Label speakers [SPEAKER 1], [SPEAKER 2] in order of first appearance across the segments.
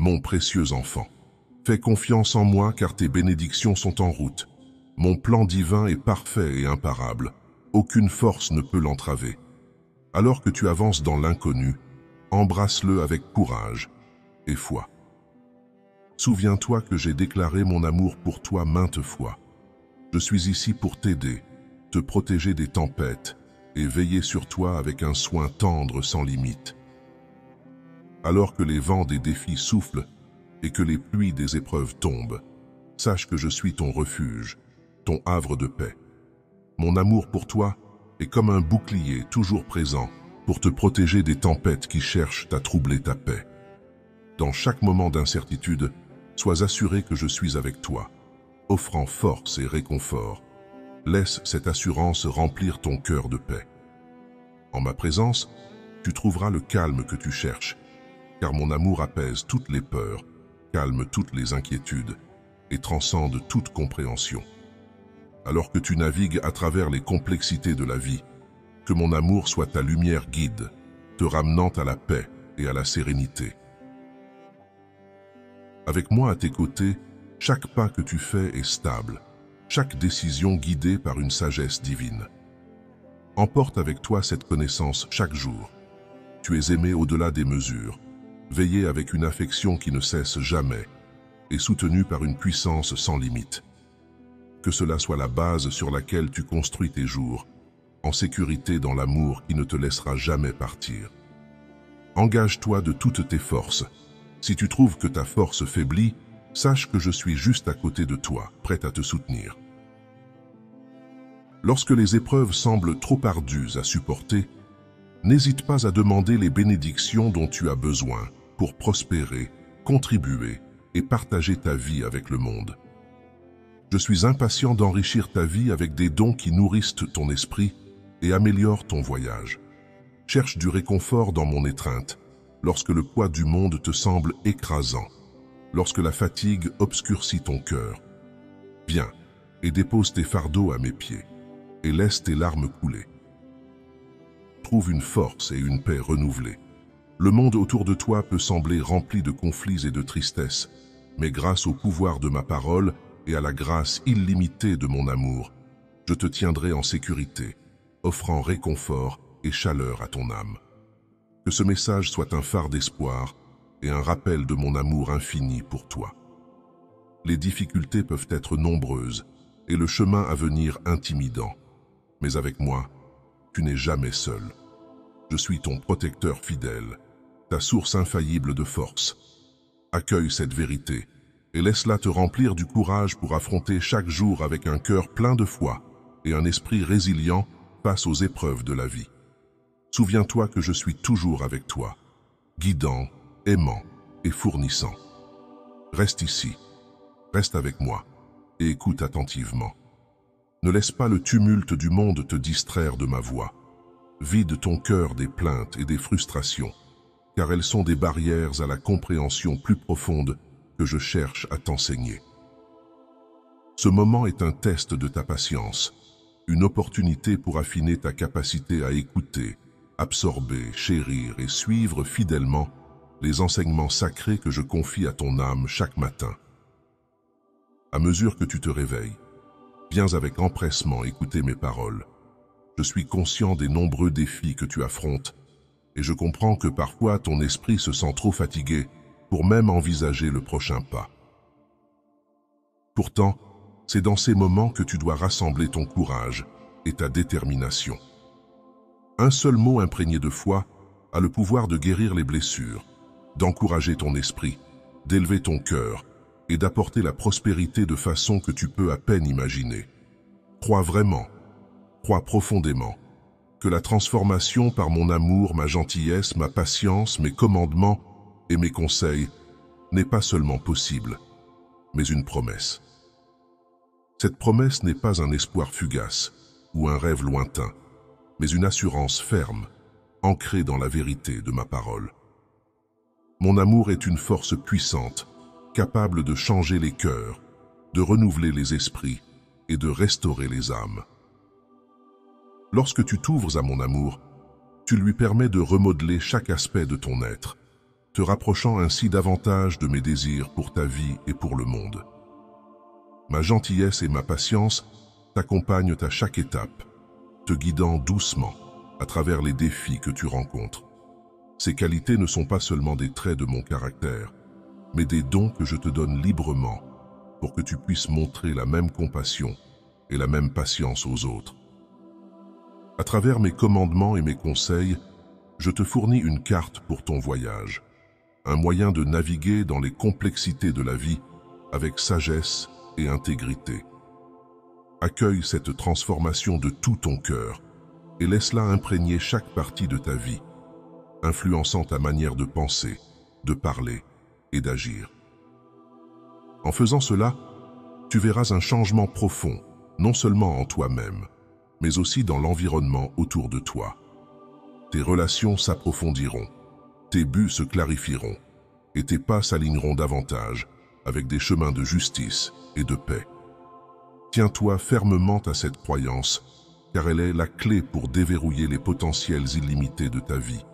[SPEAKER 1] Mon précieux enfant, fais confiance en moi car tes bénédictions sont en route. Mon plan divin est parfait et imparable. Aucune force ne peut l'entraver. Alors que tu avances dans l'inconnu, embrasse-le avec courage et foi. Souviens-toi que j'ai déclaré mon amour pour toi maintes fois. Je suis ici pour t'aider, te protéger des tempêtes et veiller sur toi avec un soin tendre sans limite. Alors que les vents des défis soufflent et que les pluies des épreuves tombent, sache que je suis ton refuge, ton havre de paix. Mon amour pour toi est comme un bouclier toujours présent pour te protéger des tempêtes qui cherchent à troubler ta paix. Dans chaque moment d'incertitude, sois assuré que je suis avec toi, offrant force et réconfort. Laisse cette assurance remplir ton cœur de paix. En ma présence, tu trouveras le calme que tu cherches, car mon amour apaise toutes les peurs, calme toutes les inquiétudes et transcende toute compréhension. Alors que tu navigues à travers les complexités de la vie, que mon amour soit ta lumière guide, te ramenant à la paix et à la sérénité. Avec moi à tes côtés, chaque pas que tu fais est stable, chaque décision guidée par une sagesse divine. Emporte avec toi cette connaissance chaque jour. Tu es aimé au-delà des mesures, veillé avec une affection qui ne cesse jamais et soutenu par une puissance sans limite. Que cela soit la base sur laquelle tu construis tes jours, en sécurité dans l'amour qui ne te laissera jamais partir. Engage-toi de toutes tes forces. Si tu trouves que ta force faiblit, sache que je suis juste à côté de toi, prêt à te soutenir. Lorsque les épreuves semblent trop ardues à supporter, n'hésite pas à demander les bénédictions dont tu as besoin pour prospérer, contribuer et partager ta vie avec le monde. Je suis impatient d'enrichir ta vie avec des dons qui nourrissent ton esprit et améliorent ton voyage. Cherche du réconfort dans mon étreinte, lorsque le poids du monde te semble écrasant, lorsque la fatigue obscurcit ton cœur. Viens et dépose tes fardeaux à mes pieds et laisse tes larmes couler. Trouve une force et une paix renouvelées. Le monde autour de toi peut sembler rempli de conflits et de tristesse, mais grâce au pouvoir de ma parole et à la grâce illimitée de mon amour, je te tiendrai en sécurité, offrant réconfort et chaleur à ton âme. Que ce message soit un phare d'espoir et un rappel de mon amour infini pour toi. Les difficultés peuvent être nombreuses et le chemin à venir intimidant, mais avec moi, tu n'es jamais seul. Je suis ton protecteur fidèle, ta source infaillible de force. Accueille cette vérité et laisse-la te remplir du courage pour affronter chaque jour avec un cœur plein de foi et un esprit résilient face aux épreuves de la vie. Souviens-toi que je suis toujours avec toi, guidant, aimant et fournissant. Reste ici, reste avec moi et écoute attentivement. Ne laisse pas le tumulte du monde te distraire de ma voix. Vide ton cœur des plaintes et des frustrations, car elles sont des barrières à la compréhension plus profonde que je cherche à t'enseigner. Ce moment est un test de ta patience, une opportunité pour affiner ta capacité à écouter, absorber, chérir et suivre fidèlement les enseignements sacrés que je confie à ton âme chaque matin. À mesure que tu te réveilles, viens avec empressement écouter mes paroles. Je suis conscient des nombreux défis que tu affrontes et je comprends que parfois ton esprit se sent trop fatigué pour même envisager le prochain pas. Pourtant, c'est dans ces moments que tu dois rassembler ton courage et ta détermination. Un seul mot imprégné de foi a le pouvoir de guérir les blessures, d'encourager ton esprit, d'élever ton cœur et d'apporter la prospérité de façon que tu peux à peine imaginer. Crois vraiment, crois profondément, que la transformation par mon amour, ma gentillesse, ma patience, mes commandements et mes conseils n'est pas seulement possible, mais une promesse. Cette promesse n'est pas un espoir fugace ou un rêve lointain, mais une assurance ferme, ancrée dans la vérité de ma parole. Mon amour est une force puissante, capable de changer les cœurs, de renouveler les esprits et de restaurer les âmes. Lorsque tu t'ouvres à mon amour, tu lui permets de remodeler chaque aspect de ton être, te rapprochant ainsi davantage de mes désirs pour ta vie et pour le monde. Ma gentillesse et ma patience t'accompagnent à chaque étape, te guidant doucement à travers les défis que tu rencontres. Ces qualités ne sont pas seulement des traits de mon caractère, mais des dons que je te donne librement pour que tu puisses montrer la même compassion et la même patience aux autres. À travers mes commandements et mes conseils, je te fournis une carte pour ton voyage, un moyen de naviguer dans les complexités de la vie avec sagesse et intégrité. Accueille cette transformation de tout ton cœur et laisse-la imprégner chaque partie de ta vie, influençant ta manière de penser, de parler et d'agir. En faisant cela, tu verras un changement profond, non seulement en toi-même, mais aussi dans l'environnement autour de toi. Tes relations s'approfondiront, tes buts se clarifieront, et tes pas s'aligneront davantage avec des chemins de justice et de paix. Tiens-toi fermement à cette croyance, car elle est la clé pour déverrouiller les potentiels illimités de ta vie.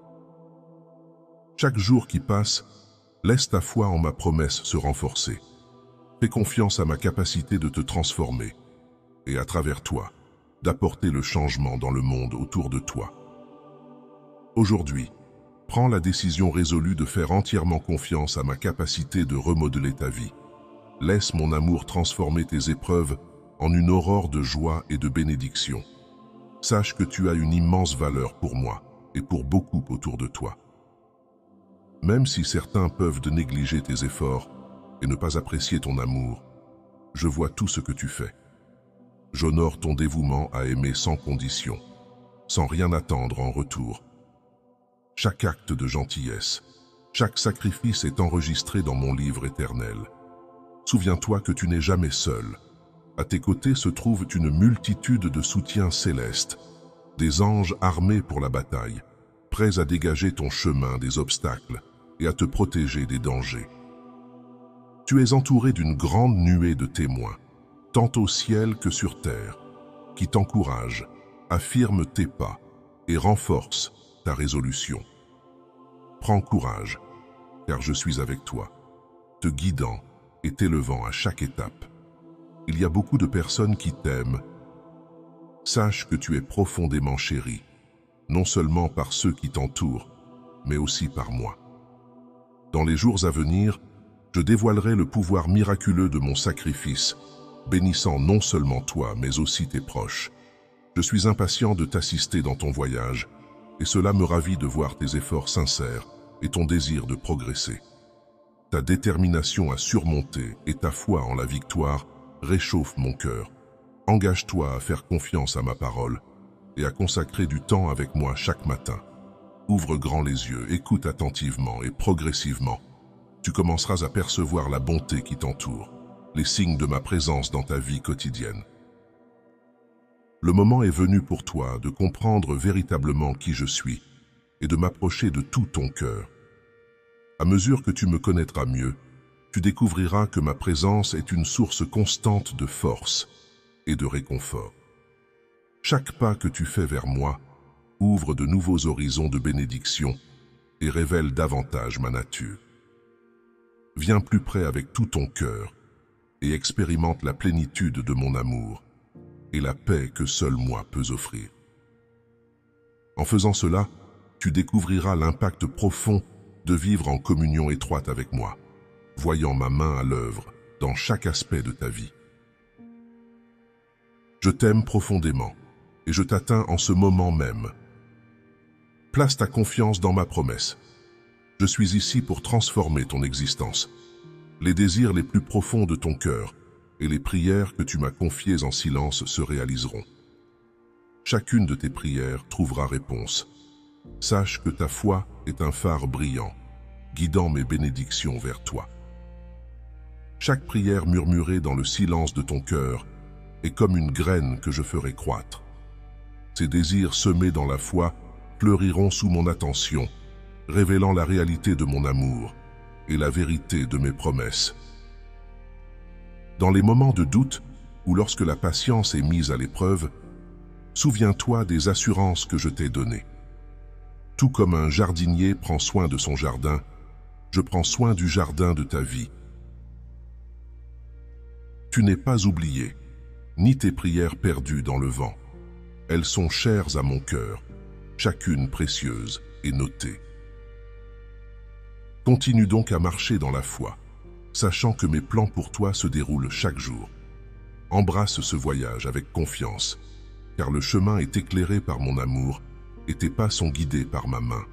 [SPEAKER 1] Chaque jour qui passe, laisse ta foi en ma promesse se renforcer. Fais confiance à ma capacité de te transformer et, à travers toi, d'apporter le changement dans le monde autour de toi. Aujourd'hui, prends la décision résolue de faire entièrement confiance à ma capacité de remodeler ta vie. Laisse mon amour transformer tes épreuves en une aurore de joie et de bénédiction. Sache que tu as une immense valeur pour moi et pour beaucoup autour de toi. Même si certains peuvent négliger tes efforts et ne pas apprécier ton amour, je vois tout ce que tu fais. J'honore ton dévouement à aimer sans condition, sans rien attendre en retour. Chaque acte de gentillesse, chaque sacrifice est enregistré dans mon livre éternel. Souviens-toi que tu n'es jamais seul. À tes côtés se trouve une multitude de soutiens célestes, des anges armés pour la bataille, prêts à dégager ton chemin des obstacles et à te protéger des dangers. Tu es entouré d'une grande nuée de témoins, tant au ciel que sur terre, qui t'encouragent, affirment tes pas et renforcent ta résolution. Prends courage, car je suis avec toi, te guidant et t'élevant à chaque étape. Il y a beaucoup de personnes qui t'aiment. Sache que tu es profondément chéri, non seulement par ceux qui t'entourent, mais aussi par moi. Dans les jours à venir, je dévoilerai le pouvoir miraculeux de mon sacrifice, bénissant non seulement toi, mais aussi tes proches. Je suis impatient de t'assister dans ton voyage, et cela me ravit de voir tes efforts sincères et ton désir de progresser. Ta détermination à surmonter et ta foi en la victoire réchauffent mon cœur. Engage-toi à faire confiance à ma parole et à consacrer du temps avec moi chaque matin. Ouvre grand les yeux, écoute attentivement et progressivement. Tu commenceras à percevoir la bonté qui t'entoure, les signes de ma présence dans ta vie quotidienne. Le moment est venu pour toi de comprendre véritablement qui je suis et de m'approcher de tout ton cœur. À mesure que tu me connaîtras mieux, tu découvriras que ma présence est une source constante de force et de réconfort. Chaque pas que tu fais vers moi ouvre de nouveaux horizons de bénédiction et révèle davantage ma nature. Viens plus près avec tout ton cœur et expérimente la plénitude de mon amour et la paix que seul moi peux offrir. En faisant cela, tu découvriras l'impact profond de vivre en communion étroite avec moi, voyant ma main à l'œuvre dans chaque aspect de ta vie. Je t'aime profondément et je t'atteins en ce moment même. Place ta confiance dans ma promesse. Je suis ici pour transformer ton existence. Les désirs les plus profonds de ton cœur et les prières que tu m'as confiées en silence se réaliseront. Chacune de tes prières trouvera réponse. Sache que ta foi est un phare brillant, guidant mes bénédictions vers toi. Chaque prière murmurée dans le silence de ton cœur est comme une graine que je ferai croître. Ces désirs semés dans la foi fleuriront sous mon attention, révélant la réalité de mon amour et la vérité de mes promesses. Dans les moments de doute ou lorsque la patience est mise à l'épreuve, souviens-toi des assurances que je t'ai données. Tout comme un jardinier prend soin de son jardin, Je prends soin du jardin de ta vie. Tu n'es pas oublié, ni tes prières perdues dans le vent. Elles sont chères à mon cœur, chacune précieuse et notée. Continue donc à marcher dans la foi, sachant que mes plans pour toi se déroulent chaque jour. Embrasse ce voyage avec confiance, car le chemin est éclairé par mon amour et tes pas sont guidés par ma main.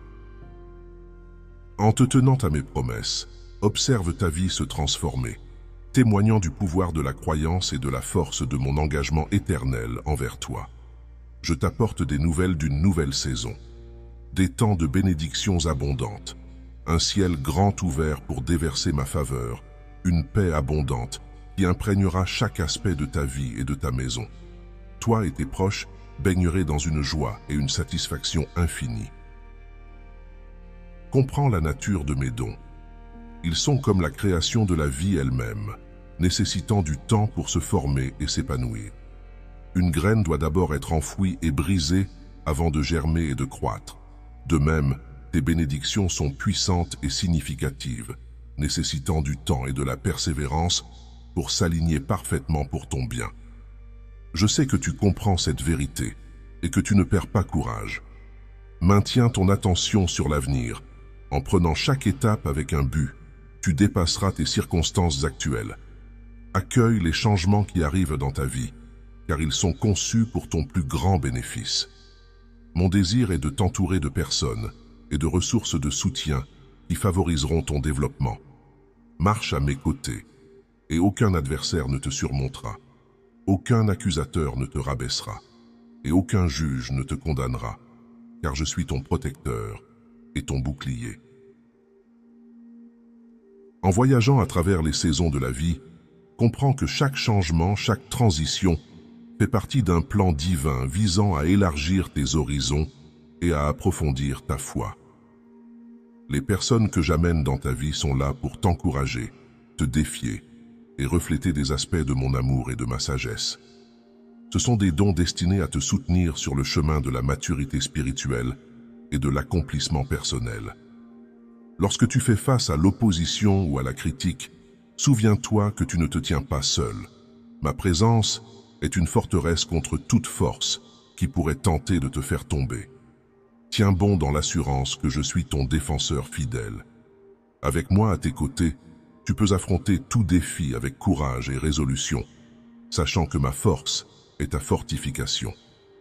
[SPEAKER 1] En te tenant à mes promesses, observe ta vie se transformer, témoignant du pouvoir de la croyance et de la force de mon engagement éternel envers toi. Je t'apporte des nouvelles d'une nouvelle saison, des temps de bénédictions abondantes, un ciel grand ouvert pour déverser ma faveur, une paix abondante qui imprégnera chaque aspect de ta vie et de ta maison. Toi et tes proches baignerez dans une joie et une satisfaction infinie. Comprends la nature de mes dons. Ils sont comme la création de la vie elle-même, nécessitant du temps pour se former et s'épanouir. Une graine doit d'abord être enfouie et brisée avant de germer et de croître. De même, tes bénédictions sont puissantes et significatives, nécessitant du temps et de la persévérance pour s'aligner parfaitement pour ton bien. Je sais que tu comprends cette vérité et que tu ne perds pas courage. Maintiens ton attention sur l'avenir. En prenant chaque étape avec un but, tu dépasseras tes circonstances actuelles. Accueille les changements qui arrivent dans ta vie, car ils sont conçus pour ton plus grand bénéfice. Mon désir est de t'entourer de personnes et de ressources de soutien qui favoriseront ton développement. Marche à mes côtés, et aucun adversaire ne te surmontera. Aucun accusateur ne te rabaissera, et aucun juge ne te condamnera, car je suis ton protecteur et ton bouclier. En voyageant à travers les saisons de la vie, comprends que chaque changement, chaque transition fait partie d'un plan divin visant à élargir tes horizons et à approfondir ta foi. Les personnes que j'amène dans ta vie sont là pour t'encourager, te défier et refléter des aspects de mon amour et de ma sagesse. Ce sont des dons destinés à te soutenir sur le chemin de la maturité spirituelle et de l'accomplissement personnel. Lorsque tu fais face à l'opposition ou à la critique, souviens-toi que tu ne te tiens pas seul. Ma présence est une forteresse contre toute force qui pourrait tenter de te faire tomber. Tiens bon dans l'assurance que je suis ton défenseur fidèle. Avec moi à tes côtés, tu peux affronter tout défi avec courage et résolution, sachant que ma force est ta fortification.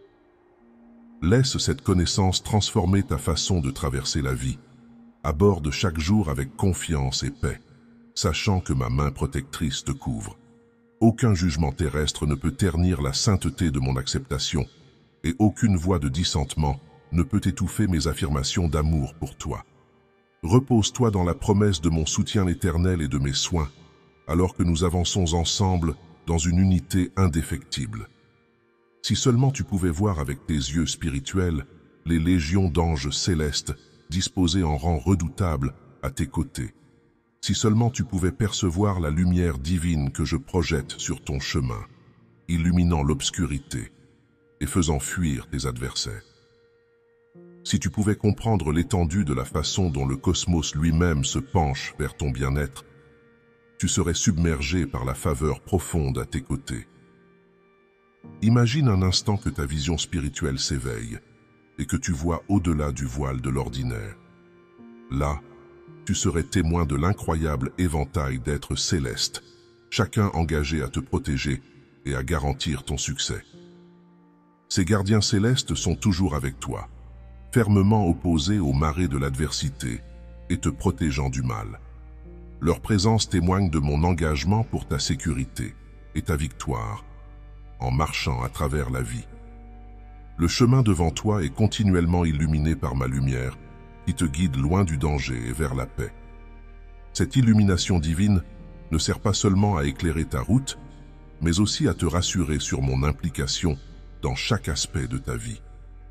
[SPEAKER 1] Laisse cette connaissance transformer ta façon de traverser la vie. Aborde chaque jour avec confiance et paix, sachant que ma main protectrice te couvre. Aucun jugement terrestre ne peut ternir la sainteté de mon acceptation, et aucune voix de dissentement ne peut étouffer mes affirmations d'amour pour toi. Repose-toi dans la promesse de mon soutien éternel et de mes soins, alors que nous avançons ensemble dans une unité indéfectible. Si seulement tu pouvais voir avec tes yeux spirituels les légions d'anges célestes disposés en rang redoutable à tes côtés. Si seulement tu pouvais percevoir la lumière divine que je projette sur ton chemin, illuminant l'obscurité et faisant fuir tes adversaires. Si tu pouvais comprendre l'étendue de la façon dont le cosmos lui-même se penche vers ton bien-être, tu serais submergé par la faveur profonde à tes côtés. Imagine un instant que ta vision spirituelle s'éveille et que tu vois au-delà du voile de l'ordinaire. Là, tu serais témoin de l'incroyable éventail d'êtres célestes, chacun engagé à te protéger et à garantir ton succès. Ces gardiens célestes sont toujours avec toi, fermement opposés aux marées de l'adversité et te protégeant du mal. Leur présence témoigne de mon engagement pour ta sécurité et ta victoire, en marchant à travers la vie. Le chemin devant toi est continuellement illuminé par ma lumière, qui te guide loin du danger et vers la paix. Cette illumination divine ne sert pas seulement à éclairer ta route, mais aussi à te rassurer sur mon implication dans chaque aspect de ta vie.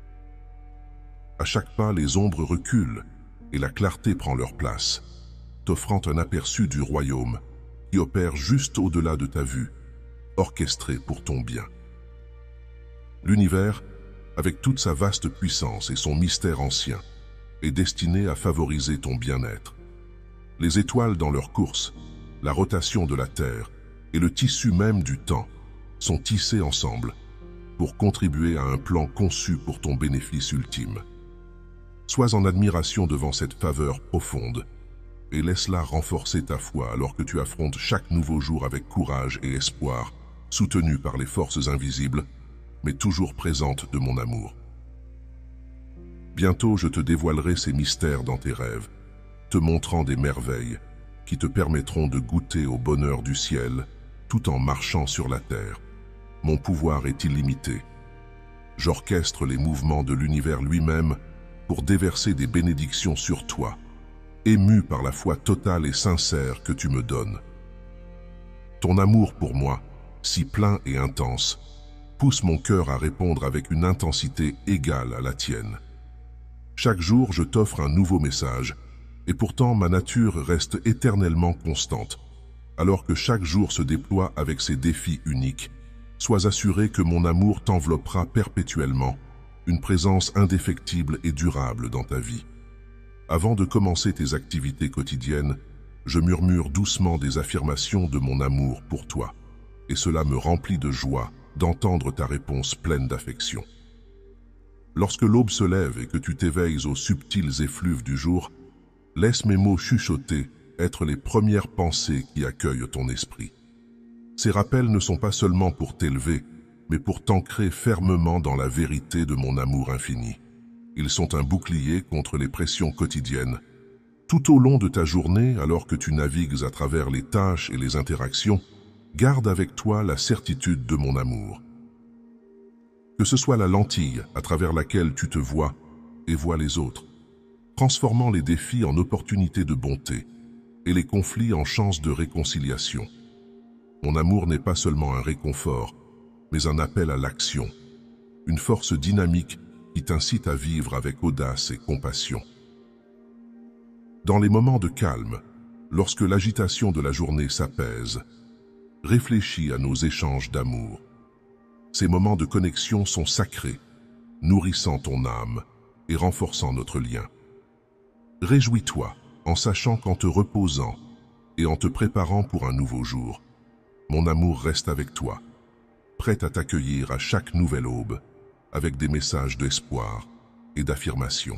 [SPEAKER 1] À chaque pas, les ombres reculent et la clarté prend leur place, t'offrant un aperçu du royaume qui opère juste au-delà de ta vue, orchestré pour ton bien. L'univers, avec toute sa vaste puissance et son mystère ancien, est destiné à favoriser ton bien-être. Les étoiles dans leur course, la rotation de la Terre et le tissu même du temps sont tissés ensemble pour contribuer à un plan conçu pour ton bénéfice ultime. Sois en admiration devant cette faveur profonde et laisse-la renforcer ta foi alors que tu affrontes chaque nouveau jour avec courage et espoir, soutenu par les forces invisibles, mais toujours présentes de mon amour. Bientôt, je te dévoilerai ces mystères dans tes rêves, te montrant des merveilles qui te permettront de goûter au bonheur du ciel tout en marchant sur la terre. Mon pouvoir est illimité. J'orchestre les mouvements de l'univers lui-même pour déverser des bénédictions sur toi, ému par la foi totale et sincère que tu me donnes. Ton amour pour moi, si plein et intense, pousse mon cœur à répondre avec une intensité égale à la tienne. Chaque jour, je t'offre un nouveau message, et pourtant ma nature reste éternellement constante. Alors que chaque jour se déploie avec ses défis uniques, sois assuré que mon amour t'enveloppera perpétuellement, une présence indéfectible et durable dans ta vie. Avant de commencer tes activités quotidiennes, je murmure doucement des affirmations de mon amour pour toi, et cela me remplit de joie d'entendre ta réponse pleine d'affection. Lorsque l'aube se lève et que tu t'éveilles aux subtils effluves du jour, laisse mes mots chuchotés être les premières pensées qui accueillent ton esprit. Ces rappels ne sont pas seulement pour t'élever, mais pour t'ancrer fermement dans la vérité de mon amour infini. Ils sont un bouclier contre les pressions quotidiennes. Tout au long de ta journée, alors que tu navigues à travers les tâches et les interactions, garde avec toi la certitude de mon amour. Que ce soit la lentille à travers laquelle tu te vois et vois les autres, transformant les défis en opportunités de bonté et les conflits en chances de réconciliation. Mon amour n'est pas seulement un réconfort, mais un appel à l'action, une force dynamique qui t'incite à vivre avec audace et compassion. Dans les moments de calme, lorsque l'agitation de la journée s'apaise, réfléchis à nos échanges d'amour. Ces moments de connexion sont sacrés, nourrissant ton âme et renforçant notre lien. Réjouis-toi en sachant qu'en te reposant et en te préparant pour un nouveau jour, mon amour reste avec toi, prêt à t'accueillir à chaque nouvelle aube, avec des messages d'espoir et d'affirmation.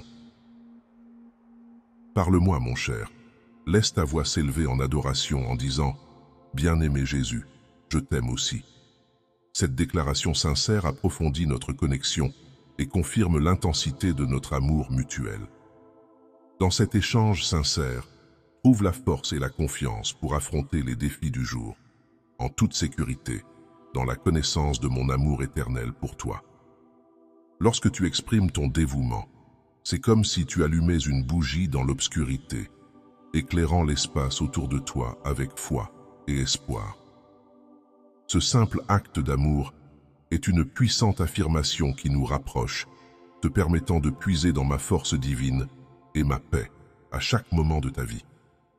[SPEAKER 1] Parle-moi, mon cher, laisse ta voix s'élever en adoration en disant « Bien-aimé Jésus, je t'aime aussi ». Cette déclaration sincère approfondit notre connexion et confirme l'intensité de notre amour mutuel. Dans cet échange sincère, trouve la force et la confiance pour affronter les défis du jour, en toute sécurité, dans la connaissance de mon amour éternel pour toi. Lorsque tu exprimes ton dévouement, c'est comme si tu allumais une bougie dans l'obscurité, éclairant l'espace autour de toi avec foi et espoir. Ce simple acte d'amour est une puissante affirmation qui nous rapproche, te permettant de puiser dans ma force divine et ma paix à chaque moment de ta vie.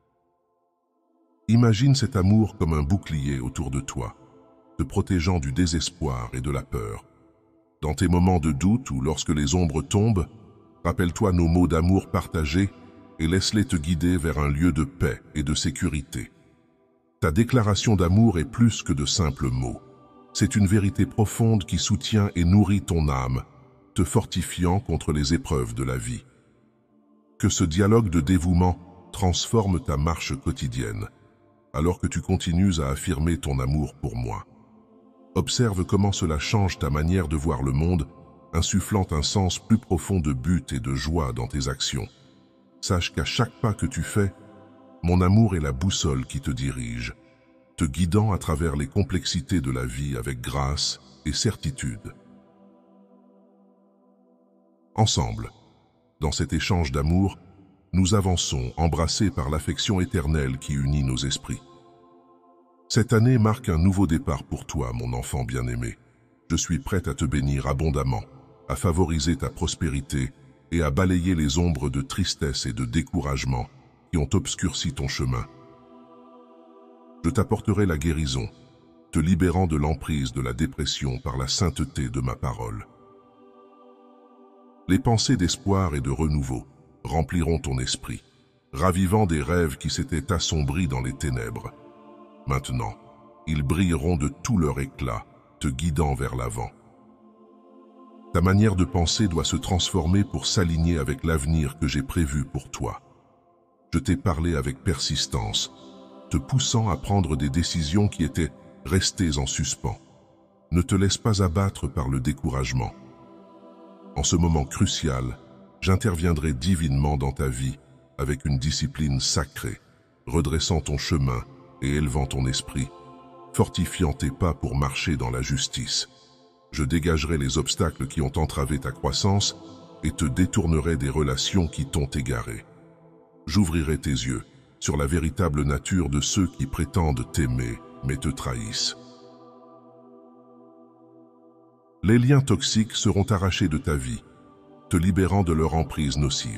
[SPEAKER 1] Imagine cet amour comme un bouclier autour de toi, te protégeant du désespoir et de la peur. Dans tes moments de doute ou lorsque les ombres tombent, rappelle-toi nos mots d'amour partagés et laisse-les te guider vers un lieu de paix et de sécurité. Ta déclaration d'amour est plus que de simples mots. C'est une vérité profonde qui soutient et nourrit ton âme, te fortifiant contre les épreuves de la vie. Que ce dialogue de dévouement transforme ta marche quotidienne, alors que tu continues à affirmer ton amour pour moi. Observe comment cela change ta manière de voir le monde, insufflant un sens plus profond de but et de joie dans tes actions. Sache qu'à chaque pas que tu fais, mon amour est la boussole qui te dirige, te guidant à travers les complexités de la vie avec grâce et certitude. Ensemble, dans cet échange d'amour, nous avançons embrassés par l'affection éternelle qui unit nos esprits. Cette année marque un nouveau départ pour toi, mon enfant bien-aimé. Je suis prêt à te bénir abondamment, à favoriser ta prospérité et à balayer les ombres de tristesse et de découragement qui ont obscurci ton chemin. Je t'apporterai la guérison, te libérant de l'emprise de la dépression par la sainteté de ma parole. Les pensées d'espoir et de renouveau rempliront ton esprit, ravivant des rêves qui s'étaient assombris dans les ténèbres. Maintenant, ils brilleront de tout leur éclat, te guidant vers l'avant. Ta manière de penser doit se transformer pour s'aligner avec l'avenir que j'ai prévu pour toi. Je t'ai parlé avec persistance, te poussant à prendre des décisions qui étaient restées en suspens. Ne te laisse pas abattre par le découragement. En ce moment crucial, j'interviendrai divinement dans ta vie avec une discipline sacrée, redressant ton chemin et élevant ton esprit, fortifiant tes pas pour marcher dans la justice. Je dégagerai les obstacles qui ont entravé ta croissance et te détournerai des relations qui t'ont égaré. J'ouvrirai tes yeux sur la véritable nature de ceux qui prétendent t'aimer mais te trahissent. Les liens toxiques seront arrachés de ta vie, te libérant de leur emprise nocive.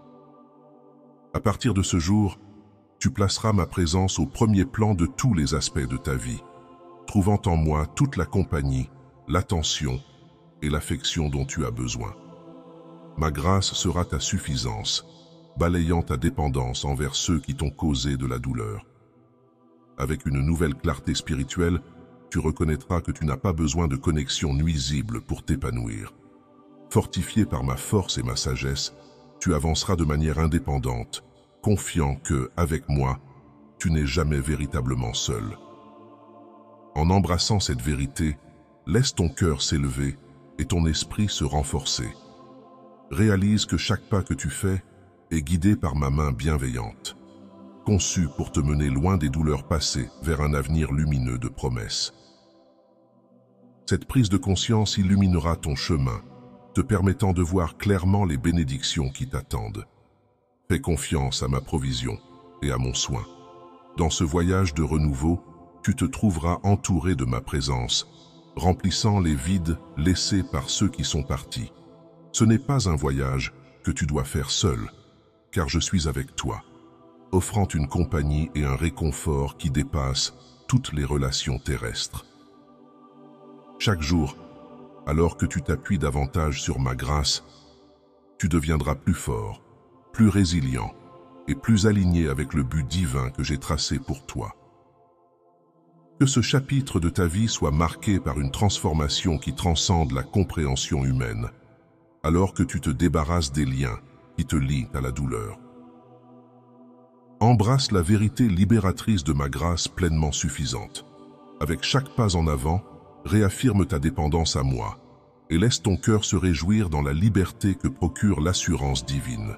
[SPEAKER 1] À partir de ce jour, tu placeras ma présence au premier plan de tous les aspects de ta vie, trouvant en moi toute la compagnie, l'attention et l'affection dont tu as besoin. Ma grâce sera ta suffisance, balayant ta dépendance envers ceux qui t'ont causé de la douleur. Avec une nouvelle clarté spirituelle, tu reconnaîtras que tu n'as pas besoin de connexions nuisibles pour t'épanouir. Fortifié par ma force et ma sagesse, tu avanceras de manière indépendante, confiant que, avec moi, tu n'es jamais véritablement seul. En embrassant cette vérité, laisse ton cœur s'élever et ton esprit se renforcer. Réalise que chaque pas que tu fais est guidé par ma main bienveillante, conçue pour te mener loin des douleurs passées vers un avenir lumineux de promesses. Cette prise de conscience illuminera ton chemin, te permettant de voir clairement les bénédictions qui t'attendent. Fais confiance à ma provision et à mon soin. Dans ce voyage de renouveau, tu te trouveras entouré de ma présence, remplissant les vides laissés par ceux qui sont partis. Ce n'est pas un voyage que tu dois faire seul, car je suis avec toi, offrant une compagnie et un réconfort qui dépassent toutes les relations terrestres. Chaque jour, alors que tu t'appuies davantage sur ma grâce, tu deviendras plus fort, plus résilient et plus aligné avec le but divin que j'ai tracé pour toi. Que ce chapitre de ta vie soit marqué par une transformation qui transcende la compréhension humaine, alors que tu te débarrasses des liens qui te lient à la douleur. Embrasse la vérité libératrice de ma grâce pleinement suffisante. Avec chaque pas en avant, réaffirme ta dépendance à moi et laisse ton cœur se réjouir dans la liberté que procure l'assurance divine.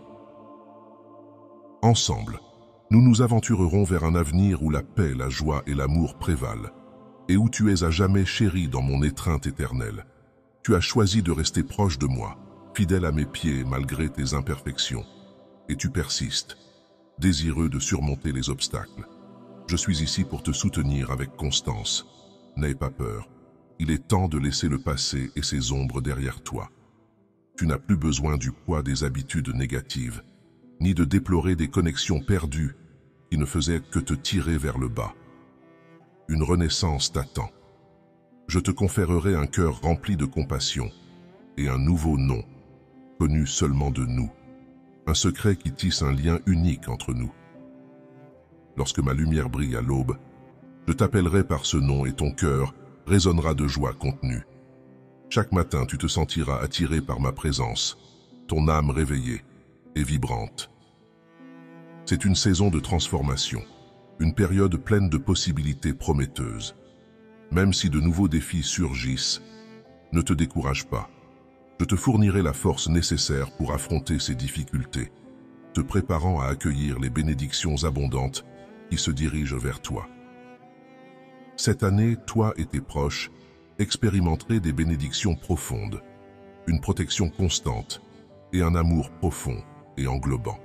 [SPEAKER 1] Ensemble, nous nous aventurerons vers un avenir où la paix, la joie et l'amour prévalent, et où tu es à jamais chéri dans mon étreinte éternelle. Tu as choisi de rester proche de moi, fidèle à mes pieds malgré tes imperfections, et tu persistes, désireux de surmonter les obstacles. Je suis ici pour te soutenir avec constance. N'aie pas peur. Il est temps de laisser le passé et ses ombres derrière toi. Tu n'as plus besoin du poids des habitudes négatives, ni de déplorer des connexions perdues qui ne faisaient que te tirer vers le bas. Une renaissance t'attend. Je te conférerai un cœur rempli de compassion et un nouveau nom, connu seulement de nous, un secret qui tisse un lien unique entre nous. Lorsque ma lumière brille à l'aube, je t'appellerai par ce nom et ton cœur résonnera de joie contenue. Chaque matin, tu te sentiras attiré par ma présence, ton âme réveillée et vibrante. C'est une saison de transformation, une période pleine de possibilités prometteuses. Même si de nouveaux défis surgissent, ne te décourage pas. Je te fournirai la force nécessaire pour affronter ces difficultés, te préparant à accueillir les bénédictions abondantes qui se dirigent vers toi. Cette année, toi et tes proches expérimenterez des bénédictions profondes, une protection constante et un amour profond et englobant.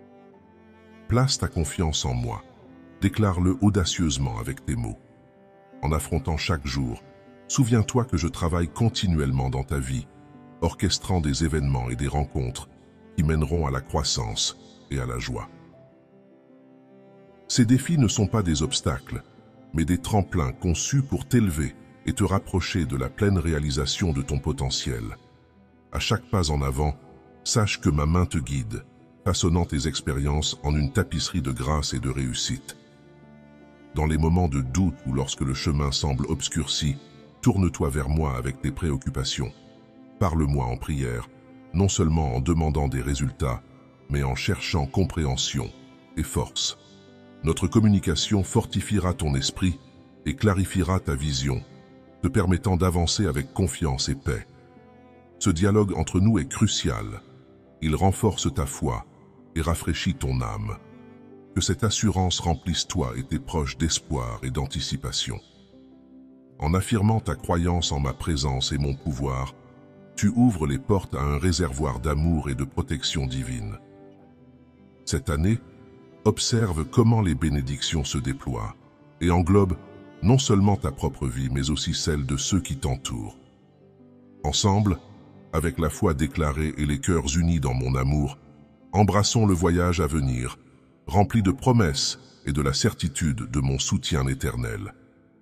[SPEAKER 1] Place ta confiance en moi, déclare-le audacieusement avec tes mots. En affrontant chaque jour, souviens-toi que je travaille continuellement dans ta vie, orchestrant des événements et des rencontres qui mèneront à la croissance et à la joie. Ces défis ne sont pas des obstacles, mais des tremplins conçus pour t'élever et te rapprocher de la pleine réalisation de ton potentiel. À chaque pas en avant, sache que ma main te guide, façonnant tes expériences en une tapisserie de grâce et de réussite. Dans les moments de doute ou lorsque le chemin semble obscurci, tourne-toi vers moi avec tes préoccupations. Parle-moi en prière, non seulement en demandant des résultats, mais en cherchant compréhension et force. Notre communication fortifiera ton esprit et clarifiera ta vision, te permettant d'avancer avec confiance et paix. Ce dialogue entre nous est crucial. Il renforce ta foi et rafraîchit ton âme. Que cette assurance remplisse toi et tes proches d'espoir et d'anticipation. En affirmant ta croyance en ma présence et mon pouvoir, tu ouvres les portes à un réservoir d'amour et de protection divine. Cette année, observe comment les bénédictions se déploient et englobent non seulement ta propre vie, mais aussi celle de ceux qui t'entourent. Ensemble, avec la foi déclarée et les cœurs unis dans mon amour, embrassons le voyage à venir, rempli de promesses et de la certitude de mon soutien éternel.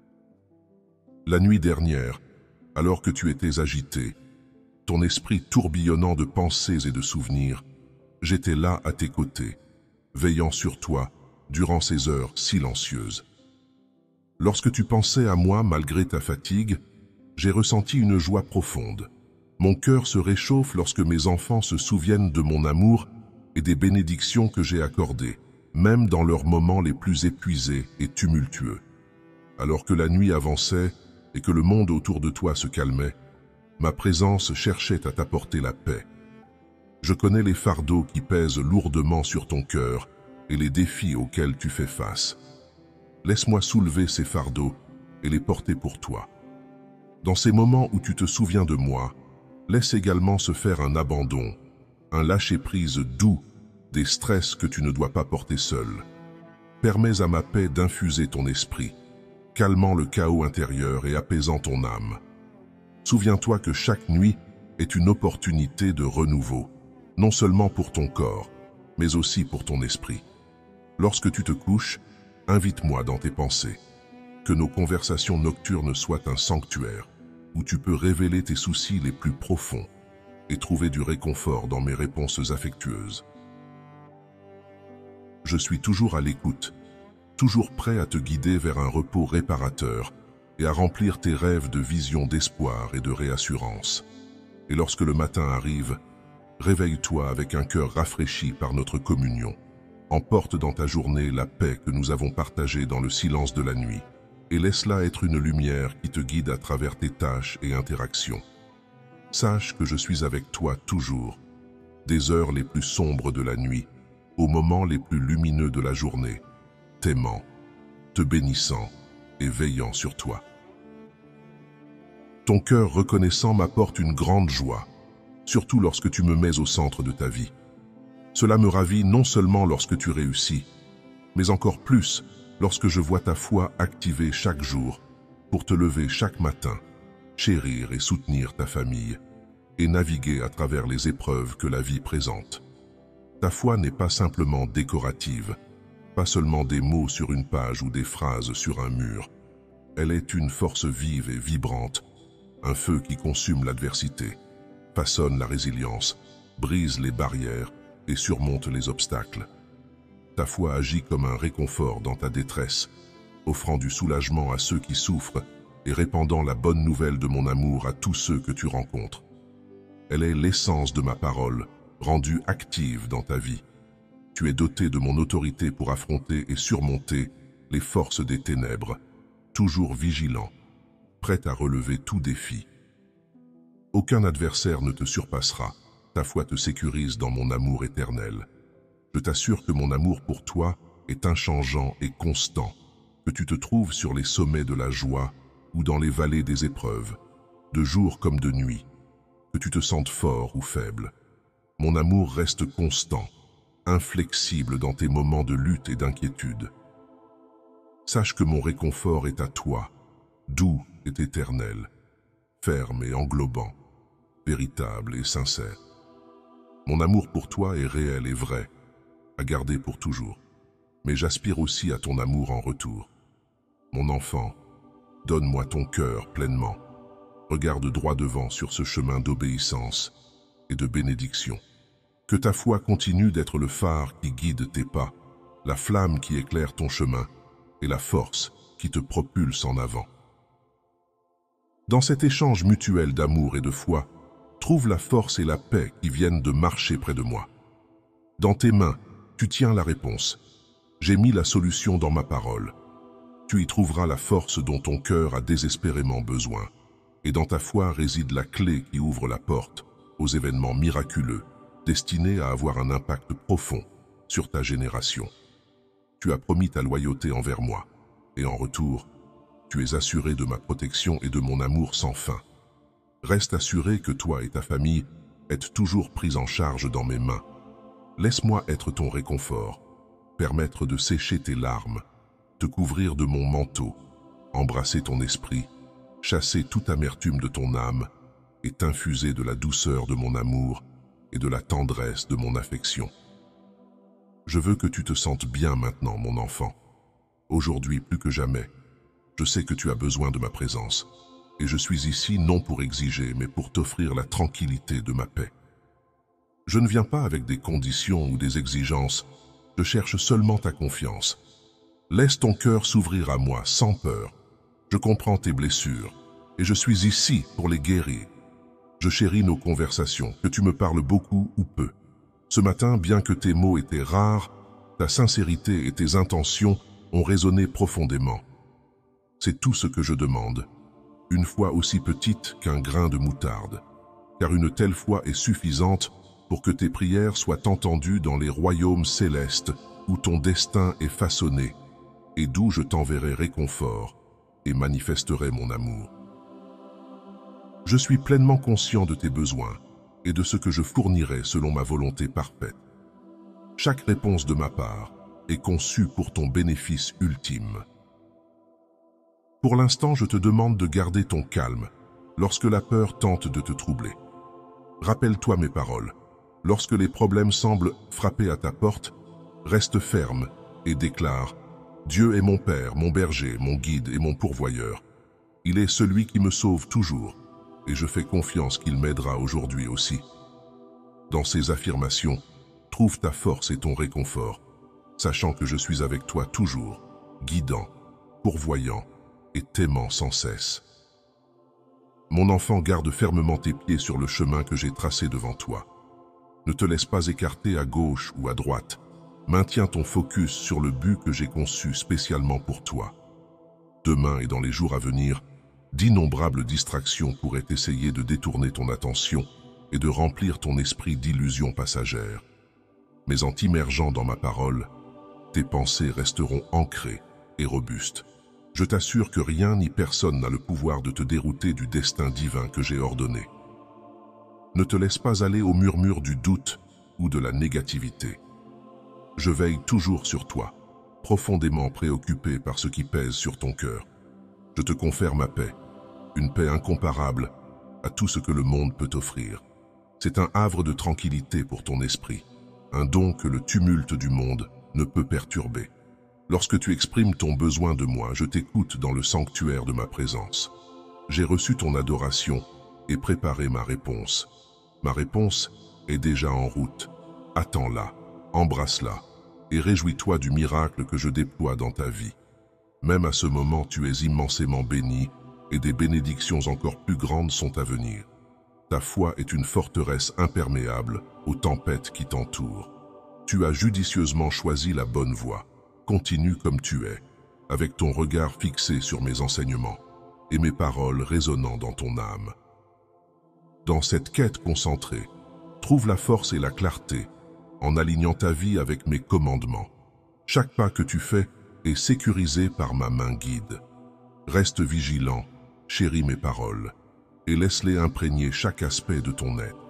[SPEAKER 1] La nuit dernière, alors que tu étais agité, ton esprit tourbillonnant de pensées et de souvenirs, j'étais là à tes côtés, veillant sur toi durant ces heures silencieuses. Lorsque tu pensais à moi malgré ta fatigue, j'ai ressenti une joie profonde. Mon cœur se réchauffe lorsque mes enfants se souviennent de mon amour et des bénédictions que j'ai accordées, même dans leurs moments les plus épuisés et tumultueux. Alors que la nuit avançait et que le monde autour de toi se calmait, ma présence cherchait à t'apporter la paix. Je connais les fardeaux qui pèsent lourdement sur ton cœur et les défis auxquels tu fais face. Laisse-moi soulever ces fardeaux et les porter pour toi. Dans ces moments où tu te souviens de moi, laisse également se faire un abandon, un lâcher-prise doux des stress que tu ne dois pas porter seul. Permets à ma paix d'infuser ton esprit, calmant le chaos intérieur et apaisant ton âme. Souviens-toi que chaque nuit est une opportunité de renouveau, non seulement pour ton corps, mais aussi pour ton esprit. Lorsque tu te couches, invite-moi dans tes pensées. Que nos conversations nocturnes soient un sanctuaire, où tu peux révéler tes soucis les plus profonds et trouver du réconfort dans mes réponses affectueuses. Je suis toujours à l'écoute, toujours prêt à te guider vers un repos réparateur et à remplir tes rêves de visions d'espoir et de réassurance. Et lorsque le matin arrive, réveille-toi avec un cœur rafraîchi par notre communion. Emporte dans ta journée la paix que nous avons partagée dans le silence de la nuit et laisse-la être une lumière qui te guide à travers tes tâches et interactions. Sache que je suis avec toi toujours, des heures les plus sombres de la nuit, aux moments les plus lumineux de la journée, t'aimant, te bénissant et veillant sur toi. Ton cœur reconnaissant m'apporte une grande joie, surtout lorsque tu me mets au centre de ta vie. Cela me ravit non seulement lorsque tu réussis, mais encore plus lorsque je vois ta foi activée chaque jour pour te lever chaque matin, chérir et soutenir ta famille et naviguer à travers les épreuves que la vie présente. Ta foi n'est pas simplement décorative, pas seulement des mots sur une page ou des phrases sur un mur. Elle est une force vive et vibrante, un feu qui consume l'adversité, façonne la résilience, brise les barrières et surmonte les obstacles. Ta foi agit comme un réconfort dans ta détresse, offrant du soulagement à ceux qui souffrent et répandant la bonne nouvelle de mon amour à tous ceux que tu rencontres. Elle est l'essence de ma parole, rendue active dans ta vie. Tu es doté de mon autorité pour affronter et surmonter les forces des ténèbres, toujours vigilant, prêt à relever tout défi. Aucun adversaire ne te surpassera, ta foi te sécurise dans mon amour éternel. Je t'assure que mon amour pour toi est inchangeant et constant, que tu te trouves sur les sommets de la joie ou dans les vallées des épreuves, de jour comme de nuit, que tu te sentes fort ou faible. Mon amour reste constant, inflexible dans tes moments de lutte et d'inquiétude. Sache que mon réconfort est à toi, doux et éternel, ferme et englobant, véritable et sincère. Mon amour pour toi est réel et vrai, à garder pour toujours, mais j'aspire aussi à ton amour en retour. Mon enfant, donne-moi ton cœur pleinement. Regarde droit devant sur ce chemin d'obéissance et de bénédiction. Que ta foi continue d'être le phare qui guide tes pas, la flamme qui éclaire ton chemin et la force qui te propulse en avant. Dans cet échange mutuel d'amour et de foi, trouve la force et la paix qui viennent de marcher près de moi. Dans tes mains, tu tiens la réponse. J'ai mis la solution dans ma parole. Tu y trouveras la force dont ton cœur a désespérément besoin. Et dans ta foi réside la clé qui ouvre la porte aux événements miraculeux destinés à avoir un impact profond sur ta génération. Tu as promis ta loyauté envers moi, et en retour, tu es assuré de ma protection et de mon amour sans fin. Reste assuré que toi et ta famille êtes toujours pris en charge dans mes mains. Laisse-moi être ton réconfort, permettre de sécher tes larmes, te couvrir de mon manteau, embrasser ton esprit, chasser toute amertume de ton âme et t'infuser de la douceur de mon amour et de la tendresse de mon affection. Je veux que tu te sentes bien maintenant, mon enfant. Aujourd'hui, plus que jamais, je sais que tu as besoin de ma présence, et je suis ici non pour exiger, mais pour t'offrir la tranquillité de ma paix. Je ne viens pas avec des conditions ou des exigences, je cherche seulement ta confiance. Laisse ton cœur s'ouvrir à moi sans peur. Je comprends tes blessures, et je suis ici pour les guérir. Je chéris nos conversations, que tu me parles beaucoup ou peu. Ce matin, bien que tes mots étaient rares, ta sincérité et tes intentions ont résonné profondément. C'est tout ce que je demande, une foi aussi petite qu'un grain de moutarde, car une telle foi est suffisante pour que tes prières soient entendues dans les royaumes célestes où ton destin est façonné et d'où je t'enverrai réconfort et manifesterai mon amour. Je suis pleinement conscient de tes besoins et de ce que je fournirai selon ma volonté parfaite. Chaque réponse de ma part est conçue pour ton bénéfice ultime. Pour l'instant, je te demande de garder ton calme lorsque la peur tente de te troubler. Rappelle-toi mes paroles. Lorsque les problèmes semblent frapper à ta porte, reste ferme et déclare « Dieu est mon Père, mon berger, mon guide et mon pourvoyeur. Il est celui qui me sauve toujours, et je fais confiance qu'il m'aidera aujourd'hui aussi. » Dans ces affirmations, trouve ta force et ton réconfort, sachant que je suis avec toi toujours, guidant, pourvoyant et t'aimant sans cesse. Mon enfant, garde fermement tes pieds sur le chemin que j'ai tracé devant toi. Ne te laisse pas écarter à gauche ou à droite. Maintiens ton focus sur le but que j'ai conçu spécialement pour toi. Demain et dans les jours à venir, d'innombrables distractions pourraient essayer de détourner ton attention et de remplir ton esprit d'illusions passagères. Mais en t'immergeant dans ma parole, tes pensées resteront ancrées et robustes. Je t'assure que rien ni personne n'a le pouvoir de te dérouter du destin divin que j'ai ordonné. Ne te laisse pas aller au murmure du doute ou de la négativité. Je veille toujours sur toi, profondément préoccupé par ce qui pèse sur ton cœur. Je te confère ma paix, une paix incomparable à tout ce que le monde peut offrir. C'est un havre de tranquillité pour ton esprit, un don que le tumulte du monde ne peut perturber. Lorsque tu exprimes ton besoin de moi, je t'écoute dans le sanctuaire de ma présence. J'ai reçu ton adoration et préparé ma réponse. Ma réponse est déjà en route. Attends-la, embrasse-la et réjouis-toi du miracle que je déploie dans ta vie. Même à ce moment, tu es immensément béni et des bénédictions encore plus grandes sont à venir. Ta foi est une forteresse imperméable aux tempêtes qui t'entourent. Tu as judicieusement choisi la bonne voie. Continue comme tu es, avec ton regard fixé sur mes enseignements et mes paroles résonnant dans ton âme. Dans cette quête concentrée, trouve la force et la clarté en alignant ta vie avec mes commandements. Chaque pas que tu fais est sécurisé par ma main guide. Reste vigilant, chéris mes paroles, et laisse-les imprégner chaque aspect de ton être.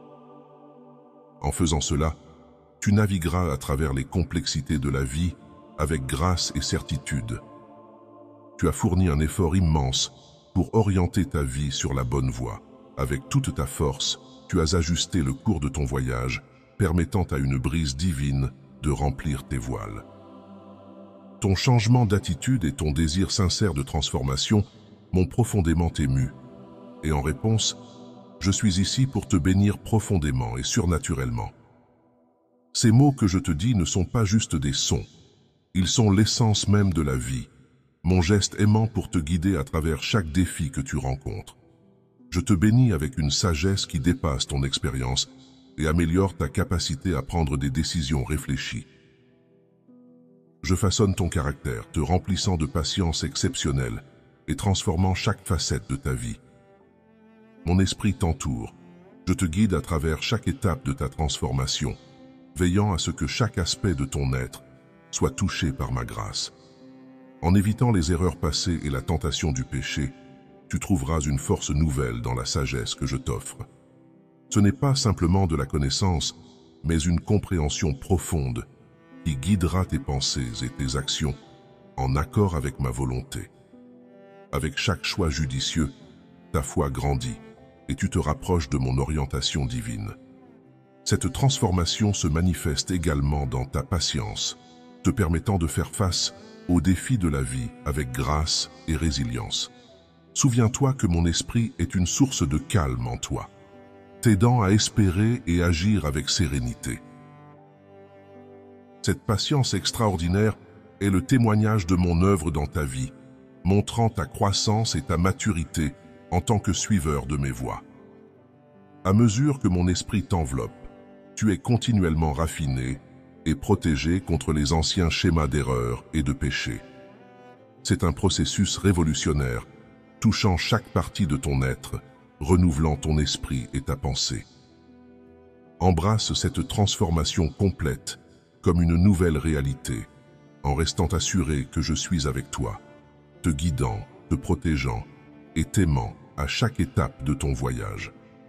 [SPEAKER 1] En faisant cela, tu navigueras à travers les complexités de la vie avec grâce et certitude. Tu as fourni un effort immense pour orienter ta vie sur la bonne voie. Avec toute ta force, tu as ajusté le cours de ton voyage, permettant à une brise divine de remplir tes voiles. Ton changement d'attitude et ton désir sincère de transformation m'ont profondément ému. Et en réponse, je suis ici pour te bénir profondément et surnaturellement. Ces mots que je te dis ne sont pas juste des sons. Ils sont l'essence même de la vie, mon geste aimant pour te guider à travers chaque défi que tu rencontres. Je te bénis avec une sagesse qui dépasse ton expérience et améliore ta capacité à prendre des décisions réfléchies. Je façonne ton caractère, te remplissant de patience exceptionnelle et transformant chaque facette de ta vie. Mon esprit t'entoure. Je te guide à travers chaque étape de ta transformation, veillant à ce que chaque aspect de ton être soit touché par ma grâce. En évitant les erreurs passées et la tentation du péché, tu trouveras une force nouvelle dans la sagesse que je t'offre. Ce n'est pas simplement de la connaissance, mais une compréhension profonde qui guidera tes pensées et tes actions en accord avec ma volonté. Avec chaque choix judicieux, ta foi grandit et tu te rapproches de mon orientation divine. Cette transformation se manifeste également dans ta patience, te permettant de faire face aux défis de la vie avec grâce et résilience. Souviens-toi que mon esprit est une source de calme en toi, t'aidant à espérer et agir avec sérénité. Cette patience extraordinaire est le témoignage de mon œuvre dans ta vie, montrant ta croissance et ta maturité en tant que suiveur de mes voies. À mesure que mon esprit t'enveloppe, tu es continuellement raffiné et protégé contre les anciens schémas d'erreur et de péché. C'est un processus révolutionnaire, touchant chaque partie de ton être, renouvelant ton esprit et ta pensée. Embrasse cette transformation complète comme une nouvelle réalité, en restant assuré que je suis avec toi, te guidant, te protégeant et t'aimant à chaque étape de ton voyage.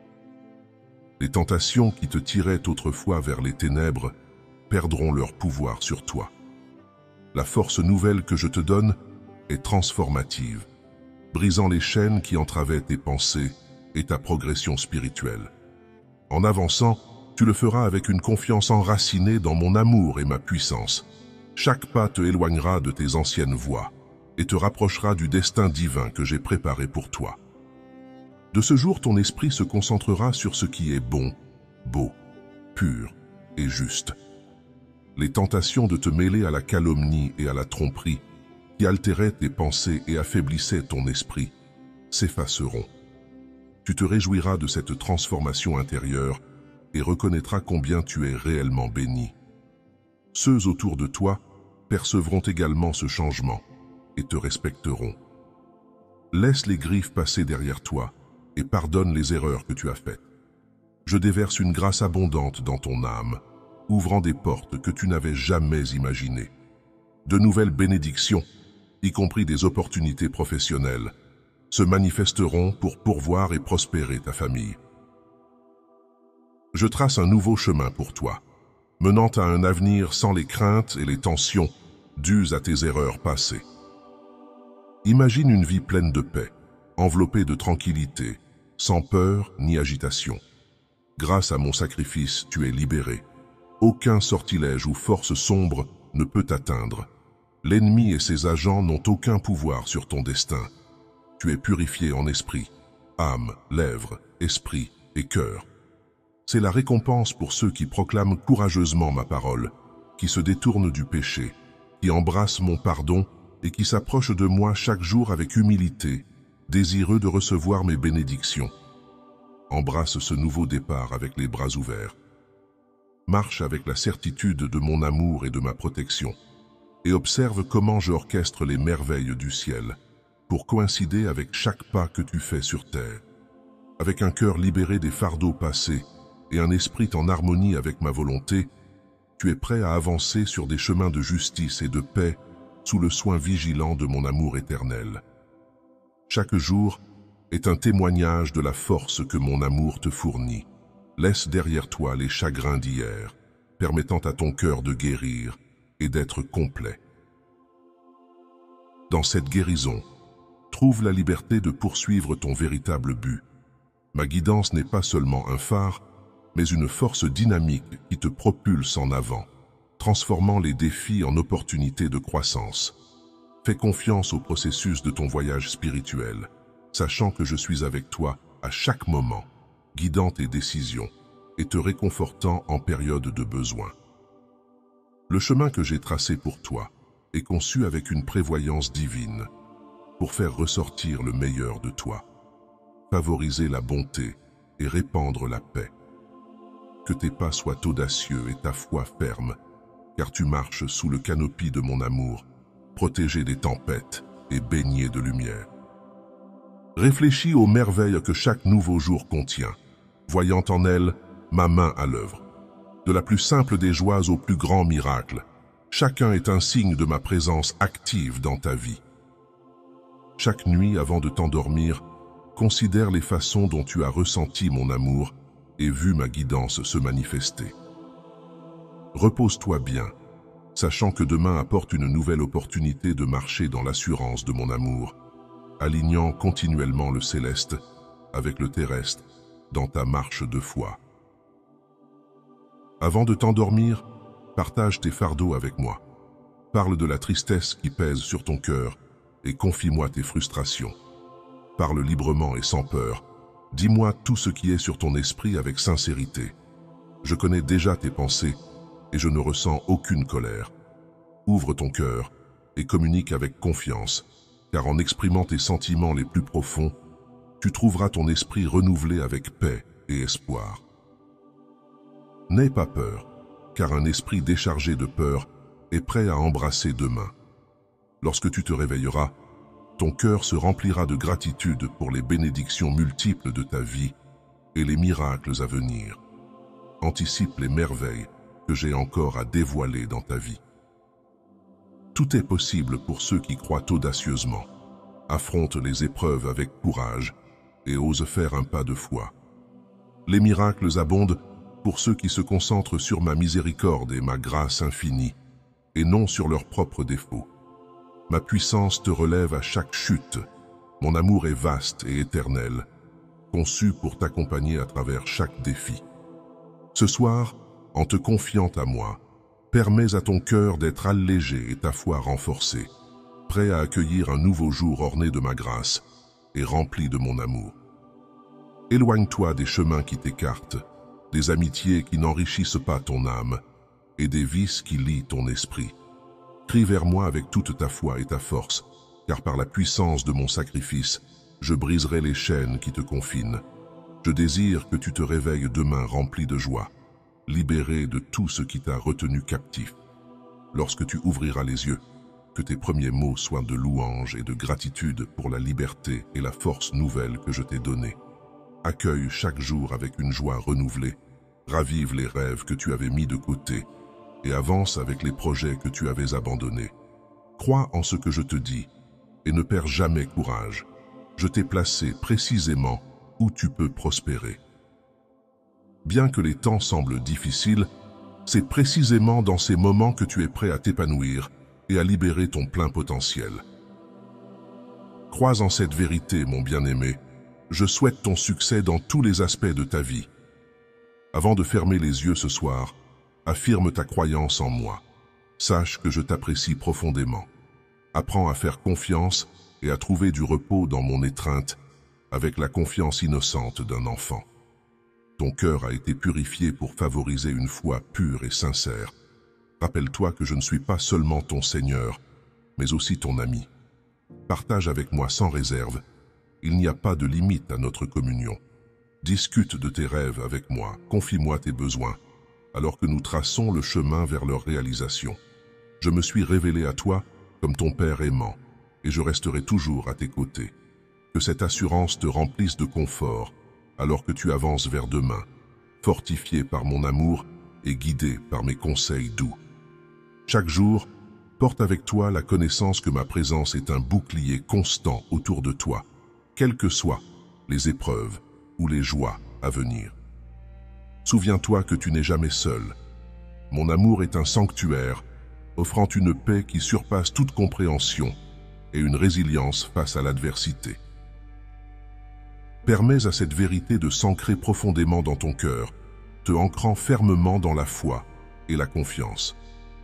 [SPEAKER 1] Les tentations qui te tiraient autrefois vers les ténèbres perdront leur pouvoir sur toi. La force nouvelle que je te donne est transformative, brisant les chaînes qui entravaient tes pensées et ta progression spirituelle. En avançant, tu le feras avec une confiance enracinée dans mon amour et ma puissance. Chaque pas te éloignera de tes anciennes voies et te rapprochera du destin divin que j'ai préparé pour toi. De ce jour, ton esprit se concentrera sur ce qui est bon, beau, pur et juste. Les tentations de te mêler à la calomnie et à la tromperie, qui altéraient tes pensées et affaiblissaient ton esprit, s'effaceront. Tu te réjouiras de cette transformation intérieure et reconnaîtras combien tu es réellement béni. Ceux autour de toi percevront également ce changement et te respecteront. Laisse les griffes passer derrière toi et pardonne les erreurs que tu as faites. Je déverse une grâce abondante dans ton âme, ouvrant des portes que tu n'avais jamais imaginées. De nouvelles bénédictions, y compris des opportunités professionnelles, se manifesteront pour pourvoir et prospérer ta famille. Je trace un nouveau chemin pour toi, menant à un avenir sans les craintes et les tensions dues à tes erreurs passées. Imagine une vie pleine de paix, enveloppée de tranquillité, sans peur ni agitation. Grâce à mon sacrifice, tu es libéré. Aucun sortilège ou force sombre ne peut t'atteindre. L'ennemi et ses agents n'ont aucun pouvoir sur ton destin. Tu es purifié en esprit, âme, lèvres, esprit et cœur. C'est la récompense pour ceux qui proclament courageusement ma parole, qui se détournent du péché, qui embrassent mon pardon et qui s'approchent de moi chaque jour avec humilité, désireux de recevoir mes bénédictions. Embrasse ce nouveau départ avec les bras ouverts. Marche avec la certitude de mon amour et de ma protection, et observe comment j'orchestre les merveilles du ciel pour coïncider avec chaque pas que tu fais sur terre. Avec un cœur libéré des fardeaux passés et un esprit en harmonie avec ma volonté, tu es prêt à avancer sur des chemins de justice et de paix sous le soin vigilant de mon amour éternel. Chaque jour est un témoignage de la force que mon amour te fournit. Laisse derrière toi les chagrins d'hier, permettant à ton cœur de guérir et d'être complet. Dans cette guérison, trouve la liberté de poursuivre ton véritable but. Ma guidance n'est pas seulement un phare, mais une force dynamique qui te propulse en avant, transformant les défis en opportunités de croissance. Fais confiance au processus de ton voyage spirituel, sachant que je suis avec toi à chaque moment, guidant tes décisions et te réconfortant en période de besoin. Le chemin que j'ai tracé pour toi est conçu avec une prévoyance divine pour faire ressortir le meilleur de toi, favoriser la bonté et répandre la paix. Que tes pas soient audacieux et ta foi ferme, car tu marches sous le canopie de mon amour, protégé des tempêtes et baigné de lumière. Réfléchis aux merveilles que chaque nouveau jour contient, voyant en elles ma main à l'œuvre. De la plus simple des joies au plus grand miracle, chacun est un signe de ma présence active dans ta vie. Chaque nuit, avant de t'endormir, considère les façons dont tu as ressenti mon amour et vu ma guidance se manifester. Repose-toi bien, sachant que demain apporte une nouvelle opportunité de marcher dans l'assurance de mon amour, alignant continuellement le céleste avec le terrestre dans ta marche de foi. Avant de t'endormir, partage tes fardeaux avec moi. Parle de la tristesse qui pèse sur ton cœur et confie-moi tes frustrations. Parle librement et sans peur. Dis-moi tout ce qui est sur ton esprit avec sincérité. Je connais déjà tes pensées et je ne ressens aucune colère. Ouvre ton cœur et communique avec confiance, car en exprimant tes sentiments les plus profonds, tu trouveras ton esprit renouvelé avec paix et espoir. N'aie pas peur, car un esprit déchargé de peur est prêt à embrasser demain. Lorsque tu te réveilleras, ton cœur se remplira de gratitude pour les bénédictions multiples de ta vie et les miracles à venir. Anticipe les merveilles que j'ai encore à dévoiler dans ta vie. Tout est possible pour ceux qui croient audacieusement, affrontent les épreuves avec courage et osent faire un pas de foi. Les miracles abondent pour ceux qui se concentrent sur ma miséricorde et ma grâce infinie, et non sur leurs propres défauts. Ma puissance te relève à chaque chute. Mon amour est vaste et éternel, conçu pour t'accompagner à travers chaque défi. Ce soir, en te confiant à moi, permets à ton cœur d'être allégé et ta foi renforcée, prêt à accueillir un nouveau jour orné de ma grâce et rempli de mon amour. Éloigne-toi des chemins qui t'écartent, des amitiés qui n'enrichissent pas ton âme et des vices qui lient ton esprit. Crie vers moi avec toute ta foi et ta force, car par la puissance de mon sacrifice, je briserai les chaînes qui te confinent. Je désire que tu te réveilles demain rempli de joie, libéré de tout ce qui t'a retenu captif. Lorsque tu ouvriras les yeux, que tes premiers mots soient de louange et de gratitude pour la liberté et la force nouvelle que je t'ai donnée. Accueille chaque jour avec une joie renouvelée, ravive les rêves que tu avais mis de côté et avance avec les projets que tu avais abandonnés. Crois en ce que je te dis et ne perds jamais courage. Je t'ai placé précisément où tu peux prospérer. Bien que les temps semblent difficiles, c'est précisément dans ces moments que tu es prêt à t'épanouir et à libérer ton plein potentiel. Crois en cette vérité, mon bien-aimé. Je souhaite ton succès dans tous les aspects de ta vie. Avant de fermer les yeux ce soir, affirme ta croyance en moi. Sache que je t'apprécie profondément. Apprends à faire confiance et à trouver du repos dans mon étreinte avec la confiance innocente d'un enfant. Ton cœur a été purifié pour favoriser une foi pure et sincère. Rappelle-toi que je ne suis pas seulement ton Seigneur, mais aussi ton ami. Partage avec moi sans réserve. Il n'y a pas de limite à notre communion. Discute de tes rêves avec moi, confie-moi tes besoins, alors que nous traçons le chemin vers leur réalisation. Je me suis révélé à toi comme ton Père aimant, et je resterai toujours à tes côtés. Que cette assurance te remplisse de confort, alors que tu avances vers demain, fortifié par mon amour et guidé par mes conseils doux. Chaque jour, porte avec toi la connaissance que ma présence est un bouclier constant autour de toi, quelles que soient les épreuves ou les joies à venir. Souviens-toi que tu n'es jamais seul. Mon amour est un sanctuaire, offrant une paix qui surpasse toute compréhension et une résilience face à l'adversité. Permets à cette vérité de s'ancrer profondément dans ton cœur, te ancrant fermement dans la foi et la confiance.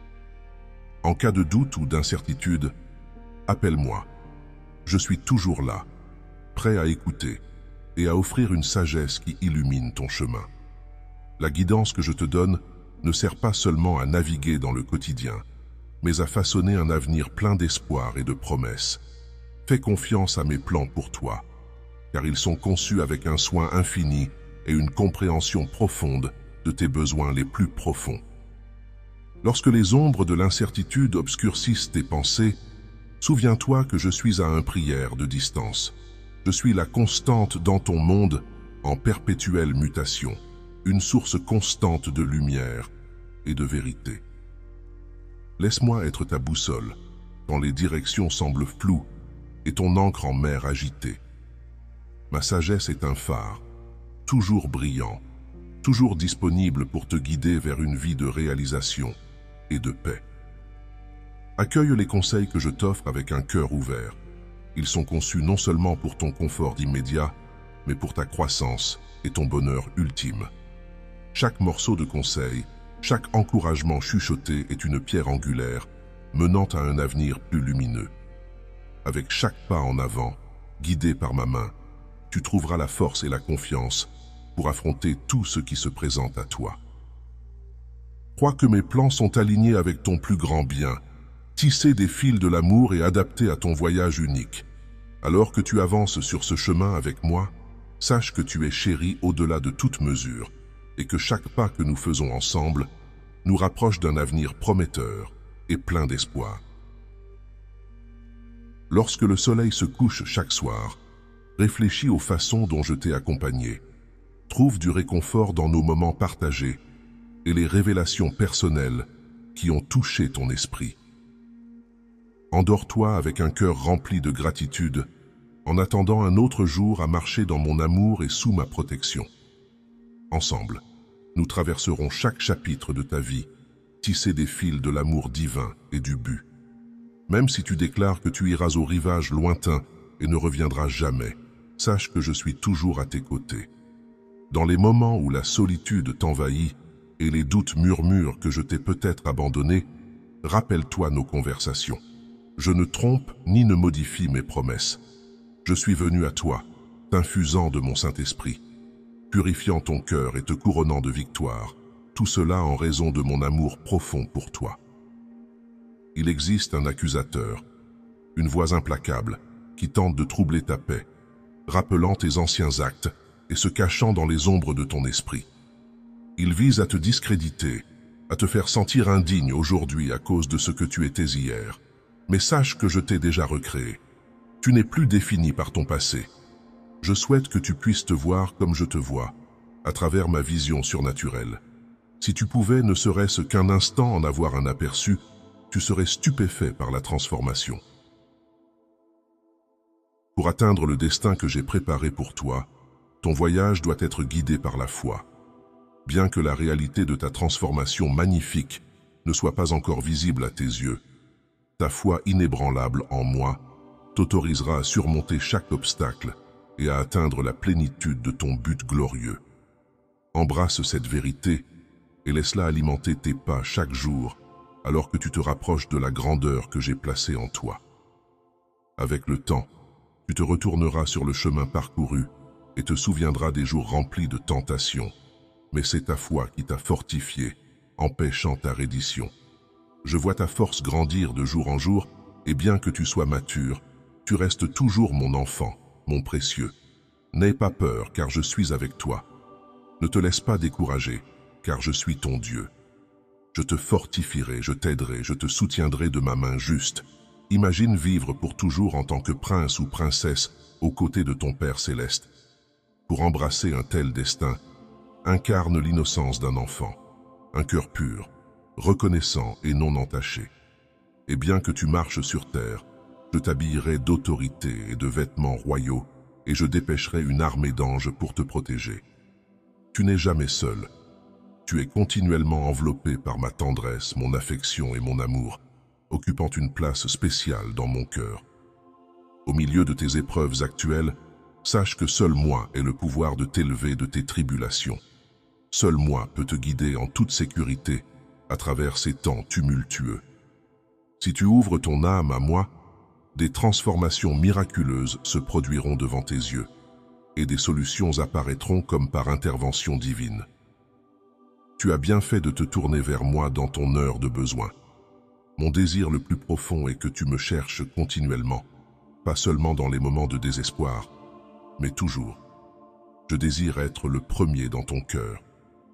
[SPEAKER 1] En cas de doute ou d'incertitude, appelle-moi. Je suis toujours là, prêt à écouter et à offrir une sagesse qui illumine ton chemin. La guidance que je te donne ne sert pas seulement à naviguer dans le quotidien, mais à façonner un avenir plein d'espoir et de promesses. Fais confiance à mes plans pour toi, car ils sont conçus avec un soin infini et une compréhension profonde de tes besoins les plus profonds. Lorsque les ombres de l'incertitude obscurcissent tes pensées, souviens-toi que je suis à un prière de distance. Je suis la constante dans ton monde en perpétuelle mutation, une source constante de lumière et de vérité. Laisse-moi être ta boussole quand les directions semblent floues et ton ancre en mer agitée. Ma sagesse est un phare, toujours brillant, toujours disponible pour te guider vers une vie de réalisation et de paix. Accueille les conseils que je t'offre avec un cœur ouvert. Ils sont conçus non seulement pour ton confort immédiat, mais pour ta croissance et ton bonheur ultime. Chaque morceau de conseil, chaque encouragement chuchoté est une pierre angulaire, menant à un avenir plus lumineux. Avec chaque pas en avant, guidé par ma main, tu trouveras la force et la confiance pour affronter tout ce qui se présente à toi. Crois que mes plans sont alignés avec ton plus grand bien, tissés des fils de l'amour et adaptés à ton voyage unique. Alors que tu avances sur ce chemin avec moi, sache que tu es chéri au-delà de toute mesure et que chaque pas que nous faisons ensemble nous rapproche d'un avenir prometteur et plein d'espoir. Lorsque le soleil se couche chaque soir, réfléchis aux façons dont je t'ai accompagné. Trouve du réconfort dans nos moments partagés et les révélations personnelles qui ont touché ton esprit. Endors-toi avec un cœur rempli de gratitude en attendant un autre jour à marcher dans mon amour et sous ma protection. Ensemble, nous traverserons chaque chapitre de ta vie, tissés des fils de l'amour divin et du but. Même si tu déclares que tu iras au rivage lointain et ne reviendras jamais, sache que je suis toujours à tes côtés. Dans les moments où la solitude t'envahit et les doutes murmurent que je t'ai peut-être abandonné, rappelle-toi nos conversations. Je ne trompe ni ne modifie mes promesses. Je suis venu à toi, t'infusant de mon Saint-Esprit, purifiant ton cœur et te couronnant de victoire, tout cela en raison de mon amour profond pour toi. Il existe un accusateur, une voix implacable, qui tente de troubler ta paix, rappelant tes anciens actes et se cachant dans les ombres de ton esprit. Il vise à te discréditer, à te faire sentir indigne aujourd'hui à cause de ce que tu étais hier. Mais sache que je t'ai déjà recréé. Tu n'es plus défini par ton passé. Je souhaite que tu puisses te voir comme je te vois, à travers ma vision surnaturelle. Si tu pouvais ne serait-ce qu'un instant en avoir un aperçu, tu serais stupéfait par la transformation. Pour atteindre le destin que j'ai préparé pour toi, ton voyage doit être guidé par la foi. Bien que la réalité de ta transformation magnifique ne soit pas encore visible à tes yeux, ta foi inébranlable en moi t'autorisera à surmonter chaque obstacle et à atteindre la plénitude de ton but glorieux. Embrasse cette vérité et laisse-la alimenter tes pas chaque jour alors que tu te rapproches de la grandeur que j'ai placée en toi. Avec le temps, tu te retourneras sur le chemin parcouru et te souviendras des jours remplis de tentations. Mais c'est ta foi qui t'a fortifié, empêchant ta reddition. Je vois ta force grandir de jour en jour, et bien que tu sois mature, tu restes toujours mon enfant, mon précieux. N'aie pas peur, car je suis avec toi. Ne te laisse pas décourager, car je suis ton Dieu. Je te fortifierai, je t'aiderai, je te soutiendrai de ma main juste. Imagine vivre pour toujours en tant que prince ou princesse aux côtés de ton Père céleste. Pour embrasser un tel destin, incarne l'innocence d'un enfant, un cœur pur, reconnaissant et non entaché. Et bien que tu marches sur terre, je t'habillerai d'autorité et de vêtements royaux, et je dépêcherai une armée d'anges pour te protéger. Tu n'es jamais seul. Tu es continuellement enveloppé par ma tendresse, mon affection et mon amour, occupant une place spéciale dans mon cœur. Au milieu de tes épreuves actuelles, sache que seul moi ai le pouvoir de t'élever de tes tribulations. Seul moi peux te guider en toute sécurité à travers ces temps tumultueux. Si tu ouvres ton âme à moi, des transformations miraculeuses se produiront devant tes yeux et des solutions apparaîtront comme par intervention divine. Tu as bien fait de te tourner vers moi dans ton heure de besoin. Mon désir le plus profond est que tu me cherches continuellement, pas seulement dans les moments de désespoir, mais toujours. Je désire être le premier dans ton cœur.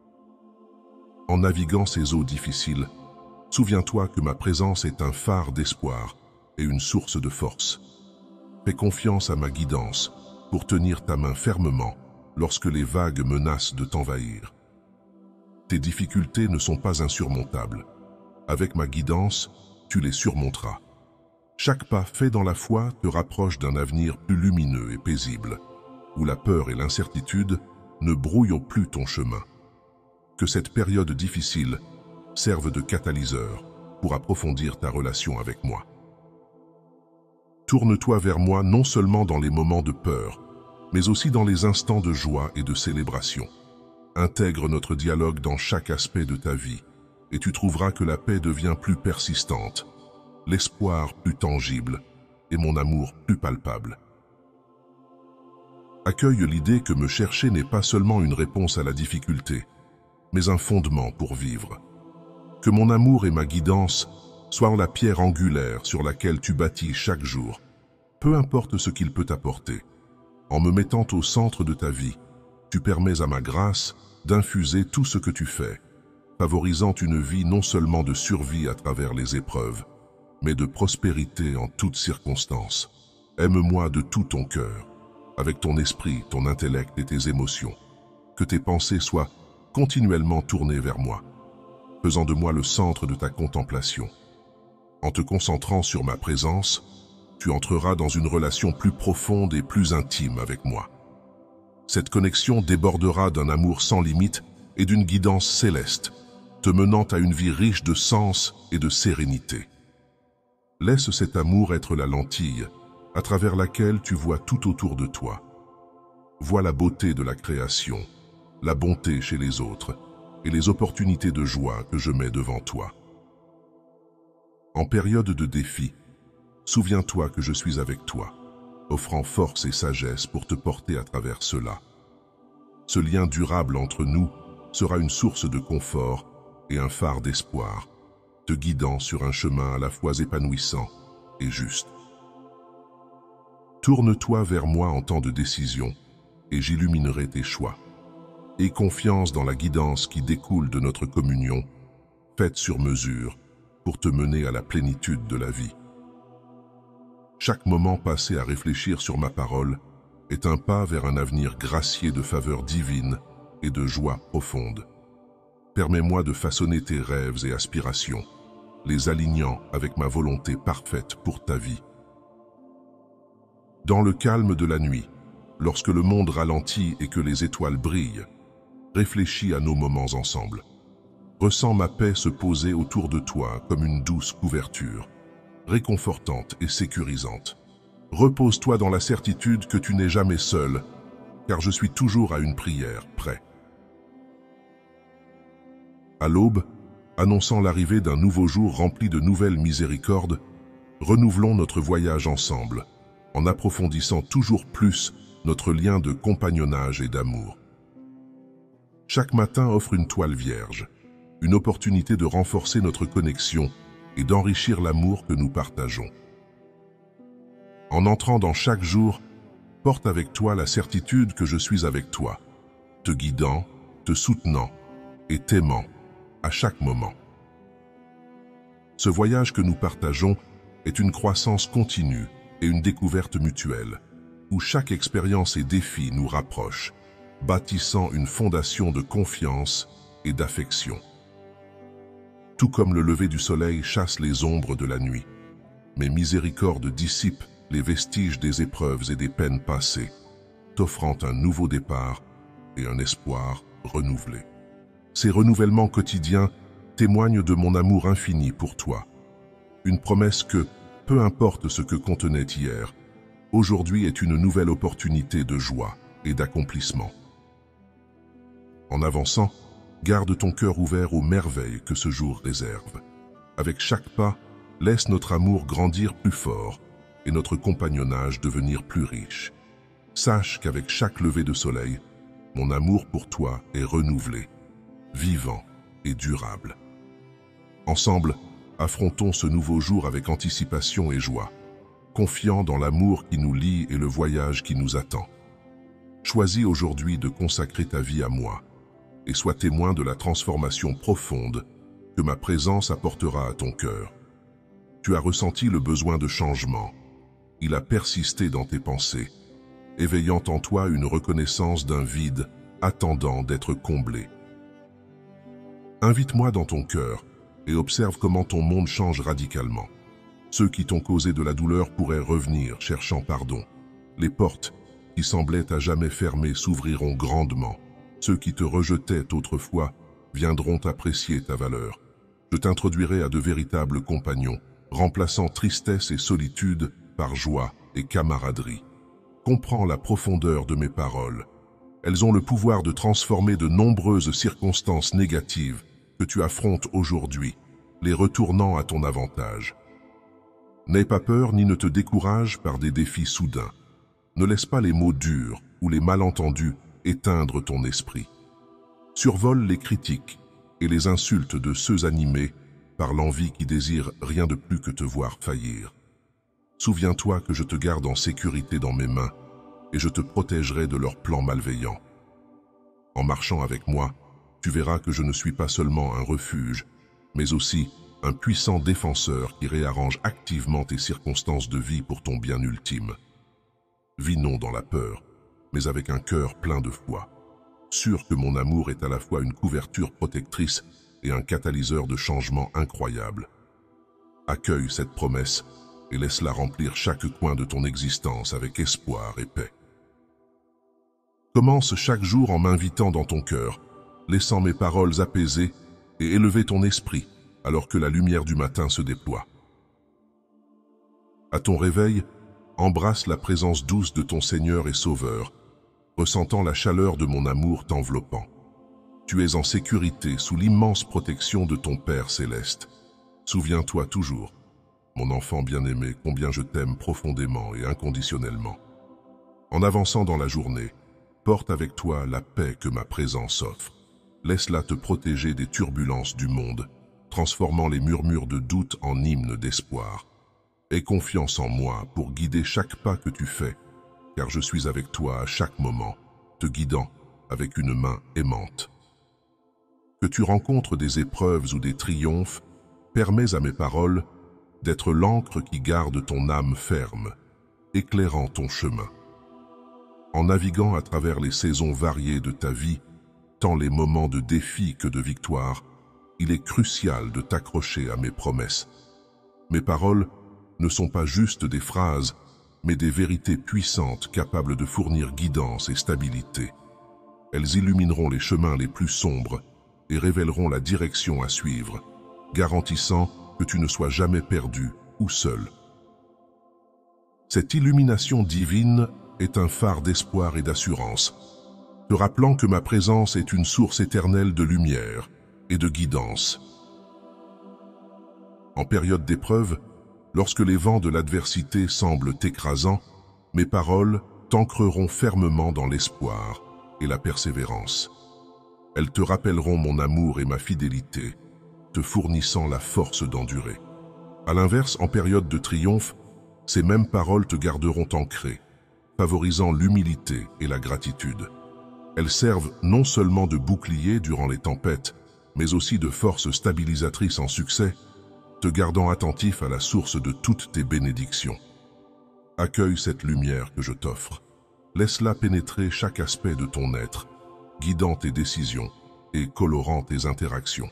[SPEAKER 1] En naviguant ces eaux difficiles, souviens-toi que ma présence est un phare d'espoir et une source de force. Fais confiance à ma guidance pour tenir ta main fermement lorsque les vagues menacent de t'envahir. Tes difficultés ne sont pas insurmontables. Avec ma guidance, tu les surmonteras. Chaque pas fait dans la foi te rapproche d'un avenir plus lumineux et paisible, où la peur et l'incertitude ne brouillent plus ton chemin. Que cette période difficile serve de catalyseur pour approfondir ta relation avec moi. Tourne-toi vers moi non seulement dans les moments de peur, mais aussi dans les instants de joie et de célébration. Intègre notre dialogue dans chaque aspect de ta vie, et tu trouveras que la paix devient plus persistante, l'espoir plus tangible et mon amour plus palpable. Accueille l'idée que me chercher n'est pas seulement une réponse à la difficulté, mais un fondement pour vivre. Que mon amour et ma guidance soient la pierre angulaire sur laquelle tu bâtis chaque jour, peu importe ce qu'il peut apporter. En me mettant au centre de ta vie, tu permets à ma grâce d'infuser tout ce que tu fais, favorisant une vie non seulement de survie à travers les épreuves, mais de prospérité en toutes circonstances. Aime-moi de tout ton cœur, avec ton esprit, ton intellect et tes émotions. Que tes pensées soient continuellement tournées vers moi, faisant de moi le centre de ta contemplation. En te concentrant sur ma présence, tu entreras dans une relation plus profonde et plus intime avec moi. Cette connexion débordera d'un amour sans limite et d'une guidance céleste, te menant à une vie riche de sens et de sérénité. Laisse cet amour être la lentille à travers laquelle tu vois tout autour de toi. Vois la beauté de la création, la bonté chez les autres et les opportunités de joie que je mets devant toi. En période de défi, souviens-toi que je suis avec toi, offrant force et sagesse pour te porter à travers cela. Ce lien durable entre nous sera une source de confort et un phare d'espoir, te guidant sur un chemin à la fois épanouissant et juste. Tourne-toi vers moi en temps de décision et j'illuminerai tes choix. Aie confiance dans la guidance qui découle de notre communion, faite sur mesure pour te mener à la plénitude de la vie. Chaque moment passé à réfléchir sur ma parole est un pas vers un avenir gracié de faveurs divines et de joie profonde. Permets-moi de façonner tes rêves et aspirations, les alignant avec ma volonté parfaite pour ta vie. Dans le calme de la nuit, lorsque le monde ralentit et que les étoiles brillent, réfléchis à nos moments ensemble. Ressens ma paix se poser autour de toi comme une douce couverture, réconfortante et sécurisante. Repose-toi dans la certitude que tu n'es jamais seul, car je suis toujours à une prière, prêt. À l'aube, annonçant l'arrivée d'un nouveau jour rempli de nouvelles miséricordes, renouvelons notre voyage ensemble, en approfondissant toujours plus notre lien de compagnonnage et d'amour. Chaque matin offre une toile vierge, une opportunité de renforcer notre connexion et d'enrichir l'amour que nous partageons. En entrant dans chaque jour, porte avec toi la certitude que je suis avec toi, te guidant, te soutenant et t'aimant à chaque moment. Ce voyage que nous partageons est une croissance continue et une découverte mutuelle, où chaque expérience et défi nous rapproche, bâtissant une fondation de confiance et d'affection. Tout comme le lever du soleil chasse les ombres de la nuit, mes miséricordes dissipent les vestiges des épreuves et des peines passées, t'offrant un nouveau départ et un espoir renouvelé. Ces renouvellements quotidiens témoignent de mon amour infini pour toi, une promesse que, peu importe ce que contenait hier, aujourd'hui est une nouvelle opportunité de joie et d'accomplissement. En avançant, garde ton cœur ouvert aux merveilles que ce jour réserve. Avec chaque pas, laisse notre amour grandir plus fort et notre compagnonnage devenir plus riche. Sache qu'avec chaque lever de soleil, mon amour pour toi est renouvelé, vivant et durable. Ensemble, affrontons ce nouveau jour avec anticipation et joie, confiants dans l'amour qui nous lie et le voyage qui nous attend. Choisis aujourd'hui de consacrer ta vie à moi et sois témoin de la transformation profonde que ma présence apportera à ton cœur. Tu as ressenti le besoin de changement. Il a persisté dans tes pensées, éveillant en toi une reconnaissance d'un vide attendant d'être comblé. Invite-moi dans ton cœur et observe comment ton monde change radicalement. Ceux qui t'ont causé de la douleur pourraient revenir, cherchant pardon. Les portes qui semblaient à jamais fermées s'ouvriront grandement. Ceux qui te rejetaient autrefois viendront apprécier ta valeur. Je t'introduirai à de véritables compagnons, remplaçant tristesse et solitude par joie et camaraderie. Comprends la profondeur de mes paroles. Elles ont le pouvoir de transformer de nombreuses circonstances négatives que tu affrontes aujourd'hui, les retournant à ton avantage. N'aie pas peur ni ne te décourage par des défis soudains. Ne laisse pas les mots durs ou les malentendus éteindre ton esprit. Survole les critiques et les insultes de ceux animés par l'envie qui désire rien de plus que te voir faillir. Souviens-toi que je te garde en sécurité dans mes mains et je te protégerai de leurs plans malveillants. En marchant avec moi, tu verras que je ne suis pas seulement un refuge, mais aussi un puissant défenseur qui réarrange activement tes circonstances de vie pour ton bien ultime. Vis non dans la peur, mais avec un cœur plein de foi, sûr que mon amour est à la fois une couverture protectrice et un catalyseur de changement incroyable. Accueille cette promesse et laisse-la remplir chaque coin de ton existence avec espoir et paix. Commence chaque jour en m'invitant dans ton cœur, laissant mes paroles apaiser et élever ton esprit alors que la lumière du matin se déploie. À ton réveil, embrasse la présence douce de ton Seigneur et Sauveur, ressentant la chaleur de mon amour t'enveloppant. Tu es en sécurité sous l'immense protection de ton Père céleste. Souviens-toi toujours, mon enfant bien-aimé, combien je t'aime profondément et inconditionnellement. En avançant dans la journée, porte avec toi la paix que ma présence offre. Laisse-la te protéger des turbulences du monde, transformant les murmures de doute en hymnes d'espoir. Aie confiance en moi pour guider chaque pas que tu fais, car je suis avec toi à chaque moment, te guidant avec une main aimante. Que tu rencontres des épreuves ou des triomphes, permets à mes paroles d'être l'encre qui garde ton âme ferme, éclairant ton chemin. En naviguant à travers les saisons variées de ta vie, tant les moments de défi que de victoire, il est crucial de t'accrocher à mes promesses. Mes paroles ne sont pas juste des phrases, mais des vérités puissantes capables de fournir guidance et stabilité. Elles illumineront les chemins les plus sombres et révéleront la direction à suivre, garantissant que tu ne sois jamais perdu ou seul. Cette illumination divine est un phare d'espoir et d'assurance, te rappelant que ma présence est une source éternelle de lumière et de guidance. En période d'épreuve, lorsque les vents de l'adversité semblent écrasants, mes paroles t'ancreront fermement dans l'espoir et la persévérance. Elles te rappelleront mon amour et ma fidélité, te fournissant la force d'endurer. À l'inverse, en période de triomphe, ces mêmes paroles te garderont ancré, favorisant l'humilité et la gratitude. Elles servent non seulement de bouclier durant les tempêtes, mais aussi de force stabilisatrice en succès, te gardant attentif à la source de toutes tes bénédictions. Accueille cette lumière que je t'offre. Laisse-la pénétrer chaque aspect de ton être, guidant tes décisions et colorant tes interactions.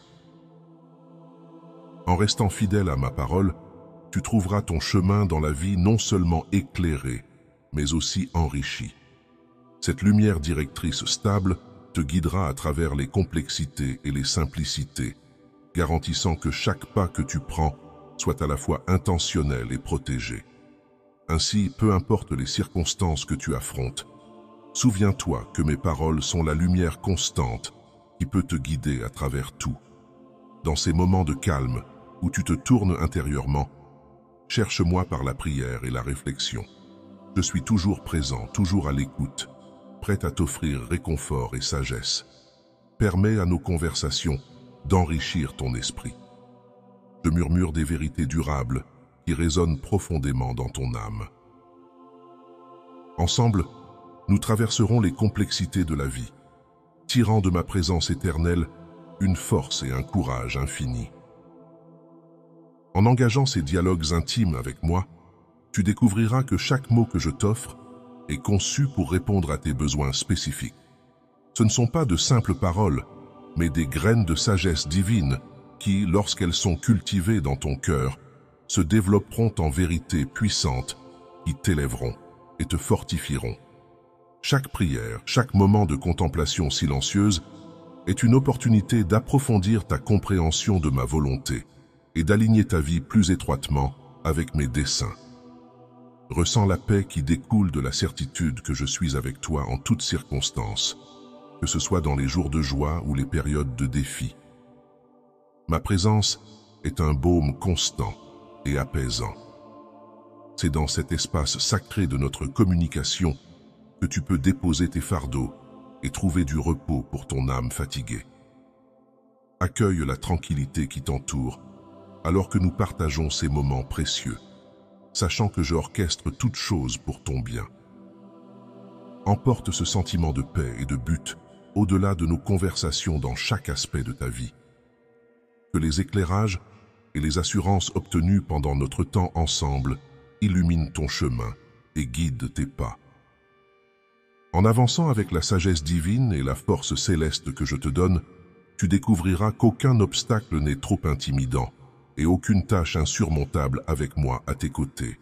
[SPEAKER 1] En restant fidèle à ma parole, tu trouveras ton chemin dans la vie non seulement éclairé, mais aussi enrichi. Cette lumière directrice stable te guidera à travers les complexités et les simplicités, garantissant que chaque pas que tu prends soit à la fois intentionnel et protégé. Ainsi, peu importe les circonstances que tu affrontes, souviens-toi que mes paroles sont la lumière constante qui peut te guider à travers tout. Dans ces moments de calme où tu te tournes intérieurement, cherche-moi par la prière et la réflexion. Je suis toujours présent, toujours à l'écoute, prêt à t'offrir réconfort et sagesse. Permets à nos conversations d'enrichir ton esprit. Je murmure des vérités durables qui résonnent profondément dans ton âme. Ensemble, nous traverserons les complexités de la vie, tirant de ma présence éternelle une force et un courage infinis. En engageant ces dialogues intimes avec moi, tu découvriras que chaque mot que je t'offre est conçu pour répondre à tes besoins spécifiques. Ce ne sont pas de simples paroles, mais des graines de sagesse divine qui, lorsqu'elles sont cultivées dans ton cœur, se développeront en vérités puissantes qui t'élèveront et te fortifieront. Chaque prière, chaque moment de contemplation silencieuse est une opportunité d'approfondir ta compréhension de ma volonté et d'aligner ta vie plus étroitement avec mes desseins. Ressens la paix qui découle de la certitude que je suis avec toi en toutes circonstances, que ce soit dans les jours de joie ou les périodes de défi. Ma présence est un baume constant et apaisant. C'est dans cet espace sacré de notre communication que tu peux déposer tes fardeaux et trouver du repos pour ton âme fatiguée. Accueille la tranquillité qui t'entoure alors que nous partageons ces moments précieux, sachant que j'orchestre toutes choses pour ton bien. Emporte ce sentiment de paix et de but au-delà de nos conversations dans chaque aspect de ta vie. Que les éclairages et les assurances obtenues pendant notre temps ensemble illuminent ton chemin et guident tes pas. En avançant avec la sagesse divine et la force céleste que je te donne, tu découvriras qu'aucun obstacle n'est trop intimidant et aucune tâche insurmontable avec moi à tes côtés.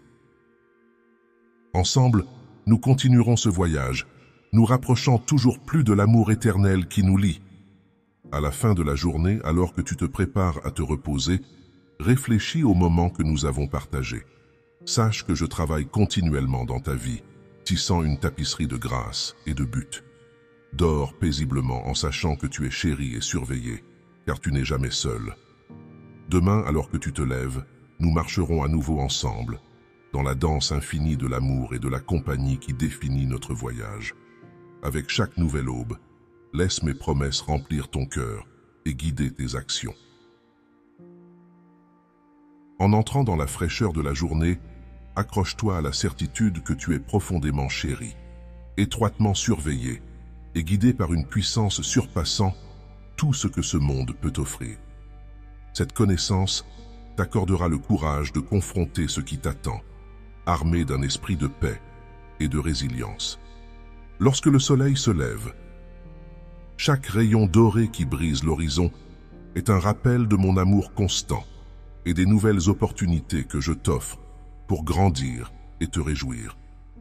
[SPEAKER 1] Ensemble, nous continuerons ce voyage, nous rapprochant toujours plus de l'amour éternel qui nous lie. À la fin de la journée, alors que tu te prépares à te reposer, réfléchis au moment que nous avons partagé. Sache que je travaille continuellement dans ta vie, tissant une tapisserie de grâce et de but. Dors paisiblement en sachant que tu es chéri et surveillé, car tu n'es jamais seul. Demain, alors que tu te lèves, nous marcherons à nouveau ensemble, dans la danse infinie de l'amour et de la compagnie qui définit notre voyage. Avec chaque nouvelle aube, laisse mes promesses remplir ton cœur et guider tes actions. En entrant dans la fraîcheur de la journée, accroche-toi à la certitude que tu es profondément chéri, étroitement surveillé et guidé par une puissance surpassant tout ce que ce monde peut offrir. Cette connaissance t'accordera le courage de confronter ce qui t'attend, armé d'un esprit de paix et de résilience. Lorsque le soleil se lève, chaque rayon doré qui brise l'horizon est un rappel de mon amour constant et des nouvelles opportunités que je t'offre pour grandir et te réjouir.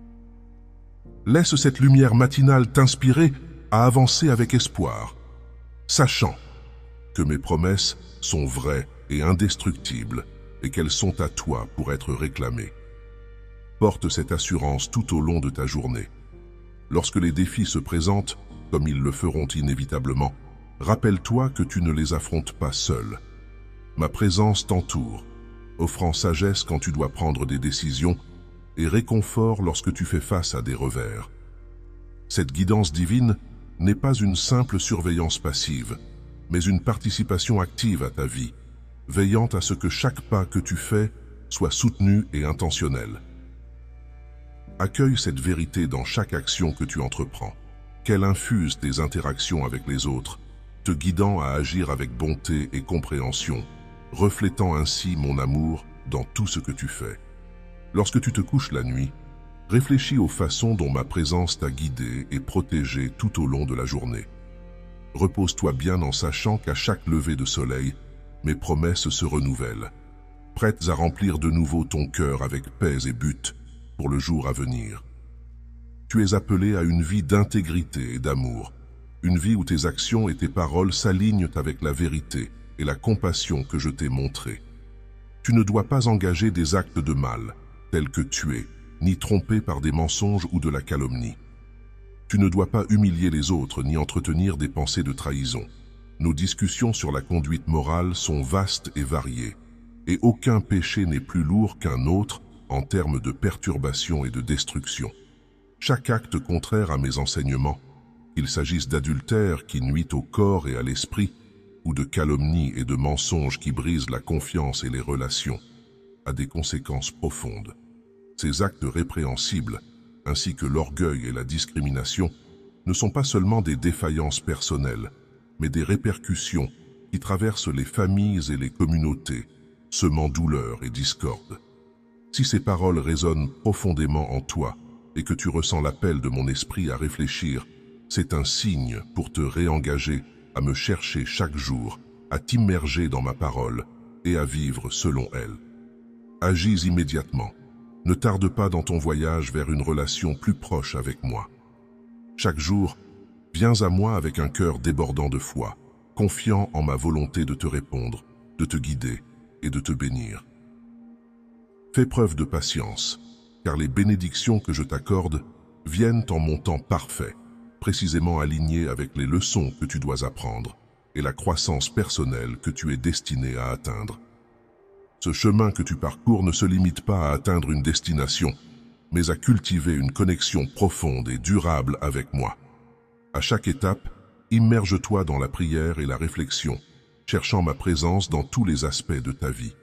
[SPEAKER 1] Laisse cette lumière matinale t'inspirer à avancer avec espoir, sachant que mes promesses sont vraies et indestructibles et qu'elles sont à toi pour être réclamées. Porte cette assurance tout au long de ta journée. Lorsque les défis se présentent, comme ils le feront inévitablement, rappelle-toi que tu ne les affrontes pas seul. Ma présence t'entoure, offrant sagesse quand tu dois prendre des décisions et réconfort lorsque tu fais face à des revers. Cette guidance divine n'est pas une simple surveillance passive, mais une participation active à ta vie, veillant à ce que chaque pas que tu fais soit soutenu et intentionnel. Accueille cette vérité dans chaque action que tu entreprends, qu'elle infuse tes interactions avec les autres, te guidant à agir avec bonté et compréhension, reflétant ainsi mon amour dans tout ce que tu fais. Lorsque tu te couches la nuit, réfléchis aux façons dont ma présence t'a guidé et protégé tout au long de la journée. Repose-toi bien en sachant qu'à chaque lever de soleil, mes promesses se renouvellent, prêtes à remplir de nouveau ton cœur avec paix et but pour le jour à venir. Tu es appelé à une vie d'intégrité et d'amour, une vie où tes actions et tes paroles s'alignent avec la vérité et la compassion que je t'ai montrée. Tu ne dois pas engager des actes de mal, tels que tuer, ni tromper par des mensonges ou de la calomnie. Tu ne dois pas humilier les autres ni entretenir des pensées de trahison. Nos discussions sur la conduite morale sont vastes et variées, et aucun péché n'est plus lourd qu'un autre en termes de perturbation et de destruction. Chaque acte contraire à mes enseignements, qu'il s'agisse d'adultère qui nuit au corps et à l'esprit, ou de calomnies et de mensonges qui brisent la confiance et les relations, a des conséquences profondes. Ces actes répréhensibles, ainsi que l'orgueil et la discrimination, ne sont pas seulement des défaillances personnelles, mais des répercussions qui traversent les familles et les communautés, semant douleur et discorde. Si ces paroles résonnent profondément en toi et que tu ressens l'appel de mon esprit à réfléchir, c'est un signe pour te réengager à me chercher chaque jour, à t'immerger dans ma parole et à vivre selon elle. Agis immédiatement. Ne tarde pas dans ton voyage vers une relation plus proche avec moi. Chaque jour, viens à moi avec un cœur débordant de foi, confiant en ma volonté de te répondre, de te guider et de te bénir. Fais preuve de patience, car les bénédictions que je t'accorde viennent en mon temps parfait, précisément alignées avec les leçons que tu dois apprendre et la croissance personnelle que tu es destiné à atteindre. Ce chemin que tu parcours ne se limite pas à atteindre une destination, mais à cultiver une connexion profonde et durable avec moi. À chaque étape, immerge-toi dans la prière et la réflexion, cherchant ma présence dans tous les aspects de ta vie.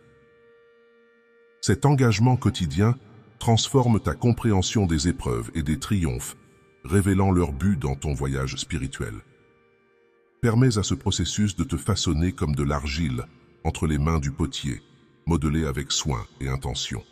[SPEAKER 1] Cet engagement quotidien transforme ta compréhension des épreuves et des triomphes, révélant leur but dans ton voyage spirituel. Permets à ce processus de te façonner comme de l'argile entre les mains du potier, modelé avec soin et intention.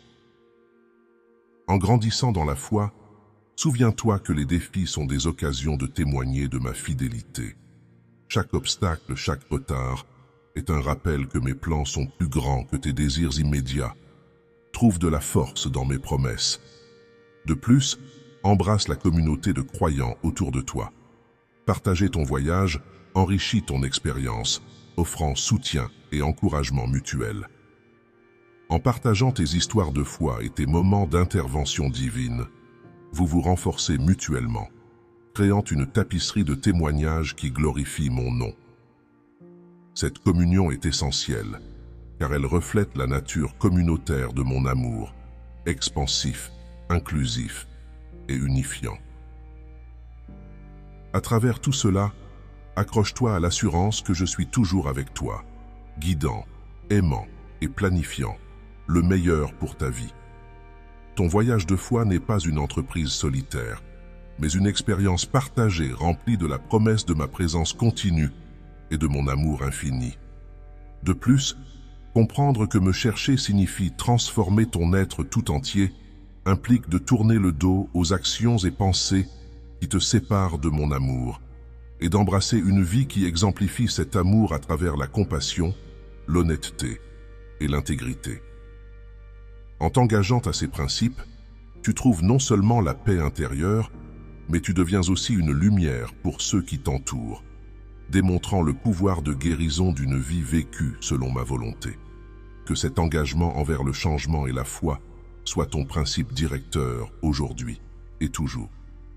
[SPEAKER 1] En grandissant dans la foi, souviens-toi que les défis sont des occasions de témoigner de ma fidélité. Chaque obstacle, chaque retard est un rappel que mes plans sont plus grands que tes désirs immédiats. Trouve de la force dans mes promesses. De plus, embrasse la communauté de croyants autour de toi. Partager ton voyage enrichit ton expérience, offrant soutien et encouragement mutuel. En partageant tes histoires de foi et tes moments d'intervention divine, vous vous renforcez mutuellement, créant une tapisserie de témoignages qui glorifie mon nom. Cette communion est essentielle, car elle reflète la nature communautaire de mon amour, expansif, inclusif et unifiant. À travers tout cela, accroche-toi à l'assurance que je suis toujours avec toi, guidant, aimant et planifiant le meilleur pour ta vie. Ton voyage de foi n'est pas une entreprise solitaire, mais une expérience partagée remplie de la promesse de ma présence continue et de mon amour infini. De plus, comprendre que me chercher signifie transformer ton être tout entier implique de tourner le dos aux actions et pensées qui te séparent de mon amour et d'embrasser une vie qui exemplifie cet amour à travers la compassion, l'honnêteté et l'intégrité. En t'engageant à ces principes, tu trouves non seulement la paix intérieure, mais tu deviens aussi une lumière pour ceux qui t'entourent, démontrant le pouvoir de guérison d'une vie vécue selon ma volonté. Que cet engagement envers le changement et la foi soit ton principe directeur aujourd'hui et toujours.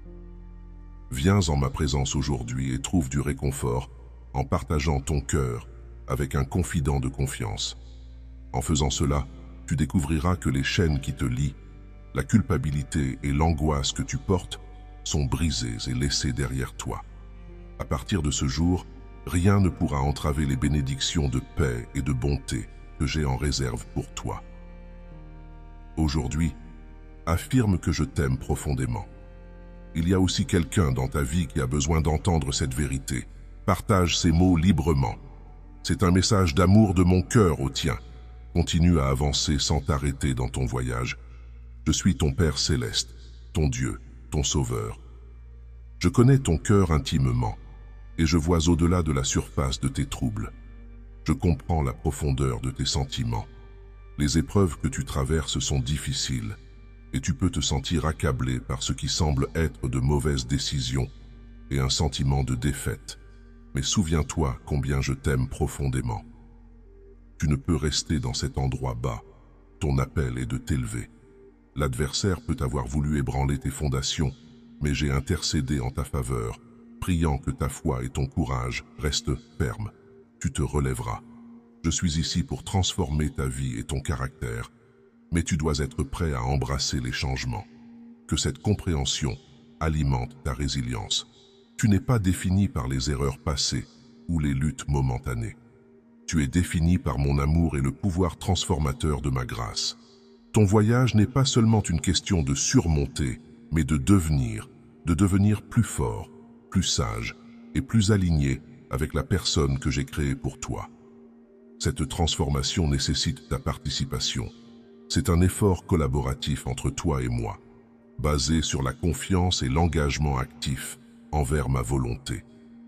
[SPEAKER 1] Viens en ma présence aujourd'hui et trouve du réconfort en partageant ton cœur avec un confident de confiance. En faisant cela, tu découvriras que les chaînes qui te lient, la culpabilité et l'angoisse que tu portes sont brisées et laissées derrière toi. À partir de ce jour, rien ne pourra entraver les bénédictions de paix et de bonté que j'ai en réserve pour toi. Aujourd'hui, affirme que je t'aime profondément. Il y a aussi quelqu'un dans ta vie qui a besoin d'entendre cette vérité. Partage ces mots librement. C'est un message d'amour de mon cœur au tien. Continue à avancer sans t'arrêter dans ton voyage. Je suis ton Père céleste, ton Dieu, ton Sauveur. Je connais ton cœur intimement et je vois au-delà de la surface de tes troubles. Je comprends la profondeur de tes sentiments. Les épreuves que tu traverses sont difficiles et tu peux te sentir accablé par ce qui semble être de mauvaises décisions et un sentiment de défaite. Mais souviens-toi combien je t'aime profondément. Tu ne peux rester dans cet endroit bas. Ton appel est de t'élever. L'adversaire peut avoir voulu ébranler tes fondations, mais j'ai intercédé en ta faveur, priant que ta foi et ton courage restent fermes. Tu te relèveras. Je suis ici pour transformer ta vie et ton caractère, mais tu dois être prêt à embrasser les changements. Que cette compréhension alimente ta résilience. Tu n'es pas défini par les erreurs passées ou les luttes momentanées. Tu es défini par mon amour et le pouvoir transformateur de ma grâce. Ton voyage n'est pas seulement une question de surmonter, mais de devenir plus fort, plus sage et plus aligné avec la personne que j'ai créée pour toi. Cette transformation nécessite ta participation. C'est un effort collaboratif entre toi et moi, basé sur la confiance et l'engagement actif envers ma volonté.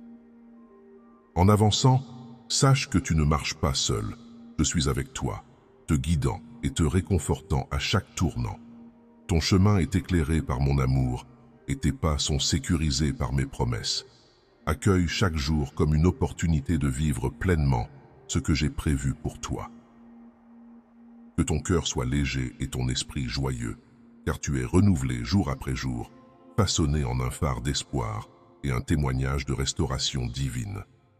[SPEAKER 1] En avançant, sache que tu ne marches pas seul. Je suis avec toi, te guidant et te réconfortant à chaque tournant. Ton chemin est éclairé par mon amour et tes pas sont sécurisés par mes promesses. Accueille chaque jour comme une opportunité de vivre pleinement ce que j'ai prévu pour toi. Que ton cœur soit léger et ton esprit joyeux, car tu es renouvelé jour après jour, façonné en un phare d'espoir et un témoignage de restauration divine.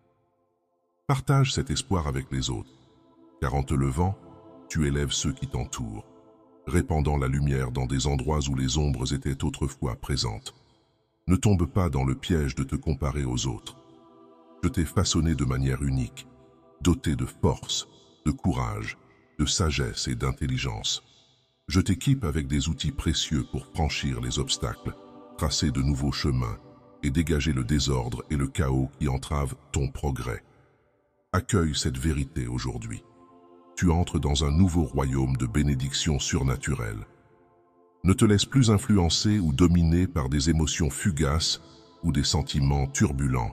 [SPEAKER 1] Partage cet espoir avec les autres, car en te levant, tu élèves ceux qui t'entourent, répandant la lumière dans des endroits où les ombres étaient autrefois présentes. Ne tombe pas dans le piège de te comparer aux autres. Je t'ai façonné de manière unique, doté de force, de courage, de sagesse et d'intelligence. Je t'équipe avec des outils précieux pour franchir les obstacles, tracer de nouveaux chemins et dégager le désordre et le chaos qui entravent ton progrès. Accueille cette vérité aujourd'hui. Tu entres dans un nouveau royaume de bénédictions surnaturelles. Ne te laisse plus influencer ou dominer par des émotions fugaces ou des sentiments turbulents.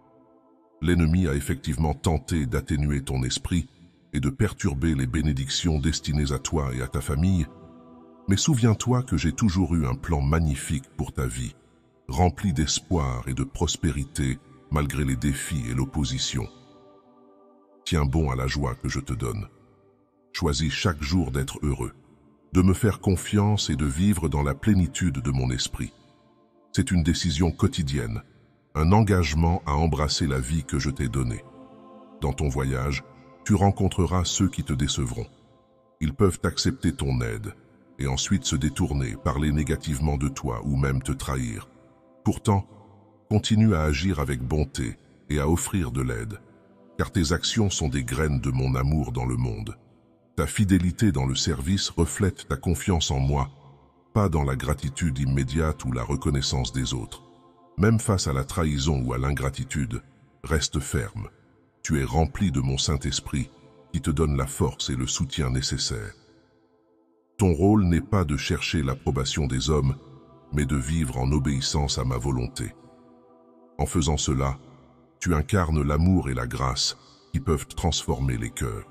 [SPEAKER 1] L'ennemi a effectivement tenté d'atténuer ton esprit et de perturber les bénédictions destinées à toi et à ta famille, mais souviens-toi que j'ai toujours eu un plan magnifique pour ta vie, rempli d'espoir et de prospérité malgré les défis et l'opposition. Tiens bon à la joie que je te donne. Choisis chaque jour d'être heureux, de me faire confiance et de vivre dans la plénitude de mon esprit. C'est une décision quotidienne, un engagement à embrasser la vie que je t'ai donnée. Dans ton voyage, tu rencontreras ceux qui te décevront. Ils peuvent accepter ton aide et ensuite se détourner, parler négativement de toi ou même te trahir. Pourtant, continue à agir avec bonté et à offrir de l'aide, car tes actions sont des graines de mon amour dans le monde. Ta fidélité dans le service reflète ta confiance en moi, pas dans la gratitude immédiate ou la reconnaissance des autres. Même face à la trahison ou à l'ingratitude, reste ferme. Tu es rempli de mon Saint-Esprit qui te donne la force et le soutien nécessaires. Ton rôle n'est pas de chercher l'approbation des hommes, mais de vivre en obéissance à ma volonté. En faisant cela, tu incarnes l'amour et la grâce qui peuvent transformer les cœurs.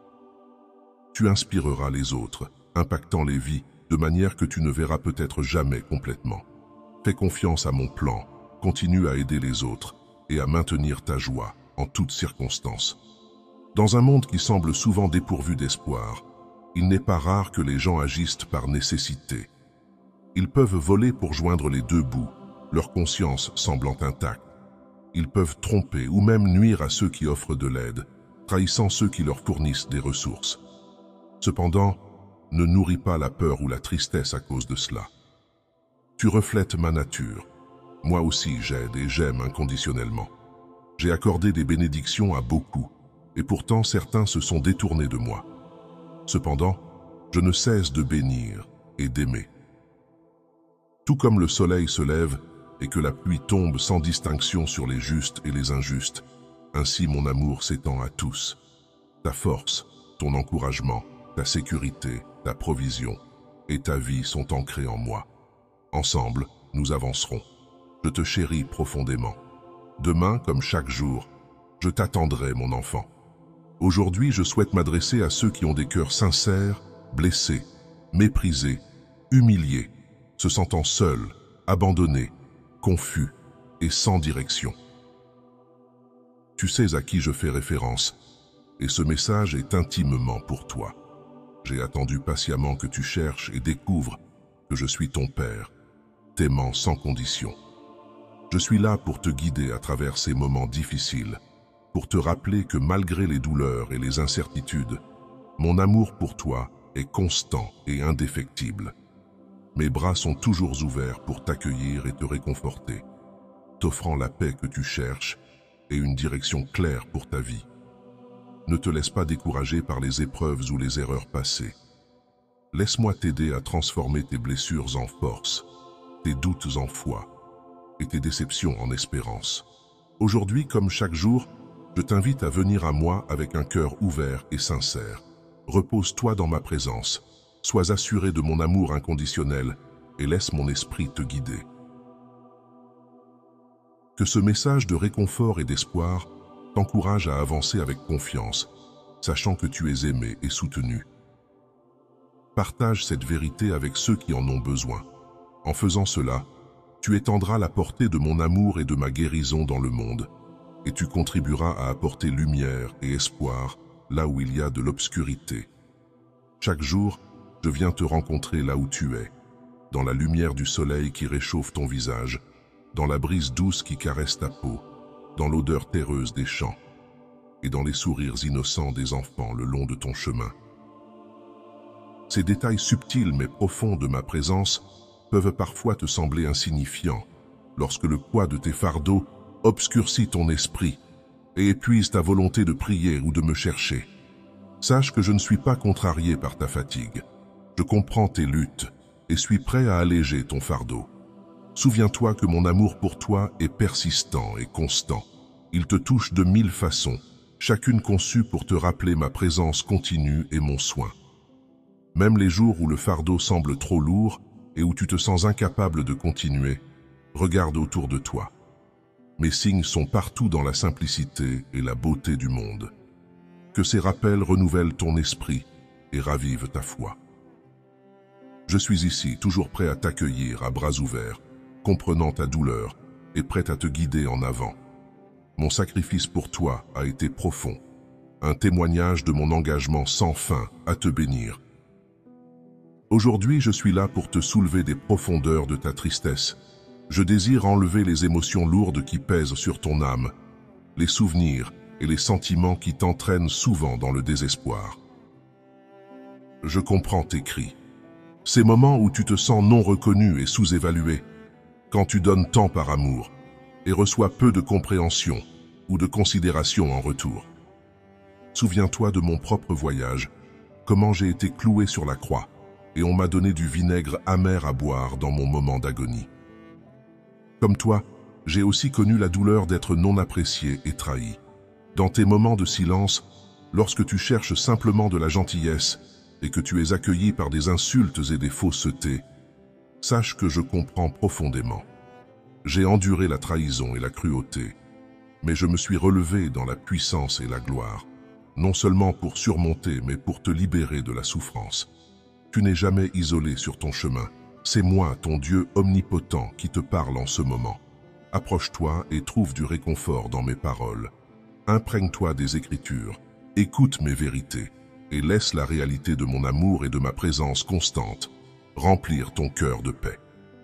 [SPEAKER 1] Tu inspireras les autres, impactant les vies de manière que tu ne verras peut-être jamais complètement. Fais confiance à mon plan, continue à aider les autres et à maintenir ta joie en toutes circonstances. Dans un monde qui semble souvent dépourvu d'espoir, il n'est pas rare que les gens agissent par nécessité. Ils peuvent voler pour joindre les deux bouts, leur conscience semblant intacte. Ils peuvent tromper ou même nuire à ceux qui offrent de l'aide, trahissant ceux qui leur fournissent des ressources. Cependant, ne nourris pas la peur ou la tristesse à cause de cela. Tu reflètes ma nature. Moi aussi j'aide et j'aime inconditionnellement. J'ai accordé des bénédictions à beaucoup, et pourtant certains se sont détournés de moi. Cependant, je ne cesse de bénir et d'aimer. Tout comme le soleil se lève et que la pluie tombe sans distinction sur les justes et les injustes, ainsi mon amour s'étend à tous. Ta force, ton encouragement, ta sécurité, ta provision et ta vie sont ancrés en moi. Ensemble, nous avancerons. Je te chéris profondément. Demain, comme chaque jour, je t'attendrai, mon enfant. Aujourd'hui, je souhaite m'adresser à ceux qui ont des cœurs sincères, blessés, méprisés, humiliés, se sentant seuls, abandonnés, confus et sans direction. Tu sais à qui je fais référence, et ce message est intimement pour toi. J'ai attendu patiemment que tu cherches et découvres que je suis ton Père, t'aimant sans condition. Je suis là pour te guider à travers ces moments difficiles, pour te rappeler que malgré les douleurs et les incertitudes, mon amour pour toi est constant et indéfectible. Mes bras sont toujours ouverts pour t'accueillir et te réconforter, t'offrant la paix que tu cherches et une direction claire pour ta vie. Ne te laisse pas décourager par les épreuves ou les erreurs passées. Laisse-moi t'aider à transformer tes blessures en force, tes doutes en foi et tes déceptions en espérance. Aujourd'hui, comme chaque jour, je t'invite à venir à moi avec un cœur ouvert et sincère. Repose-toi dans ma présence, sois assuré de mon amour inconditionnel et laisse mon esprit te guider. Que ce message de réconfort et d'espoir t'encourage à avancer avec confiance, sachant que tu es aimé et soutenu. Partage cette vérité avec ceux qui en ont besoin. En faisant cela, tu étendras la portée de mon amour et de ma guérison dans le monde, et tu contribueras à apporter lumière et espoir là où il y a de l'obscurité. Chaque jour, je viens te rencontrer là où tu es, dans la lumière du soleil qui réchauffe ton visage, dans la brise douce qui caresse ta peau, dans l'odeur terreuse des champs, et dans les sourires innocents des enfants le long de ton chemin. Ces détails subtils mais profonds de ma présence peuvent parfois te sembler insignifiants lorsque le poids de tes fardeaux obscurcit ton esprit et épuise ta volonté de prier ou de me chercher. Sache que je ne suis pas contrarié par ta fatigue. Je comprends tes luttes et suis prêt à alléger ton fardeau. Souviens-toi que mon amour pour toi est persistant et constant. Il te touche de 1000 façons, chacune conçue pour te rappeler ma présence continue et mon soin. Même les jours où le fardeau semble trop lourd et où tu te sens incapable de continuer, regarde autour de toi. Mes signes sont partout dans la simplicité et la beauté du monde. Que ces rappels renouvellent ton esprit et ravivent ta foi. Je suis ici, toujours prêt à t'accueillir à bras ouverts, comprenant ta douleur et prêt à te guider en avant. Mon sacrifice pour toi a été profond, un témoignage de mon engagement sans fin à te bénir. Aujourd'hui, je suis là pour te soulever des profondeurs de ta tristesse. Je désire enlever les émotions lourdes qui pèsent sur ton âme, les souvenirs et les sentiments qui t'entraînent souvent dans le désespoir. Je comprends tes cris, ces moments où tu te sens non reconnu et sous-évalué, quand tu donnes tant par amour et reçois peu de compréhension ou de considération en retour. Souviens-toi de mon propre voyage, comment j'ai été cloué sur la croix, et on m'a donné du vinaigre amer à boire dans mon moment d'agonie. Comme toi, j'ai aussi connu la douleur d'être non apprécié et trahi. Dans tes moments de silence, lorsque tu cherches simplement de la gentillesse et que tu es accueilli par des insultes et des faussetés, sache que je comprends profondément. J'ai enduré la trahison et la cruauté, mais je me suis relevé dans la puissance et la gloire, non seulement pour surmonter, mais pour te libérer de la souffrance. Tu n'es jamais isolé sur ton chemin. C'est moi, ton Dieu omnipotent, qui te parle en ce moment. Approche-toi et trouve du réconfort dans mes paroles. Imprègne-toi des Écritures, écoute mes vérités et laisse la réalité de mon amour et de ma présence constante remplir ton cœur de paix.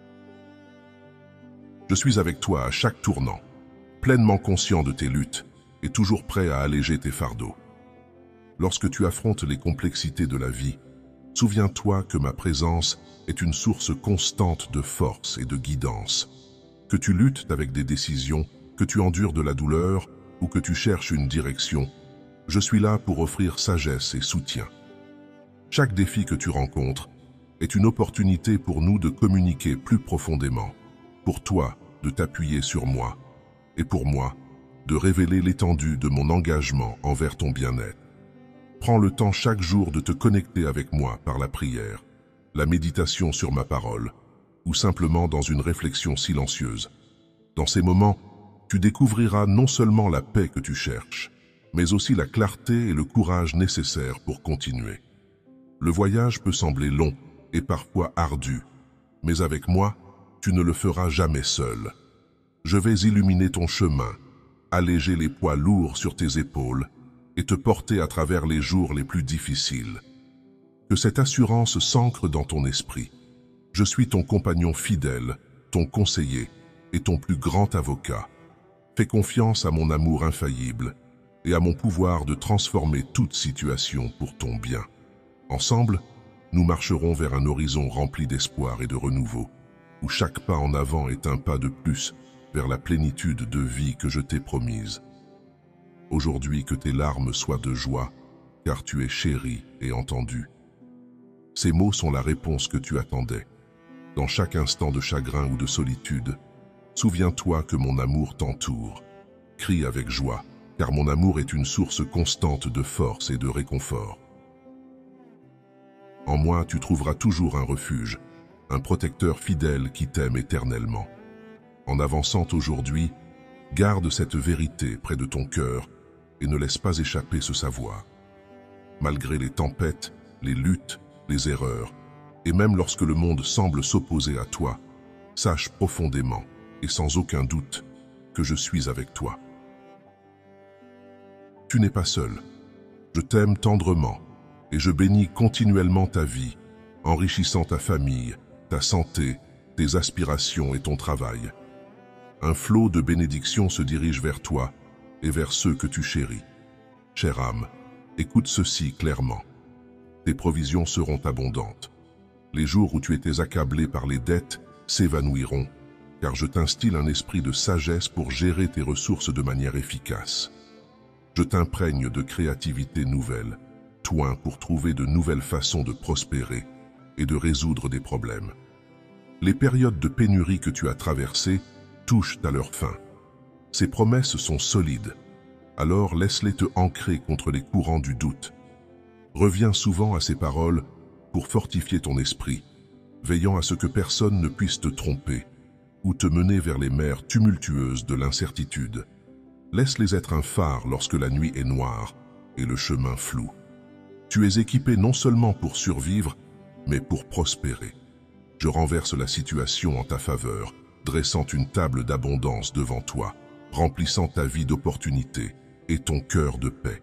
[SPEAKER 1] Je suis avec toi à chaque tournant, pleinement conscient de tes luttes et toujours prêt à alléger tes fardeaux. Lorsque tu affrontes les complexités de la vie, souviens-toi que ma présence est une source constante de force et de guidance. Que tu luttes avec des décisions, que tu endures de la douleur ou que tu cherches une direction, je suis là pour offrir sagesse et soutien. Chaque défi que tu rencontres est une opportunité pour nous de communiquer plus profondément, pour toi de t'appuyer sur moi et pour moi de révéler l'étendue de mon engagement envers ton bien-être. Prends le temps chaque jour de te connecter avec moi par la prière, la méditation sur ma parole, ou simplement dans une réflexion silencieuse. Dans ces moments, tu découvriras non seulement la paix que tu cherches, mais aussi la clarté et le courage nécessaires pour continuer. Le voyage peut sembler long et parfois ardu, mais avec moi, tu ne le feras jamais seul. Je vais illuminer ton chemin, alléger les poids lourds sur tes épaules, et te porter à travers les jours les plus difficiles. Que cette assurance s'ancre dans ton esprit. Je suis ton compagnon fidèle, ton conseiller et ton plus grand avocat. Fais confiance à mon amour infaillible et à mon pouvoir de transformer toute situation pour ton bien. Ensemble, nous marcherons vers un horizon rempli d'espoir et de renouveau, où chaque pas en avant est un pas de plus vers la plénitude de vie que je t'ai promise. Aujourd'hui que tes larmes soient de joie, car tu es chéri et entendu. Ces mots sont la réponse que tu attendais. Dans chaque instant de chagrin ou de solitude, souviens-toi que mon amour t'entoure. Crie avec joie, car mon amour est une source constante de force et de réconfort. En moi, tu trouveras toujours un refuge, un protecteur fidèle qui t'aime éternellement. En avançant aujourd'hui, garde cette vérité près de ton cœur et ne laisse pas échapper ce savoir. Malgré les tempêtes, les luttes, les erreurs, et même lorsque le monde semble s'opposer à toi, sache profondément et sans aucun doute que je suis avec toi. Tu n'es pas seul. Je t'aime tendrement et je bénis continuellement ta vie, enrichissant ta famille, ta santé, tes aspirations et ton travail. Un flot de bénédictions se dirige vers toi et vers ceux que tu chéris. Chère âme, écoute ceci clairement. Tes provisions seront abondantes. Les jours où tu étais accablé par les dettes s'évanouiront, car je t'instille un esprit de sagesse pour gérer tes ressources de manière efficace. Je t'imprègne de créativité nouvelle, toi pour trouver de nouvelles façons de prospérer et de résoudre des problèmes. Les périodes de pénurie que tu as traversées touchent à leur fin. Ces promesses sont solides, alors laisse-les te ancrer contre les courants du doute. Reviens souvent à ces paroles pour fortifier ton esprit, veillant à ce que personne ne puisse te tromper ou te mener vers les mers tumultueuses de l'incertitude. Laisse-les être un phare lorsque la nuit est noire et le chemin flou. Tu es équipé non seulement pour survivre, mais pour prospérer. Je renverse la situation en ta faveur, dressant une table d'abondance devant toi, remplissant ta vie d'opportunités et ton cœur de paix.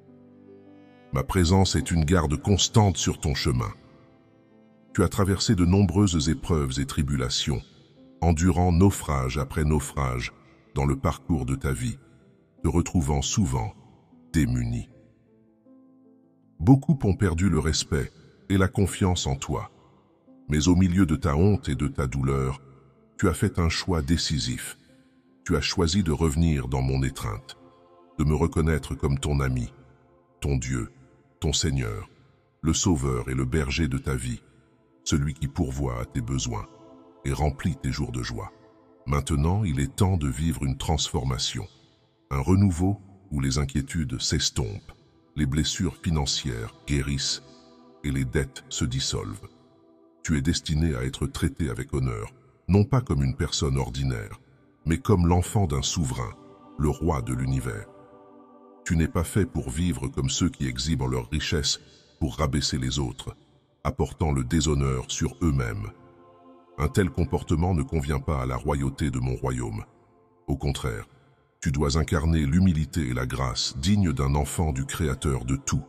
[SPEAKER 1] Ma présence est une garde constante sur ton chemin. Tu as traversé de nombreuses épreuves et tribulations, endurant naufrage après naufrage dans le parcours de ta vie, te retrouvant souvent démuni. Beaucoup ont perdu le respect et la confiance en toi, mais au milieu de ta honte et de ta douleur, tu as fait un choix décisif. Tu as choisi de revenir dans mon étreinte, de me reconnaître comme ton ami, ton Dieu, ton Seigneur, le Sauveur et le berger de ta vie, celui qui pourvoit à tes besoins et remplit tes jours de joie. Maintenant, il est temps de vivre une transformation, un renouveau où les inquiétudes s'estompent, les blessures financières guérissent et les dettes se dissolvent. Tu es destiné à être traité avec honneur, non pas comme une personne ordinaire, mais comme l'enfant d'un souverain, le roi de l'univers. Tu n'es pas fait pour vivre comme ceux qui exhibent leur richesse pour rabaisser les autres, apportant le déshonneur sur eux-mêmes. Un tel comportement ne convient pas à la royauté de mon royaume. Au contraire, tu dois incarner l'humilité et la grâce dignes d'un enfant du Créateur de tout.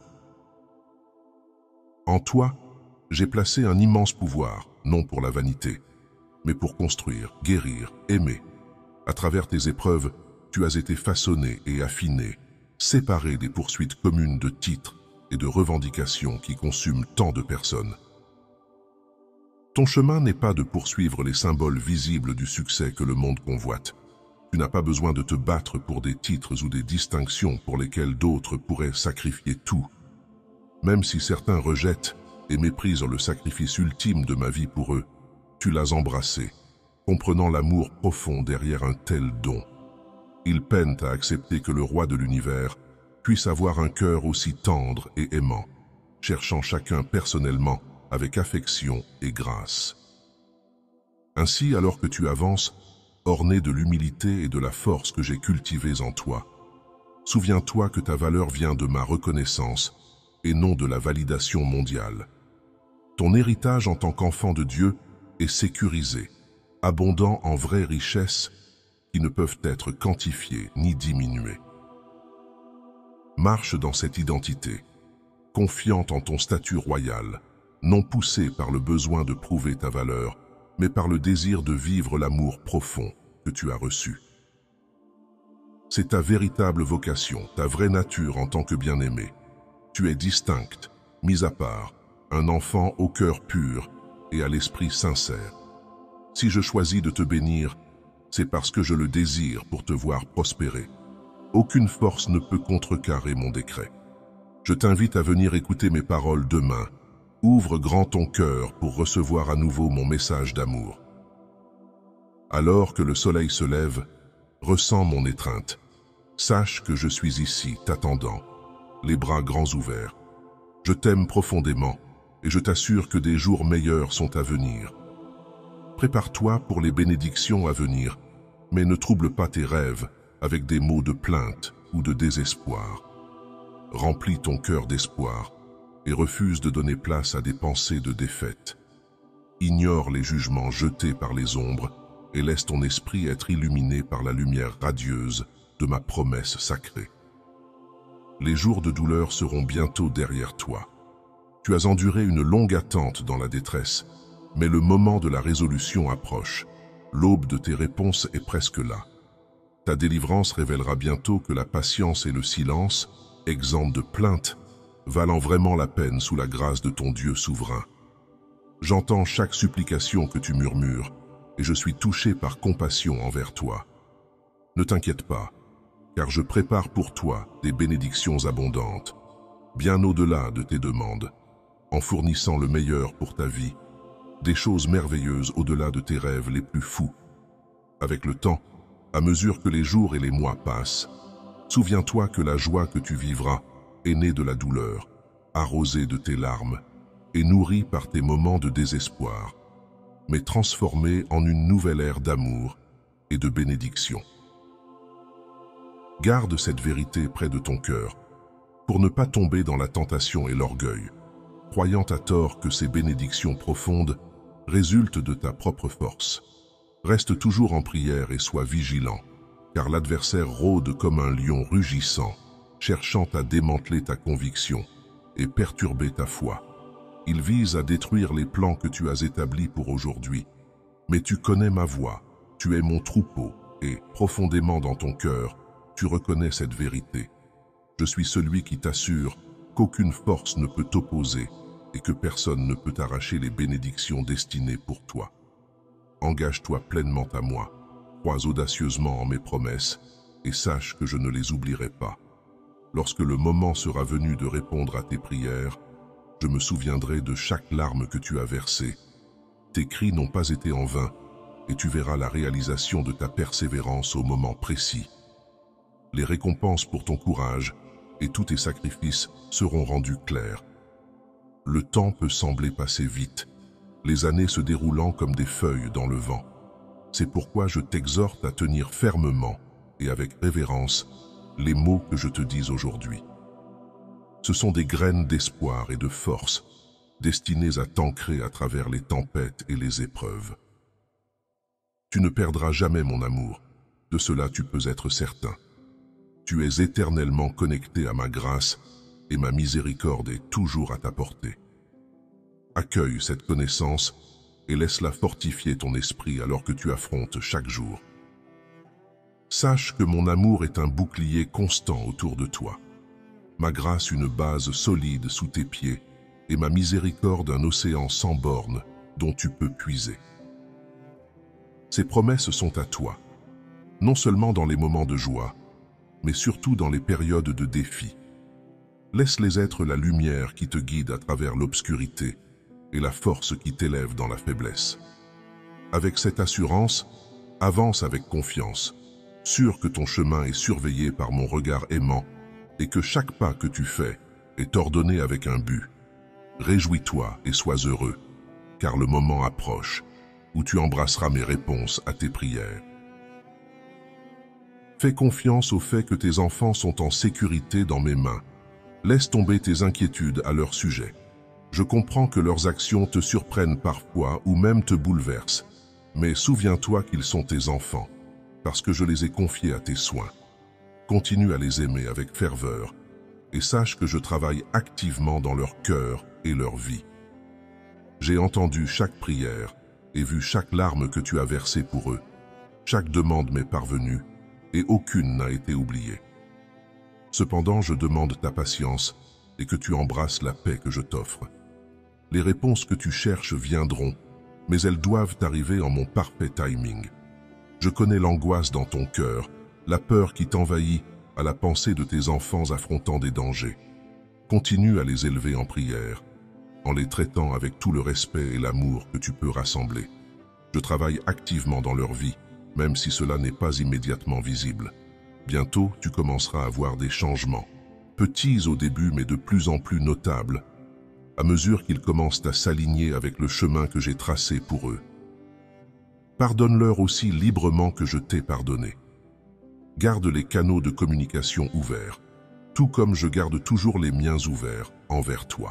[SPEAKER 1] En toi, j'ai placé un immense pouvoir, non pour la vanité, mais pour construire, guérir, aimer. À travers tes épreuves, tu as été façonné et affiné, séparé des poursuites communes de titres et de revendications qui consument tant de personnes. Ton chemin n'est pas de poursuivre les symboles visibles du succès que le monde convoite. Tu n'as pas besoin de te battre pour des titres ou des distinctions pour lesquelles d'autres pourraient sacrifier tout. Même si certains rejettent et méprisent le sacrifice ultime de ma vie pour eux, tu l'as embrassé, comprenant l'amour profond derrière un tel don. Ils peinent à accepter que le roi de l'univers puisse avoir un cœur aussi tendre et aimant, cherchant chacun personnellement avec affection et grâce. Ainsi, alors que tu avances, orné de l'humilité et de la force que j'ai cultivées en toi, souviens-toi que ta valeur vient de ma reconnaissance et non de la validation mondiale. Ton héritage en tant qu'enfant de Dieu est sécurisé, abondant en vraies richesses qui ne peuvent être quantifiées ni diminuées. Marche dans cette identité, confiante en ton statut royal, non poussé par le besoin de prouver ta valeur, mais par le désir de vivre l'amour profond que tu as reçu. C'est ta véritable vocation, ta vraie nature en tant que bien-aimé. Tu es distincte, mise à part, un enfant au cœur pur et à l'esprit sincère. Si je choisis de te bénir, c'est parce que je le désire pour te voir prospérer. Aucune force ne peut contrecarrer mon décret. Je t'invite à venir écouter mes paroles demain. Ouvre grand ton cœur pour recevoir à nouveau mon message d'amour. Alors que le soleil se lève, ressens mon étreinte. Sache que je suis ici, t'attendant, les bras grands ouverts. Je t'aime profondément et je t'assure que des jours meilleurs sont à venir. Prépare-toi pour les bénédictions à venir, mais ne trouble pas tes rêves avec des mots de plainte ou de désespoir. Remplis ton cœur d'espoir et refuse de donner place à des pensées de défaite. Ignore les jugements jetés par les ombres et laisse ton esprit être illuminé par la lumière radieuse de ma promesse sacrée. Les jours de douleur seront bientôt derrière toi. Tu as enduré une longue attente dans la détresse, mais le moment de la résolution approche. L'aube de tes réponses est presque là. Ta délivrance révélera bientôt que la patience et le silence, exempts de plaintes, valent vraiment la peine sous la grâce de ton Dieu souverain. J'entends chaque supplication que tu murmures, et je suis touché par compassion envers toi. Ne t'inquiète pas, car je prépare pour toi des bénédictions abondantes, bien au-delà de tes demandes, en fournissant le meilleur pour ta vie, des choses merveilleuses au-delà de tes rêves les plus fous. Avec le temps, à mesure que les jours et les mois passent, souviens-toi que la joie que tu vivras est née de la douleur, arrosée de tes larmes et nourrie par tes moments de désespoir, mais transformée en une nouvelle ère d'amour et de bénédiction. Garde cette vérité près de ton cœur pour ne pas tomber dans la tentation et l'orgueil, croyant à tort que ces bénédictions profondes résultent de ta propre force. Reste toujours en prière et sois vigilant, car l'adversaire rôde comme un lion rugissant, cherchant à démanteler ta conviction et perturber ta foi. Il vise à détruire les plans que tu as établis pour aujourd'hui. Mais tu connais ma voix, tu es mon troupeau, et, profondément dans ton cœur, tu reconnais cette vérité. Je suis celui qui t'assure qu'aucune force ne peut t'opposer et que personne ne peut arracher les bénédictions destinées pour toi. Engage-toi pleinement à moi, crois audacieusement en mes promesses et sache que je ne les oublierai pas. Lorsque le moment sera venu de répondre à tes prières, je me souviendrai de chaque larme que tu as versée. Tes cris n'ont pas été en vain et tu verras la réalisation de ta persévérance au moment précis. Les récompenses pour ton courage et tous tes sacrifices seront rendus clairs. Le temps peut sembler passer vite, les années se déroulant comme des feuilles dans le vent. C'est pourquoi je t'exhorte à tenir fermement et avec révérence les mots que je te dis aujourd'hui. Ce sont des graines d'espoir et de force, destinées à t'ancrer à travers les tempêtes et les épreuves. Tu ne perdras jamais mon amour, de cela tu peux être certain. Tu es éternellement connecté à ma grâce et ma miséricorde est toujours à ta portée. Accueille cette connaissance et laisse-la fortifier ton esprit alors que tu affrontes chaque jour. Sache que mon amour est un bouclier constant autour de toi, ma grâce une base solide sous tes pieds et ma miséricorde un océan sans bornes dont tu peux puiser. Ces promesses sont à toi, non seulement dans les moments de joie, mais surtout dans les périodes de défi. Laisse-les être la lumière qui te guide à travers l'obscurité et la force qui t'élève dans la faiblesse. Avec cette assurance, avance avec confiance, sûr que ton chemin est surveillé par mon regard aimant et que chaque pas que tu fais est ordonné avec un but. Réjouis-toi et sois heureux, car le moment approche où tu embrasseras mes réponses à tes prières. Fais confiance au fait que tes enfants sont en sécurité dans mes mains. Laisse tomber tes inquiétudes à leur sujet. Je comprends que leurs actions te surprennent parfois ou même te bouleversent, mais souviens-toi qu'ils sont tes enfants, parce que je les ai confiés à tes soins. Continue à les aimer avec ferveur et sache que je travaille activement dans leur cœur et leur vie. J'ai entendu chaque prière et vu chaque larme que tu as versée pour eux. Chaque demande m'est parvenue et aucune n'a été oubliée. Cependant, je demande ta patience et que tu embrasses la paix que je t'offre. Les réponses que tu cherches viendront, mais elles doivent arriver en mon parfait timing. Je connais l'angoisse dans ton cœur, la peur qui t'envahit à la pensée de tes enfants affrontant des dangers. Continue à les élever en prière, en les traitant avec tout le respect et l'amour que tu peux rassembler. Je travaille activement dans leur vie, même si cela n'est pas immédiatement visible. Bientôt, tu commenceras à voir des changements, petits au début mais de plus en plus notables, à mesure qu'ils commencent à s'aligner avec le chemin que j'ai tracé pour eux. Pardonne-leur aussi librement que je t'ai pardonné. Garde les canaux de communication ouverts, tout comme je garde toujours les miens ouverts envers toi.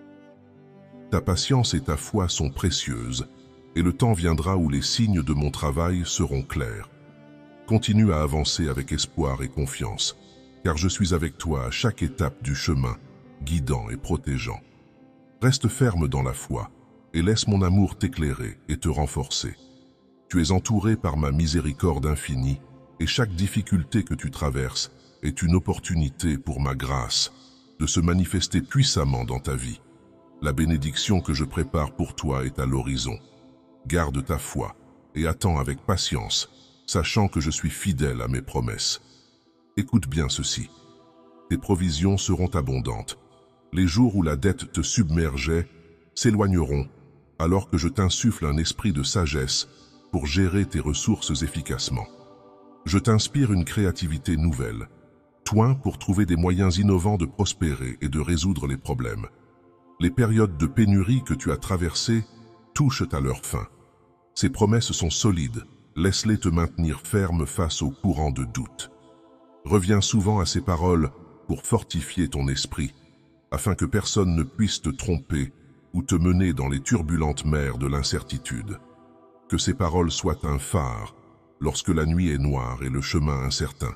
[SPEAKER 1] Ta patience et ta foi sont précieuses, et le temps viendra où les signes de mon travail seront clairs. Continue à avancer avec espoir et confiance, car je suis avec toi à chaque étape du chemin, guidant et protégeant. Reste ferme dans la foi, et laisse mon amour t'éclairer et te renforcer. Tu es entouré par ma miséricorde infinie, et chaque difficulté que tu traverses est une opportunité pour ma grâce de se manifester puissamment dans ta vie. La bénédiction que je prépare pour toi est à l'horizon. Garde ta foi et attends avec patience, sachant que je suis fidèle à mes promesses. Écoute bien ceci. Tes provisions seront abondantes. Les jours où la dette te submergeait s'éloigneront, alors que je t'insuffle un esprit de sagesse pour gérer tes ressources efficacement. Je t'inspire une créativité nouvelle, toi pour trouver des moyens innovants de prospérer et de résoudre les problèmes. Les périodes de pénurie que tu as traversées touchent à leur fin. Ces promesses sont solides, laisse-les te maintenir ferme face aux courants de doute. Reviens souvent à ces paroles pour fortifier ton esprit, afin que personne ne puisse te tromper ou te mener dans les turbulentes mers de l'incertitude. Que ces paroles soient un phare lorsque la nuit est noire et le chemin incertain.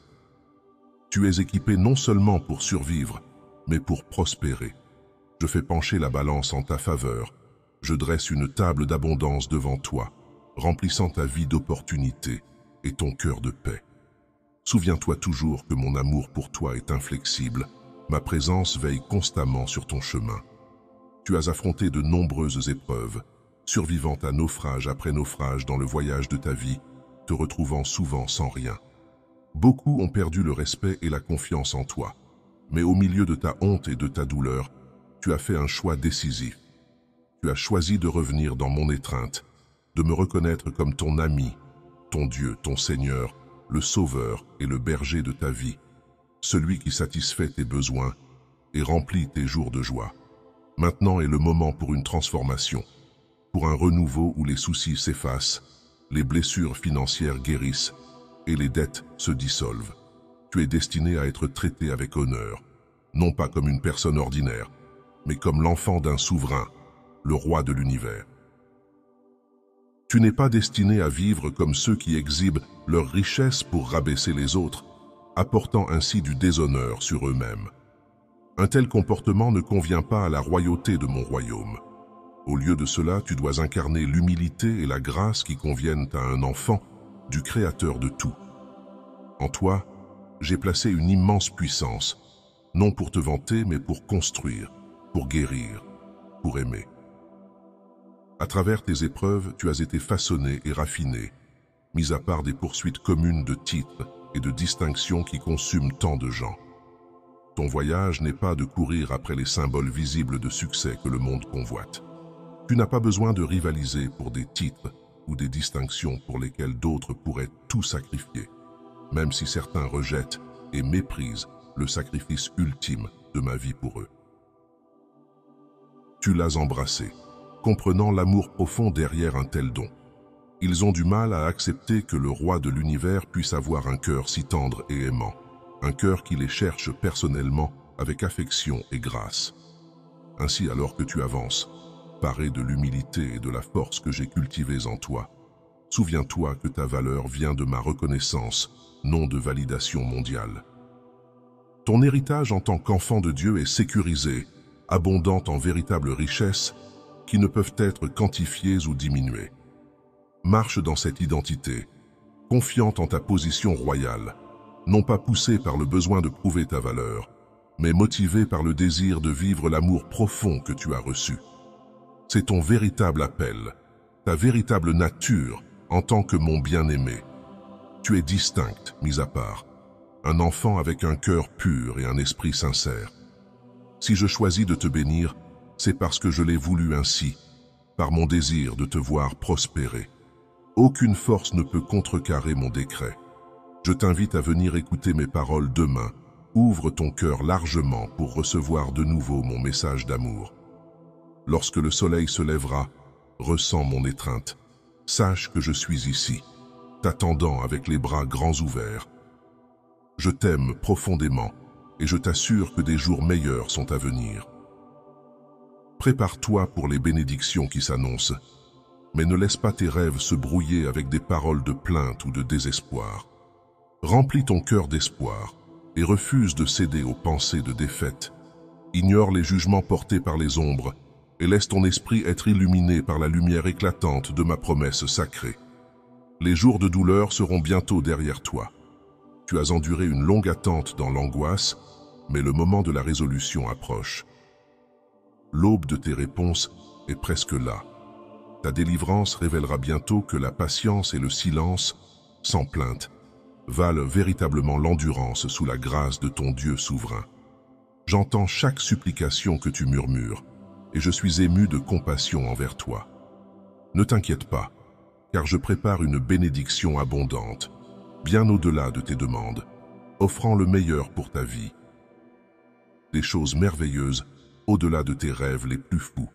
[SPEAKER 1] Tu es équipé non seulement pour survivre, mais pour prospérer. Je fais pencher la balance en ta faveur. Je dresse une table d'abondance devant toi, remplissant ta vie d'opportunités et ton cœur de paix. Souviens-toi toujours que mon amour pour toi est inflexible. Ma présence veille constamment sur ton chemin. Tu as affronté de nombreuses épreuves, survivant à naufrage après naufrage dans le voyage de ta vie, te retrouvant souvent sans rien. Beaucoup ont perdu le respect et la confiance en toi, mais au milieu de ta honte et de ta douleur, tu as fait un choix décisif. Tu as choisi de revenir dans mon étreinte, de me reconnaître comme ton ami, ton Dieu, ton Seigneur, le Sauveur et le berger de ta vie, celui qui satisfait tes besoins et remplit tes jours de joie. Maintenant est le moment pour une transformation, pour un renouveau où les soucis s'effacent, les blessures financières guérissent et les dettes se dissolvent. Tu es destiné à être traité avec honneur, non pas comme une personne ordinaire, mais comme l'enfant d'un souverain, le roi de l'univers. Tu n'es pas destiné à vivre comme ceux qui exhibent leur richesse pour rabaisser les autres, apportant ainsi du déshonneur sur eux-mêmes. Un tel comportement ne convient pas à la royauté de mon royaume. Au lieu de cela, tu dois incarner l'humilité et la grâce qui conviennent à un enfant du Créateur de tout. En toi, j'ai placé une immense puissance, non pour te vanter, mais pour construire, pour guérir, pour aimer. À travers tes épreuves, tu as été façonné et raffiné, mis à part des poursuites communes de titres et de distinctions qui consument tant de gens. Ton voyage n'est pas de courir après les symboles visibles de succès que le monde convoite. Tu n'as pas besoin de rivaliser pour des titres ou des distinctions pour lesquelles d'autres pourraient tout sacrifier, même si certains rejettent et méprisent le sacrifice ultime de ma vie pour eux. Tu l'as embrassé, comprenant l'amour profond derrière un tel don. Ils ont du mal à accepter que le roi de l'univers puisse avoir un cœur si tendre et aimant, un cœur qui les cherche personnellement avec affection et grâce. Ainsi, alors que tu avances, paré de l'humilité et de la force que j'ai cultivées en toi, souviens-toi que ta valeur vient de ma reconnaissance, non de validation mondiale. Ton héritage en tant qu'enfant de Dieu est sécurisé, abondant en véritables richesses qui ne peuvent être quantifiées ou diminuées. Marche dans cette identité, confiante en ta position royale, non pas poussé par le besoin de prouver ta valeur, mais motivé par le désir de vivre l'amour profond que tu as reçu. C'est ton véritable appel, ta véritable nature en tant que mon bien-aimé. Tu es distincte, mis à part. un enfant avec un cœur pur et un esprit sincère. Si je choisis de te bénir, c'est parce que je l'ai voulu ainsi, par mon désir de te voir prospérer. Aucune force ne peut contrecarrer mon décret. Je t'invite à venir écouter mes paroles demain. Ouvre ton cœur largement pour recevoir de nouveau mon message d'amour. Lorsque le soleil se lèvera, ressens mon étreinte. Sache que je suis ici, t'attendant avec les bras grands ouverts. Je t'aime profondément et je t'assure que des jours meilleurs sont à venir. Prépare-toi pour les bénédictions qui s'annoncent, mais ne laisse pas tes rêves se brouiller avec des paroles de plainte ou de désespoir. Remplis ton cœur d'espoir et refuse de céder aux pensées de défaite. Ignore les jugements portés par les ombres et laisse ton esprit être illuminé par la lumière éclatante de ma promesse sacrée. Les jours de douleur seront bientôt derrière toi. Tu as enduré une longue attente dans l'angoisse, mais le moment de la résolution approche. L'aube de tes réponses est presque là. Ta délivrance révélera bientôt que la patience et le silence, sans plainte, valent véritablement l'endurance sous la grâce de ton Dieu souverain. J'entends chaque supplication que tu murmures, et je suis ému de compassion envers toi. Ne t'inquiète pas, car je prépare une bénédiction abondante, bien au-delà de tes demandes, offrant le meilleur pour ta vie. Des choses merveilleuses, au-delà de tes rêves les plus fous.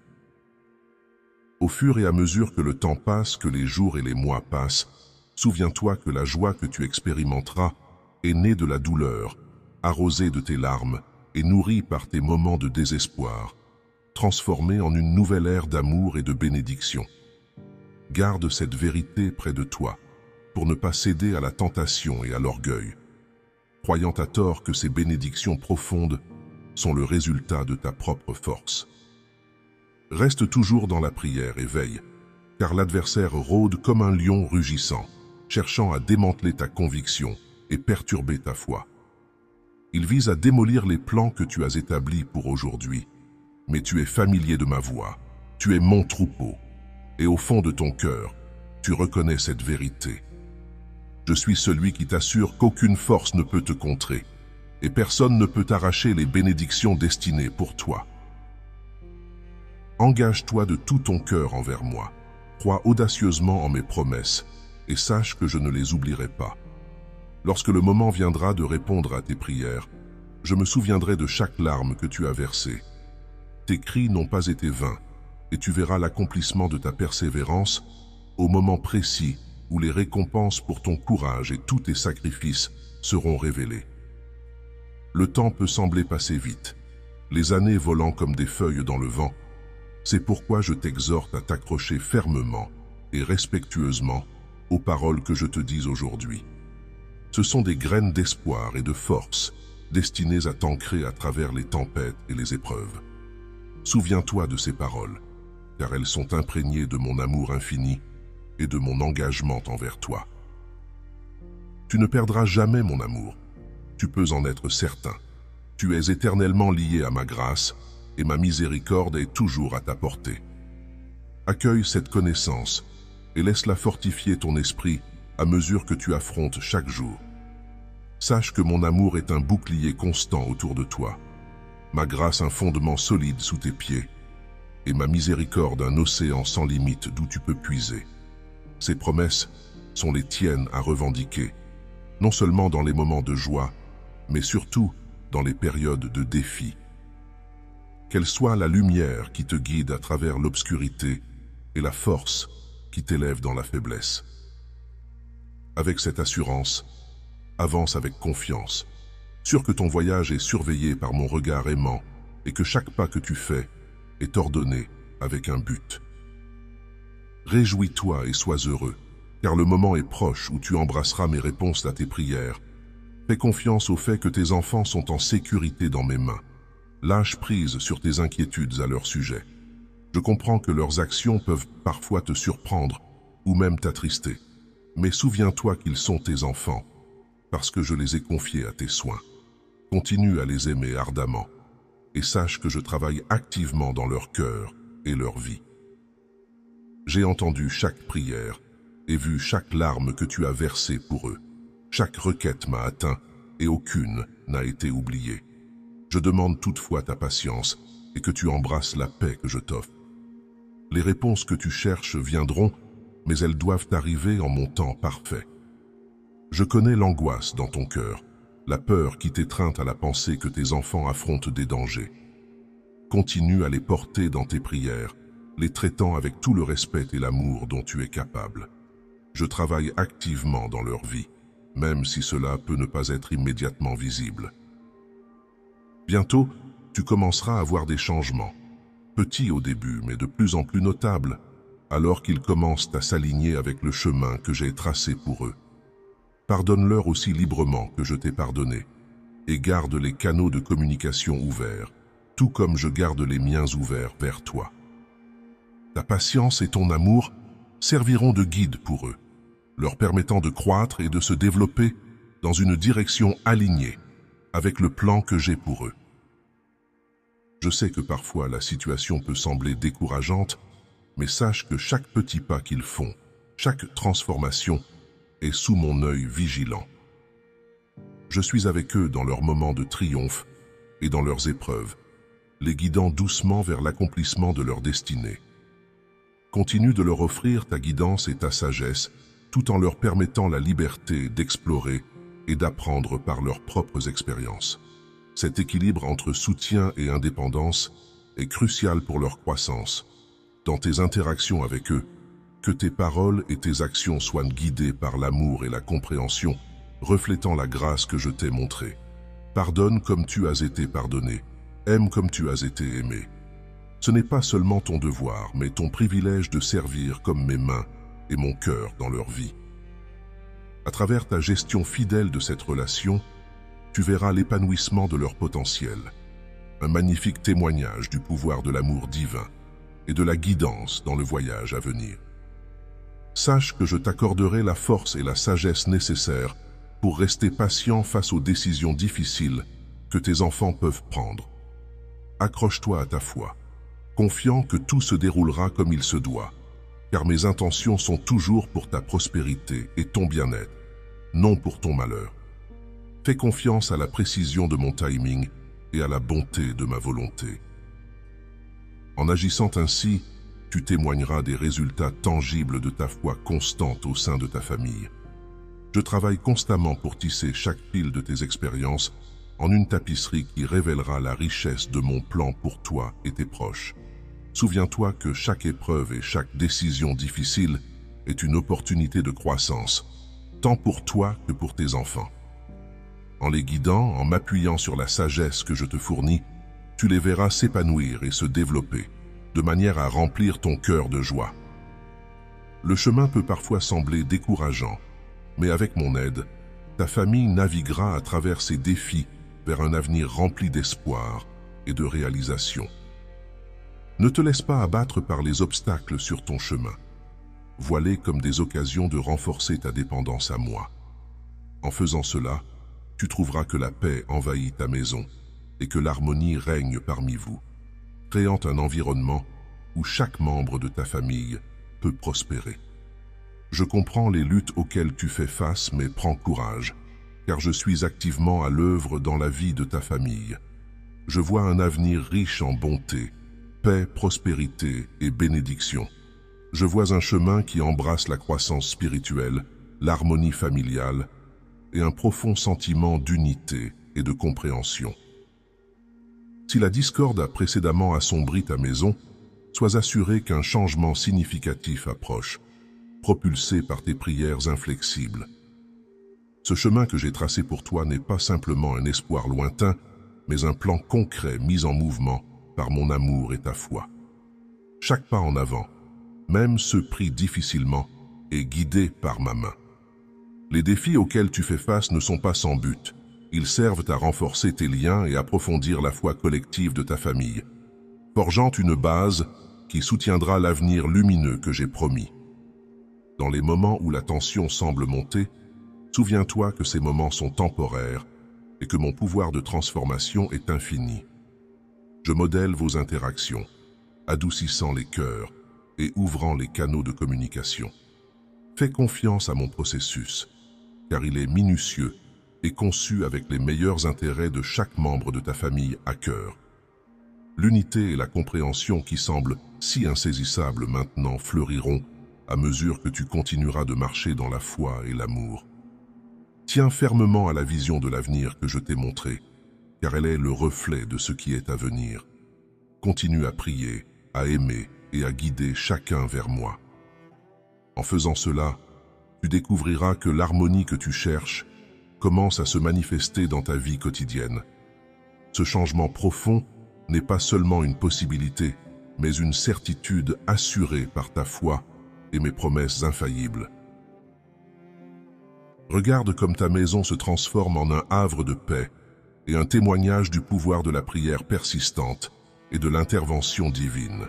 [SPEAKER 1] Au fur et à mesure que le temps passe, que les jours et les mois passent, souviens-toi que la joie que tu expérimenteras est née de la douleur, arrosée de tes larmes et nourrie par tes moments de désespoir, transformée en une nouvelle ère d'amour et de bénédiction. Garde cette vérité près de toi, pour ne pas céder à la tentation et à l'orgueil, croyant à tort que ces bénédictions profondes sont le résultat de ta propre force. Reste toujours dans la prière et veille, car l'adversaire rôde comme un lion rugissant, cherchant à démanteler ta conviction et perturber ta foi. Il vise à démolir les plans que tu as établis pour aujourd'hui. Mais tu es familier de ma voix, tu es mon troupeau, et au fond de ton cœur, tu reconnais cette vérité. Je suis celui qui t'assure qu'aucune force ne peut te contrer, et personne ne peut arracher les bénédictions destinées pour toi. Engage-toi de tout ton cœur envers moi, crois audacieusement en mes promesses, et sache que je ne les oublierai pas. Lorsque le moment viendra de répondre à tes prières, je me souviendrai de chaque larme que tu as versée. Tes cris n'ont pas été vains, et tu verras l'accomplissement de ta persévérance au moment précis où les récompenses pour ton courage et tous tes sacrifices seront révélées. Le temps peut sembler passer vite, les années volant comme des feuilles dans le vent. C'est pourquoi je t'exhorte à t'accrocher fermement et respectueusement aux paroles que je te dis aujourd'hui. Ce sont des graines d'espoir et de force destinées à t'ancrer à travers les tempêtes et les épreuves. Souviens-toi de ces paroles, car elles sont imprégnées de mon amour infini et de mon engagement envers toi. Tu ne perdras jamais mon amour, tu peux en être certain. Tu es éternellement lié à ma grâce et ma miséricorde est toujours à ta portée. Accueille cette connaissance et laisse-la fortifier ton esprit à mesure que tu affrontes chaque jour. Sache que mon amour est un bouclier constant autour de toi, ma grâce un fondement solide sous tes pieds, et ma miséricorde un océan sans limite d'où tu peux puiser. Ces promesses sont les tiennes à revendiquer, non seulement dans les moments de joie, mais surtout dans les périodes de défi. Qu'elle soit la lumière qui te guide à travers l'obscurité et la force qui t'élève dans la faiblesse. Avec cette assurance, avance avec confiance, sûr que ton voyage est surveillé par mon regard aimant et que chaque pas que tu fais est ordonné avec un but. Réjouis-toi et sois heureux, car le moment est proche où tu embrasseras mes réponses à tes prières. Fais confiance au fait que tes enfants sont en sécurité dans mes mains. Lâche prise sur tes inquiétudes à leur sujet. Je comprends que leurs actions peuvent parfois te surprendre ou même t'attrister. Mais souviens-toi qu'ils sont tes enfants, parce que je les ai confiés à tes soins. Continue à les aimer ardemment, et sache que je travaille activement dans leur cœur et leur vie. J'ai entendu chaque prière et vu chaque larme que tu as versée pour eux. Chaque requête m'a atteint, et aucune n'a été oubliée. Je demande toutefois ta patience et que tu embrasses la paix que je t'offre. Les réponses que tu cherches viendront, mais elles doivent arriver en mon temps parfait. Je connais l'angoisse dans ton cœur, la peur qui t'étreint à la pensée que tes enfants affrontent des dangers. Continue à les porter dans tes prières, les traitant avec tout le respect et l'amour dont tu es capable. Je travaille activement dans leur vie, même si cela peut ne pas être immédiatement visible. Bientôt, tu commenceras à voir des changements, petits au début, mais de plus en plus notables, alors qu'ils commencent à s'aligner avec le chemin que j'ai tracé pour eux. Pardonne-leur aussi librement que je t'ai pardonné, et garde les canaux de communication ouverts, tout comme je garde les miens ouverts vers toi. Ta patience et ton amour serviront de guide pour eux, leur permettant de croître et de se développer dans une direction alignée avec le plan que j'ai pour eux. Je sais que parfois la situation peut sembler décourageante, mais sache que chaque petit pas qu'ils font, chaque transformation est sous mon œil vigilant. Je suis avec eux dans leurs moments de triomphe et dans leurs épreuves, les guidant doucement vers l'accomplissement de leur destinée. Continue de leur offrir ta guidance et ta sagesse, tout en leur permettant la liberté d'explorer et d'apprendre par leurs propres expériences. Cet équilibre entre soutien et indépendance est crucial pour leur croissance. Dans tes interactions avec eux, que tes paroles et tes actions soient guidées par l'amour et la compréhension, reflétant la grâce que je t'ai montrée. Pardonne comme tu as été pardonné, aime comme tu as été aimé. Ce n'est pas seulement ton devoir, mais ton privilège de servir comme mes mains et mon cœur dans leur vie. À travers ta gestion fidèle de cette relation, tu verras l'épanouissement de leur potentiel, un magnifique témoignage du pouvoir de l'amour divin et de la guidance dans le voyage à venir. Sache que je t'accorderai la force et la sagesse nécessaires pour rester patient face aux décisions difficiles que tes enfants peuvent prendre. Accroche-toi à ta foi, confiant que tout se déroulera comme il se doit, car mes intentions sont toujours pour ta prospérité et ton bien-être, non pour ton malheur. Fais confiance à la précision de mon timing et à la bonté de ma volonté. En agissant ainsi, tu témoigneras des résultats tangibles de ta foi constante au sein de ta famille. Je travaille constamment pour tisser chaque fil de tes expériences en une tapisserie qui révélera la richesse de mon plan pour toi et tes proches. Souviens-toi que chaque épreuve et chaque décision difficile est une opportunité de croissance, tant pour toi que pour tes enfants. En les guidant, en m'appuyant sur la sagesse que je te fournis, tu les verras s'épanouir et se développer, de manière à remplir ton cœur de joie. Le chemin peut parfois sembler décourageant, mais avec mon aide, ta famille naviguera à travers ces défis vers un avenir rempli d'espoir et de réalisation. Ne te laisse pas abattre par les obstacles sur ton chemin. Vois-les comme des occasions de renforcer ta dépendance à moi. En faisant cela, tu trouveras que la paix envahit ta maison et que l'harmonie règne parmi vous, créant un environnement où chaque membre de ta famille peut prospérer. Je comprends les luttes auxquelles tu fais face, mais prends courage, car je suis activement à l'œuvre dans la vie de ta famille. Je vois un avenir riche en bonté, paix, prospérité et bénédiction. Je vois un chemin qui embrasse la croissance spirituelle, l'harmonie familiale et un profond sentiment d'unité et de compréhension. Si la discorde a précédemment assombri ta maison, sois assuré qu'un changement significatif approche, propulsé par tes prières inflexibles. Ce chemin que j'ai tracé pour toi n'est pas simplement un espoir lointain, mais un plan concret mis en mouvement par mon amour et ta foi. Chaque pas en avant, même ceux pris difficilement, est guidé par ma main. Les défis auxquels tu fais face ne sont pas sans but. Ils servent à renforcer tes liens et approfondir la foi collective de ta famille, forgeant une base qui soutiendra l'avenir lumineux que j'ai promis. Dans les moments où la tension semble monter, souviens-toi que ces moments sont temporaires et que mon pouvoir de transformation est infini. Je modèle vos interactions, adoucissant les cœurs et ouvrant les canaux de communication. Fais confiance à mon processus, car il est minutieux et conçue avec les meilleurs intérêts de chaque membre de ta famille à cœur. L'unité et la compréhension qui semblent si insaisissables maintenant fleuriront à mesure que tu continueras de marcher dans la foi et l'amour. Tiens fermement à la vision de l'avenir que je t'ai montrée, car elle est le reflet de ce qui est à venir. Continue à prier, à aimer et à guider chacun vers moi. En faisant cela, tu découvriras que l'harmonie que tu cherches commence à se manifester dans ta vie quotidienne. Ce changement profond n'est pas seulement une possibilité, mais une certitude assurée par ta foi et mes promesses infaillibles. Regarde comme ta maison se transforme en un havre de paix et un témoignage du pouvoir de la prière persistante et de l'intervention divine.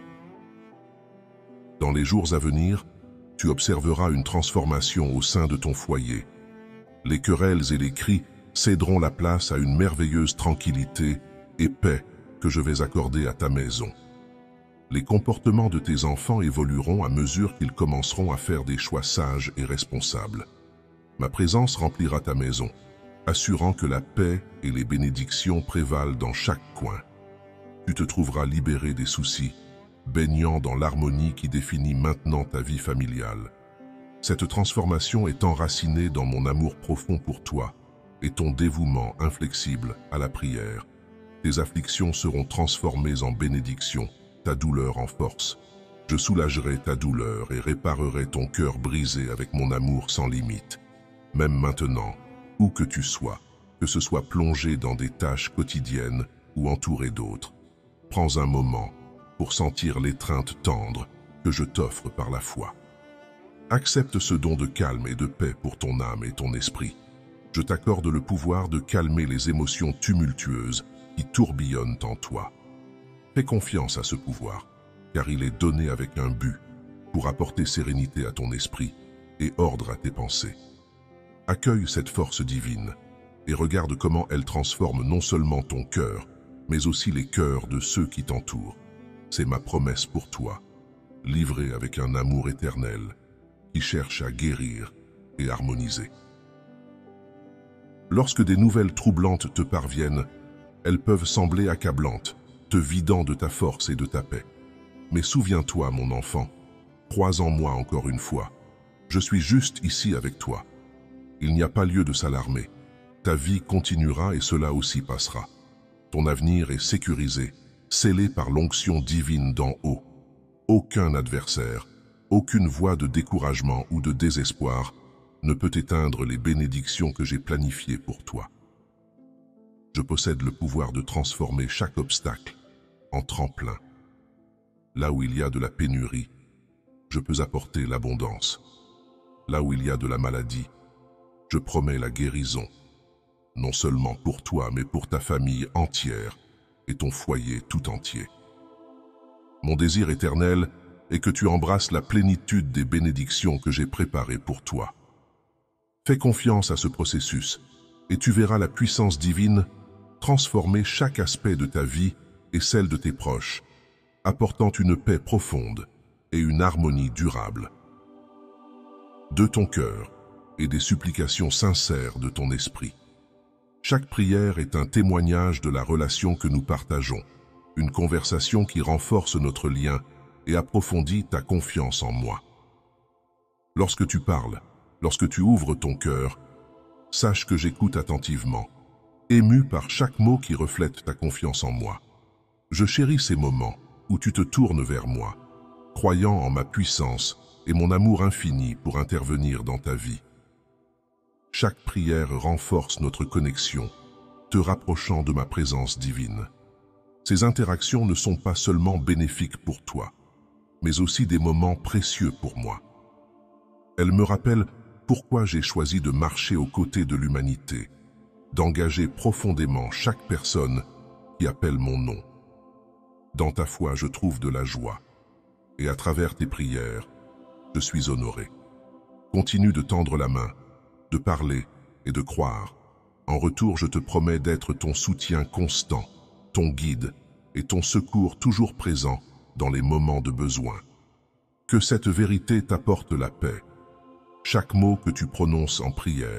[SPEAKER 1] Dans les jours à venir, tu observeras une transformation au sein de ton foyer. Les querelles et les cris céderont la place à une merveilleuse tranquillité et paix que je vais accorder à ta maison. Les comportements de tes enfants évolueront à mesure qu'ils commenceront à faire des choix sages et responsables. Ma présence remplira ta maison, assurant que la paix et les bénédictions prévalent dans chaque coin. Tu te trouveras libéré des soucis, baignant dans l'harmonie qui définit maintenant ta vie familiale. Cette transformation est enracinée dans mon amour profond pour toi et ton dévouement inflexible à la prière. Tes afflictions seront transformées en bénédictions, ta douleur en force. Je soulagerai ta douleur et réparerai ton cœur brisé avec mon amour sans limite. Même maintenant, où que tu sois, que ce soit plongé dans des tâches quotidiennes ou entouré d'autres, prends un moment pour sentir l'étreinte tendre que je t'offre par la foi. Accepte ce don de calme et de paix pour ton âme et ton esprit. Je t'accorde le pouvoir de calmer les émotions tumultueuses qui tourbillonnent en toi. Fais confiance à ce pouvoir, car il est donné avec un but, pour apporter sérénité à ton esprit et ordre à tes pensées. Accueille cette force divine et regarde comment elle transforme non seulement ton cœur, mais aussi les cœurs de ceux qui t'entourent. C'est ma promesse pour toi, livrée avec un amour éternel qui cherche à guérir et harmoniser. Lorsque des nouvelles troublantes te parviennent, elles peuvent sembler accablantes, te vidant de ta force et de ta paix. Mais souviens-toi, mon enfant, crois en moi encore une fois. Je suis juste ici avec toi. Il n'y a pas lieu de s'alarmer. Ta vie continuera et cela aussi passera. Ton avenir est sécurisé, scellé par l'onction divine d'en haut. Aucun adversaire, aucune voie de découragement ou de désespoir ne peut éteindre les bénédictions que j'ai planifiées pour toi. Je possède le pouvoir de transformer chaque obstacle en tremplin. Là où il y a de la pénurie, je peux apporter l'abondance. Là où il y a de la maladie, je promets la guérison, non seulement pour toi, mais pour ta famille entière et ton foyer tout entier. Mon désir éternel est que tu embrasses la plénitude des bénédictions que j'ai préparées pour toi. Fais confiance à ce processus et tu verras la puissance divine transformer chaque aspect de ta vie et celle de tes proches, apportant une paix profonde et une harmonie durable. De ton cœur et des supplications sincères de ton esprit. Chaque prière est un témoignage de la relation que nous partageons, une conversation qui renforce notre lien et approfondit ta confiance en moi. Lorsque tu parles, lorsque tu ouvres ton cœur, sache que j'écoute attentivement, ému par chaque mot qui reflète ta confiance en moi. Je chéris ces moments où tu te tournes vers moi, croyant en ma puissance et mon amour infini pour intervenir dans ta vie. Chaque prière renforce notre connexion, te rapprochant de ma présence divine. Ces interactions ne sont pas seulement bénéfiques pour toi, mais aussi des moments précieux pour moi. Elles me rappellent pourquoi j'ai choisi de marcher aux côtés de l'humanité, d'engager profondément chaque personne qui appelle mon nom. Dans ta foi, je trouve de la joie, et à travers tes prières, je suis honoré. Continue de tendre la main, de parler et de croire. En retour, je te promets d'être ton soutien constant, ton guide et ton secours toujours présent dans les moments de besoin. Que cette vérité t'apporte la paix. Chaque mot que tu prononces en prière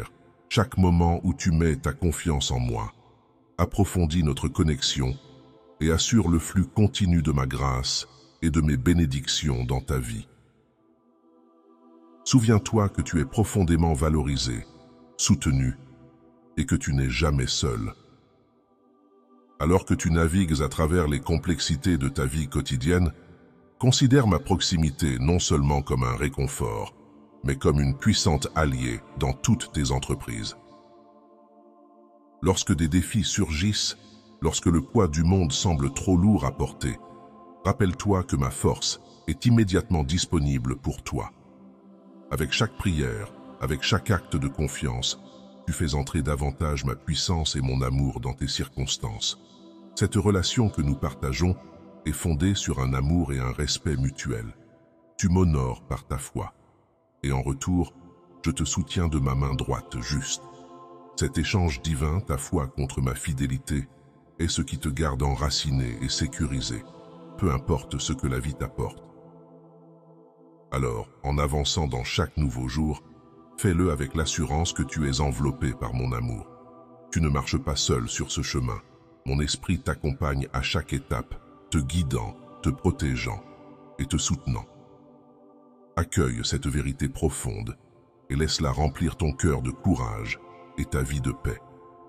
[SPEAKER 1] chaque moment où tu mets ta confiance en moi approfondit notre connexion et assure le flux continu de ma grâce et de mes bénédictions dans ta vie. Souviens-toi que tu es profondément valorisé, soutenu et que tu n'es jamais seul. Alors que tu navigues à travers les complexités de ta vie quotidienne, considère ma proximité non seulement comme un réconfort, mais comme une puissante alliée dans toutes tes entreprises. Lorsque des défis surgissent, lorsque le poids du monde semble trop lourd à porter, rappelle-toi que ma force est immédiatement disponible pour toi. Avec chaque prière, avec chaque acte de confiance, tu fais entrer davantage ma puissance et mon amour dans tes circonstances. Cette relation que nous partageons est fondée sur un amour et un respect mutuels. Tu m'honores par ta foi. Et en retour, je te soutiens de ma main droite juste. Cet échange divin, ta foi contre ma fidélité, est ce qui te garde enraciné et sécurisé, peu importe ce que la vie t'apporte. Alors, en avançant dans chaque nouveau jour, fais-le avec l'assurance que tu es enveloppé par mon amour. Tu ne marches pas seul sur ce chemin. Mon esprit t'accompagne à chaque étape, te guidant, te protégeant et te soutenant. Accueille cette vérité profonde et laisse-la remplir ton cœur de courage et ta vie de paix.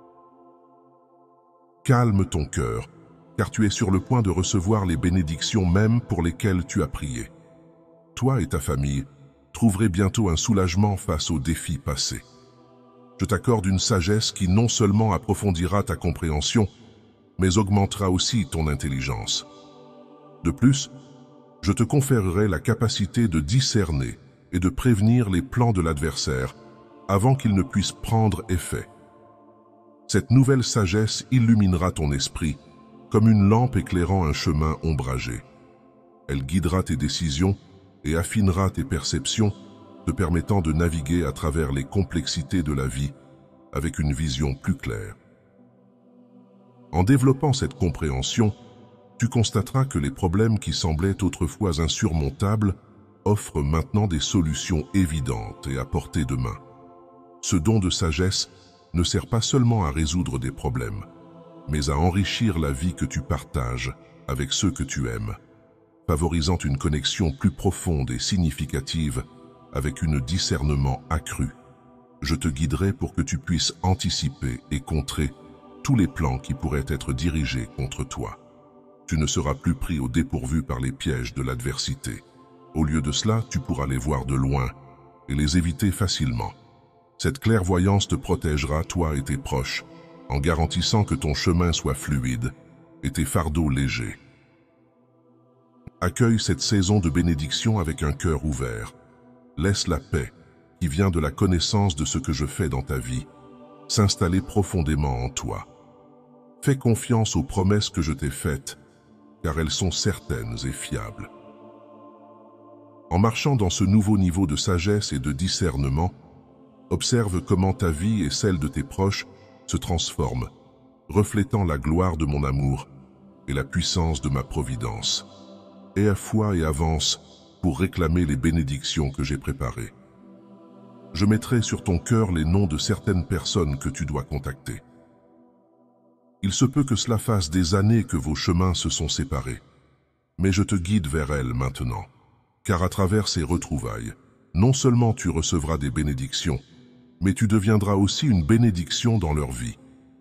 [SPEAKER 1] Calme ton cœur, car tu es sur le point de recevoir les bénédictions même pour lesquelles tu as prié. Toi et ta famille trouverez bientôt un soulagement face aux défis passés. Je t'accorde une sagesse qui non seulement approfondira ta compréhension, mais augmentera aussi ton intelligence. De plus, je te conférerai la capacité de discerner et de prévenir les plans de l'adversaire avant qu'ils ne puissent prendre effet. Cette nouvelle sagesse illuminera ton esprit comme une lampe éclairant un chemin ombragé. Elle guidera tes décisions et affinera tes perceptions, te permettant de naviguer à travers les complexités de la vie avec une vision plus claire. En développant cette compréhension, tu constateras que les problèmes qui semblaient autrefois insurmontables offrent maintenant des solutions évidentes et à portée de main. Ce don de sagesse ne sert pas seulement à résoudre des problèmes, mais à enrichir la vie que tu partages avec ceux que tu aimes, favorisant une connexion plus profonde et significative avec un discernement accru. Je te guiderai pour que tu puisses anticiper et contrer tous les plans qui pourraient être dirigés contre toi. Tu ne seras plus pris au dépourvu par les pièges de l'adversité. Au lieu de cela, tu pourras les voir de loin et les éviter facilement. Cette clairvoyance te protégera, toi et tes proches, en garantissant que ton chemin soit fluide et tes fardeaux légers. Accueille cette saison de bénédiction avec un cœur ouvert. Laisse la paix, qui vient de la connaissance de ce que je fais dans ta vie, s'installer profondément en toi. Fais confiance aux promesses que je t'ai faites, car elles sont certaines et fiables. En marchant dans ce nouveau niveau de sagesse et de discernement, observe comment ta vie et celle de tes proches se transforment, reflétant la gloire de mon amour et la puissance de ma providence. Aie à foi et avance pour réclamer les bénédictions que j'ai préparées. Je mettrai sur ton cœur les noms de certaines personnes que tu dois contacter. Il se peut que cela fasse des années que vos chemins se sont séparés, mais je te guide vers elles maintenant, car à travers ces retrouvailles, non seulement tu recevras des bénédictions, mais tu deviendras aussi une bénédiction dans leur vie.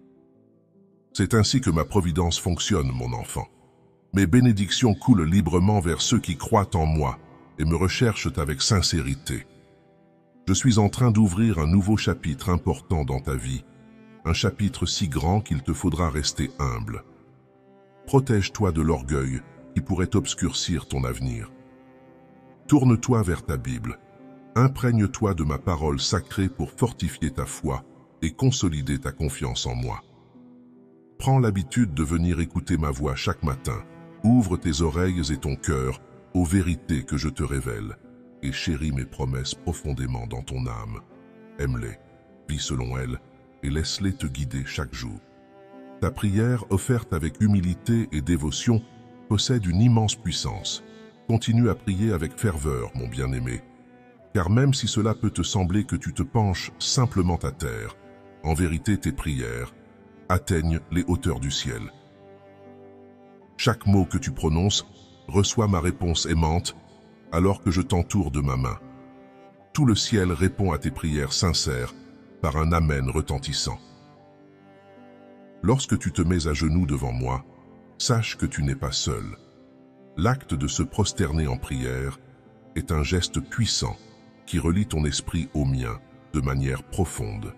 [SPEAKER 1] C'est ainsi que ma providence fonctionne, mon enfant. Mes bénédictions coulent librement vers ceux qui croient en moi et me recherchent avec sincérité. Je suis en train d'ouvrir un nouveau chapitre important dans ta vie, un chapitre si grand qu'il te faudra rester humble. Protège-toi de l'orgueil qui pourrait obscurcir ton avenir. Tourne-toi vers ta Bible. Imprègne-toi de ma parole sacrée pour fortifier ta foi et consolider ta confiance en moi. Prends l'habitude de venir écouter ma voix chaque matin. Ouvre tes oreilles et ton cœur aux vérités que je te révèle et chéris mes promesses profondément dans ton âme. Aime-les, vis selon elles et laisse-les te guider chaque jour. Ta prière, offerte avec humilité et dévotion, possède une immense puissance. Continue à prier avec ferveur, mon bien-aimé, car même si cela peut te sembler que tu te penches simplement à terre, En vérité, tes prières atteignent les hauteurs du ciel. Chaque mot que tu prononces reçoit ma réponse aimante alors que je t'entoure de ma main. Tout le ciel répond à tes prières sincères par un amen retentissant. Lorsque tu te mets à genoux devant moi, sache que tu n'es pas seul. L'acte de se prosterner en prière est un geste puissant qui relie ton esprit au mien de manière profonde.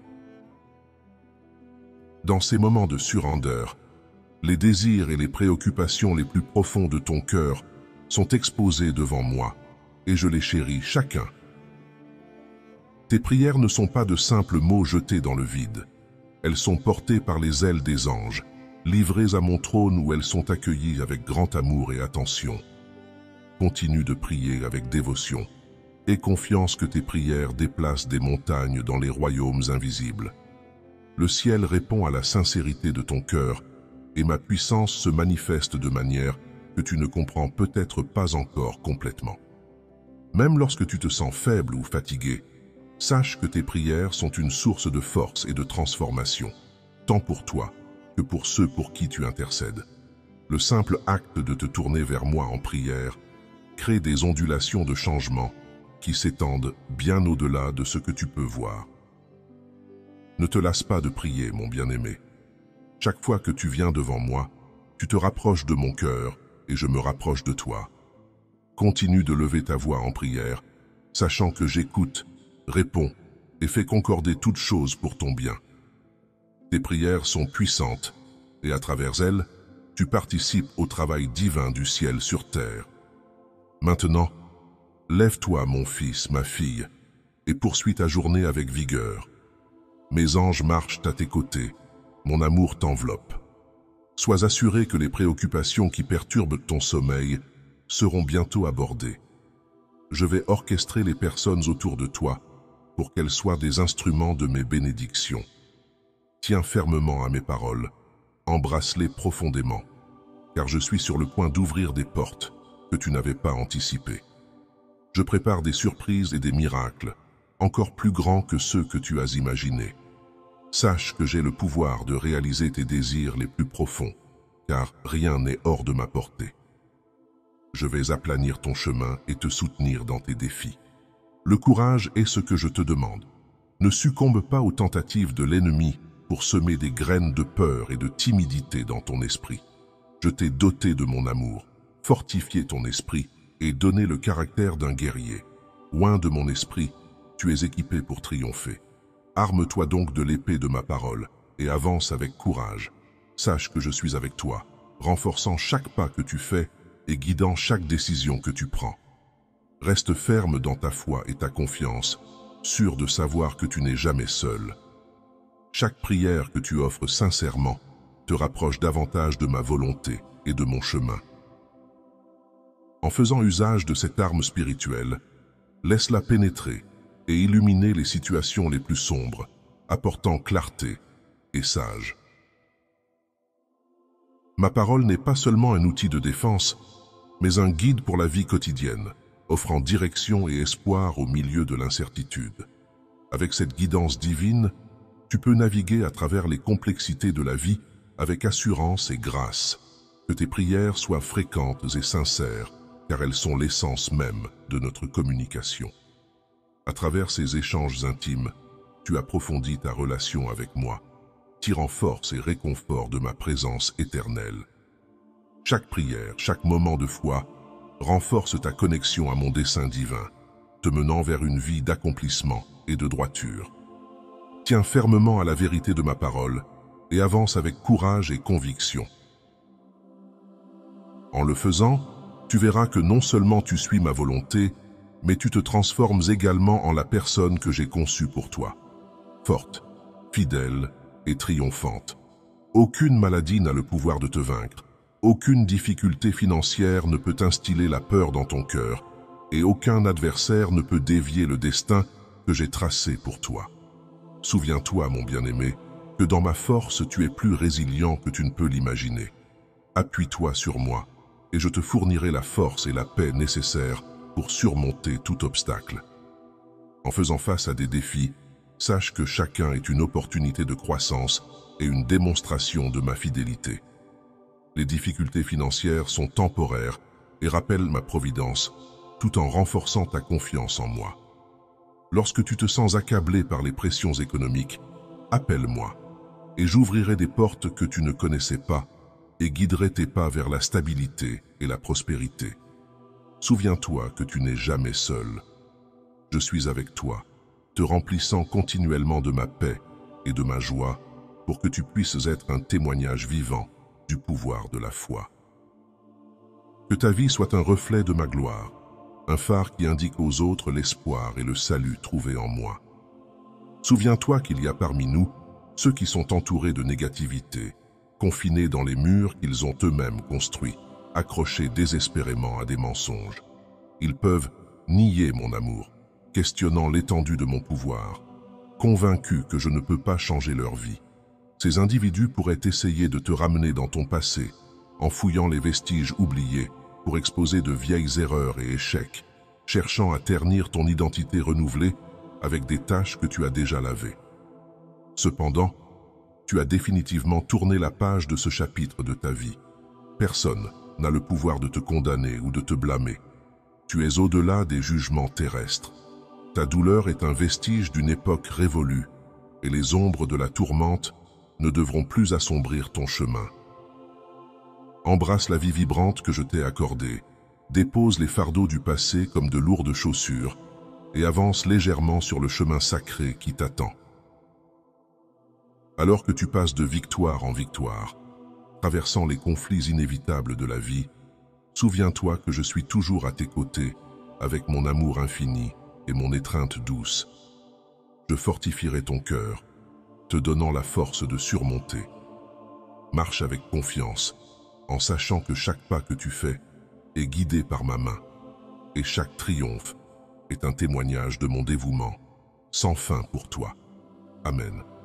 [SPEAKER 1] Dans ces moments de surrender, les désirs et les préoccupations les plus profonds de ton cœur sont exposés devant moi et je les chéris chacun. Tes prières ne sont pas de simples mots jetés dans le vide. Elles sont portées par les ailes des anges, livrées à mon trône où elles sont accueillies avec grand amour et attention. Continue de prier avec dévotion et confiance que tes prières déplacent des montagnes dans les royaumes invisibles. Le ciel répond à la sincérité de ton cœur et ma puissance se manifeste de manière que tu ne comprends peut-être pas encore complètement. Même lorsque tu te sens faible ou fatigué, sache que tes prières sont une source de force et de transformation, tant pour toi que pour ceux pour qui tu intercèdes. Le simple acte de te tourner vers moi en prière crée des ondulations de changement qui s'étendent bien au-delà de ce que tu peux voir. Ne te lasse pas de prier, mon bien-aimé. Chaque fois que tu viens devant moi, tu te rapproches de mon cœur et je me rapproche de toi. Continue de lever ta voix en prière, sachant que j'écoute, réponds et fais concorder toutes choses pour ton bien. Tes prières sont puissantes et à travers elles, tu participes au travail divin du ciel sur terre. Maintenant, lève-toi, mon fils, ma fille, et poursuis ta journée avec vigueur. Mes anges marchent à tes côtés, mon amour t'enveloppe. Sois assuré que les préoccupations qui perturbent ton sommeil seront bientôt abordées. Je vais orchestrer les personnes autour de toi pour qu'elles soient des instruments de mes bénédictions. Tiens fermement à mes paroles, embrasse-les profondément, car je suis sur le point d'ouvrir des portes que tu n'avais pas anticipées. Je prépare des surprises et des miracles, encore plus grands que ceux que tu as imaginés. Sache que j'ai le pouvoir de réaliser tes désirs les plus profonds, car rien n'est hors de ma portée. Je vais aplanir ton chemin et te soutenir dans tes défis. Le courage est ce que je te demande. Ne succombe pas aux tentatives de l'ennemi pour semer des graines de peur et de timidité dans ton esprit. Je t'ai doté de mon amour, fortifié ton esprit et donné le caractère d'un guerrier. Loin de mon esprit, tu es équipé pour triompher. Arme-toi donc de l'épée de ma parole et avance avec courage. Sache que je suis avec toi, renforçant chaque pas que tu fais et guidant chaque décision que tu prends. Reste ferme dans ta foi et ta confiance, sûr de savoir que tu n'es jamais seul. Chaque prière que tu offres sincèrement te rapproche davantage de ma volonté et de mon chemin. En faisant usage de cette arme spirituelle, laisse-la pénétrer et illuminer les situations les plus sombres, apportant clarté et sage. Ma parole n'est pas seulement un outil de défense, mais un guide pour la vie quotidienne, offrant direction et espoir au milieu de l'incertitude. Avec cette guidance divine, tu peux naviguer à travers les complexités de la vie avec assurance et grâce. Que tes prières soient fréquentes et sincères, car elles sont l'essence même de notre communication. À travers ces échanges intimes, tu approfondis ta relation avec moi, tirant force et réconfort de ma présence éternelle. Chaque prière, chaque moment de foi, renforce ta connexion à mon dessein divin, te menant vers une vie d'accomplissement et de droiture. Tiens fermement à la vérité de ma parole et avance avec courage et conviction. En le faisant, tu verras que non seulement tu suis ma volonté, mais tu te transformes également en la personne que j'ai conçue pour toi. Forte, fidèle et triomphante. Aucune maladie n'a le pouvoir de te vaincre. Aucune difficulté financière ne peut instiller la peur dans ton cœur et aucun adversaire ne peut dévier le destin que j'ai tracé pour toi. Souviens-toi, mon bien-aimé, que dans ma force, tu es plus résilient que tu ne peux l'imaginer. Appuie-toi sur moi et je te fournirai la force et la paix nécessaires pour surmonter tout obstacle. En faisant face à des défis, sache que chacun est une opportunité de croissance et une démonstration de ma fidélité. Les difficultés financières sont temporaires et rappellent ma providence, tout en renforçant ta confiance en moi. Lorsque tu te sens accablé par les pressions économiques, appelle-moi, et j'ouvrirai des portes que tu ne connaissais pas et guiderai tes pas vers la stabilité et la prospérité. Souviens-toi que tu n'es jamais seul. Je suis avec toi, te remplissant continuellement de ma paix et de ma joie pour que tu puisses être un témoignage vivant du pouvoir de la foi. Que ta vie soit un reflet de ma gloire, un phare qui indique aux autres l'espoir et le salut trouvé en moi. Souviens-toi qu'il y a parmi nous ceux qui sont entourés de négativité, confinés dans les murs qu'ils ont eux-mêmes construits, accrochés désespérément à des mensonges. Ils peuvent nier mon amour, questionnant l'étendue de mon pouvoir, convaincus que je ne peux pas changer leur vie. Ces individus pourraient essayer de te ramener dans ton passé, en fouillant les vestiges oubliés pour exposer de vieilles erreurs et échecs, cherchant à ternir ton identité renouvelée avec des tâches que tu as déjà lavées. Cependant, tu as définitivement tourné la page de ce chapitre de ta vie. Personne n'a le pouvoir de te condamner ou de te blâmer. Tu es au-delà des jugements terrestres. Ta douleur est un vestige d'une époque révolue, et les ombres de la tourmente ne devront plus assombrir ton chemin. Embrasse la vie vibrante que je t'ai accordée, dépose les fardeaux du passé comme de lourdes chaussures, et avance légèrement sur le chemin sacré qui t'attend. Alors que tu passes de victoire en victoire, traversant les conflits inévitables de la vie, souviens-toi que je suis toujours à tes côtés, avec mon amour infini et mon étreinte douce. Je fortifierai ton cœur, te donnant la force de surmonter. Marche avec confiance, en sachant que chaque pas que tu fais est guidé par ma main, et chaque triomphe est un témoignage de mon dévouement, sans fin pour toi. Amen.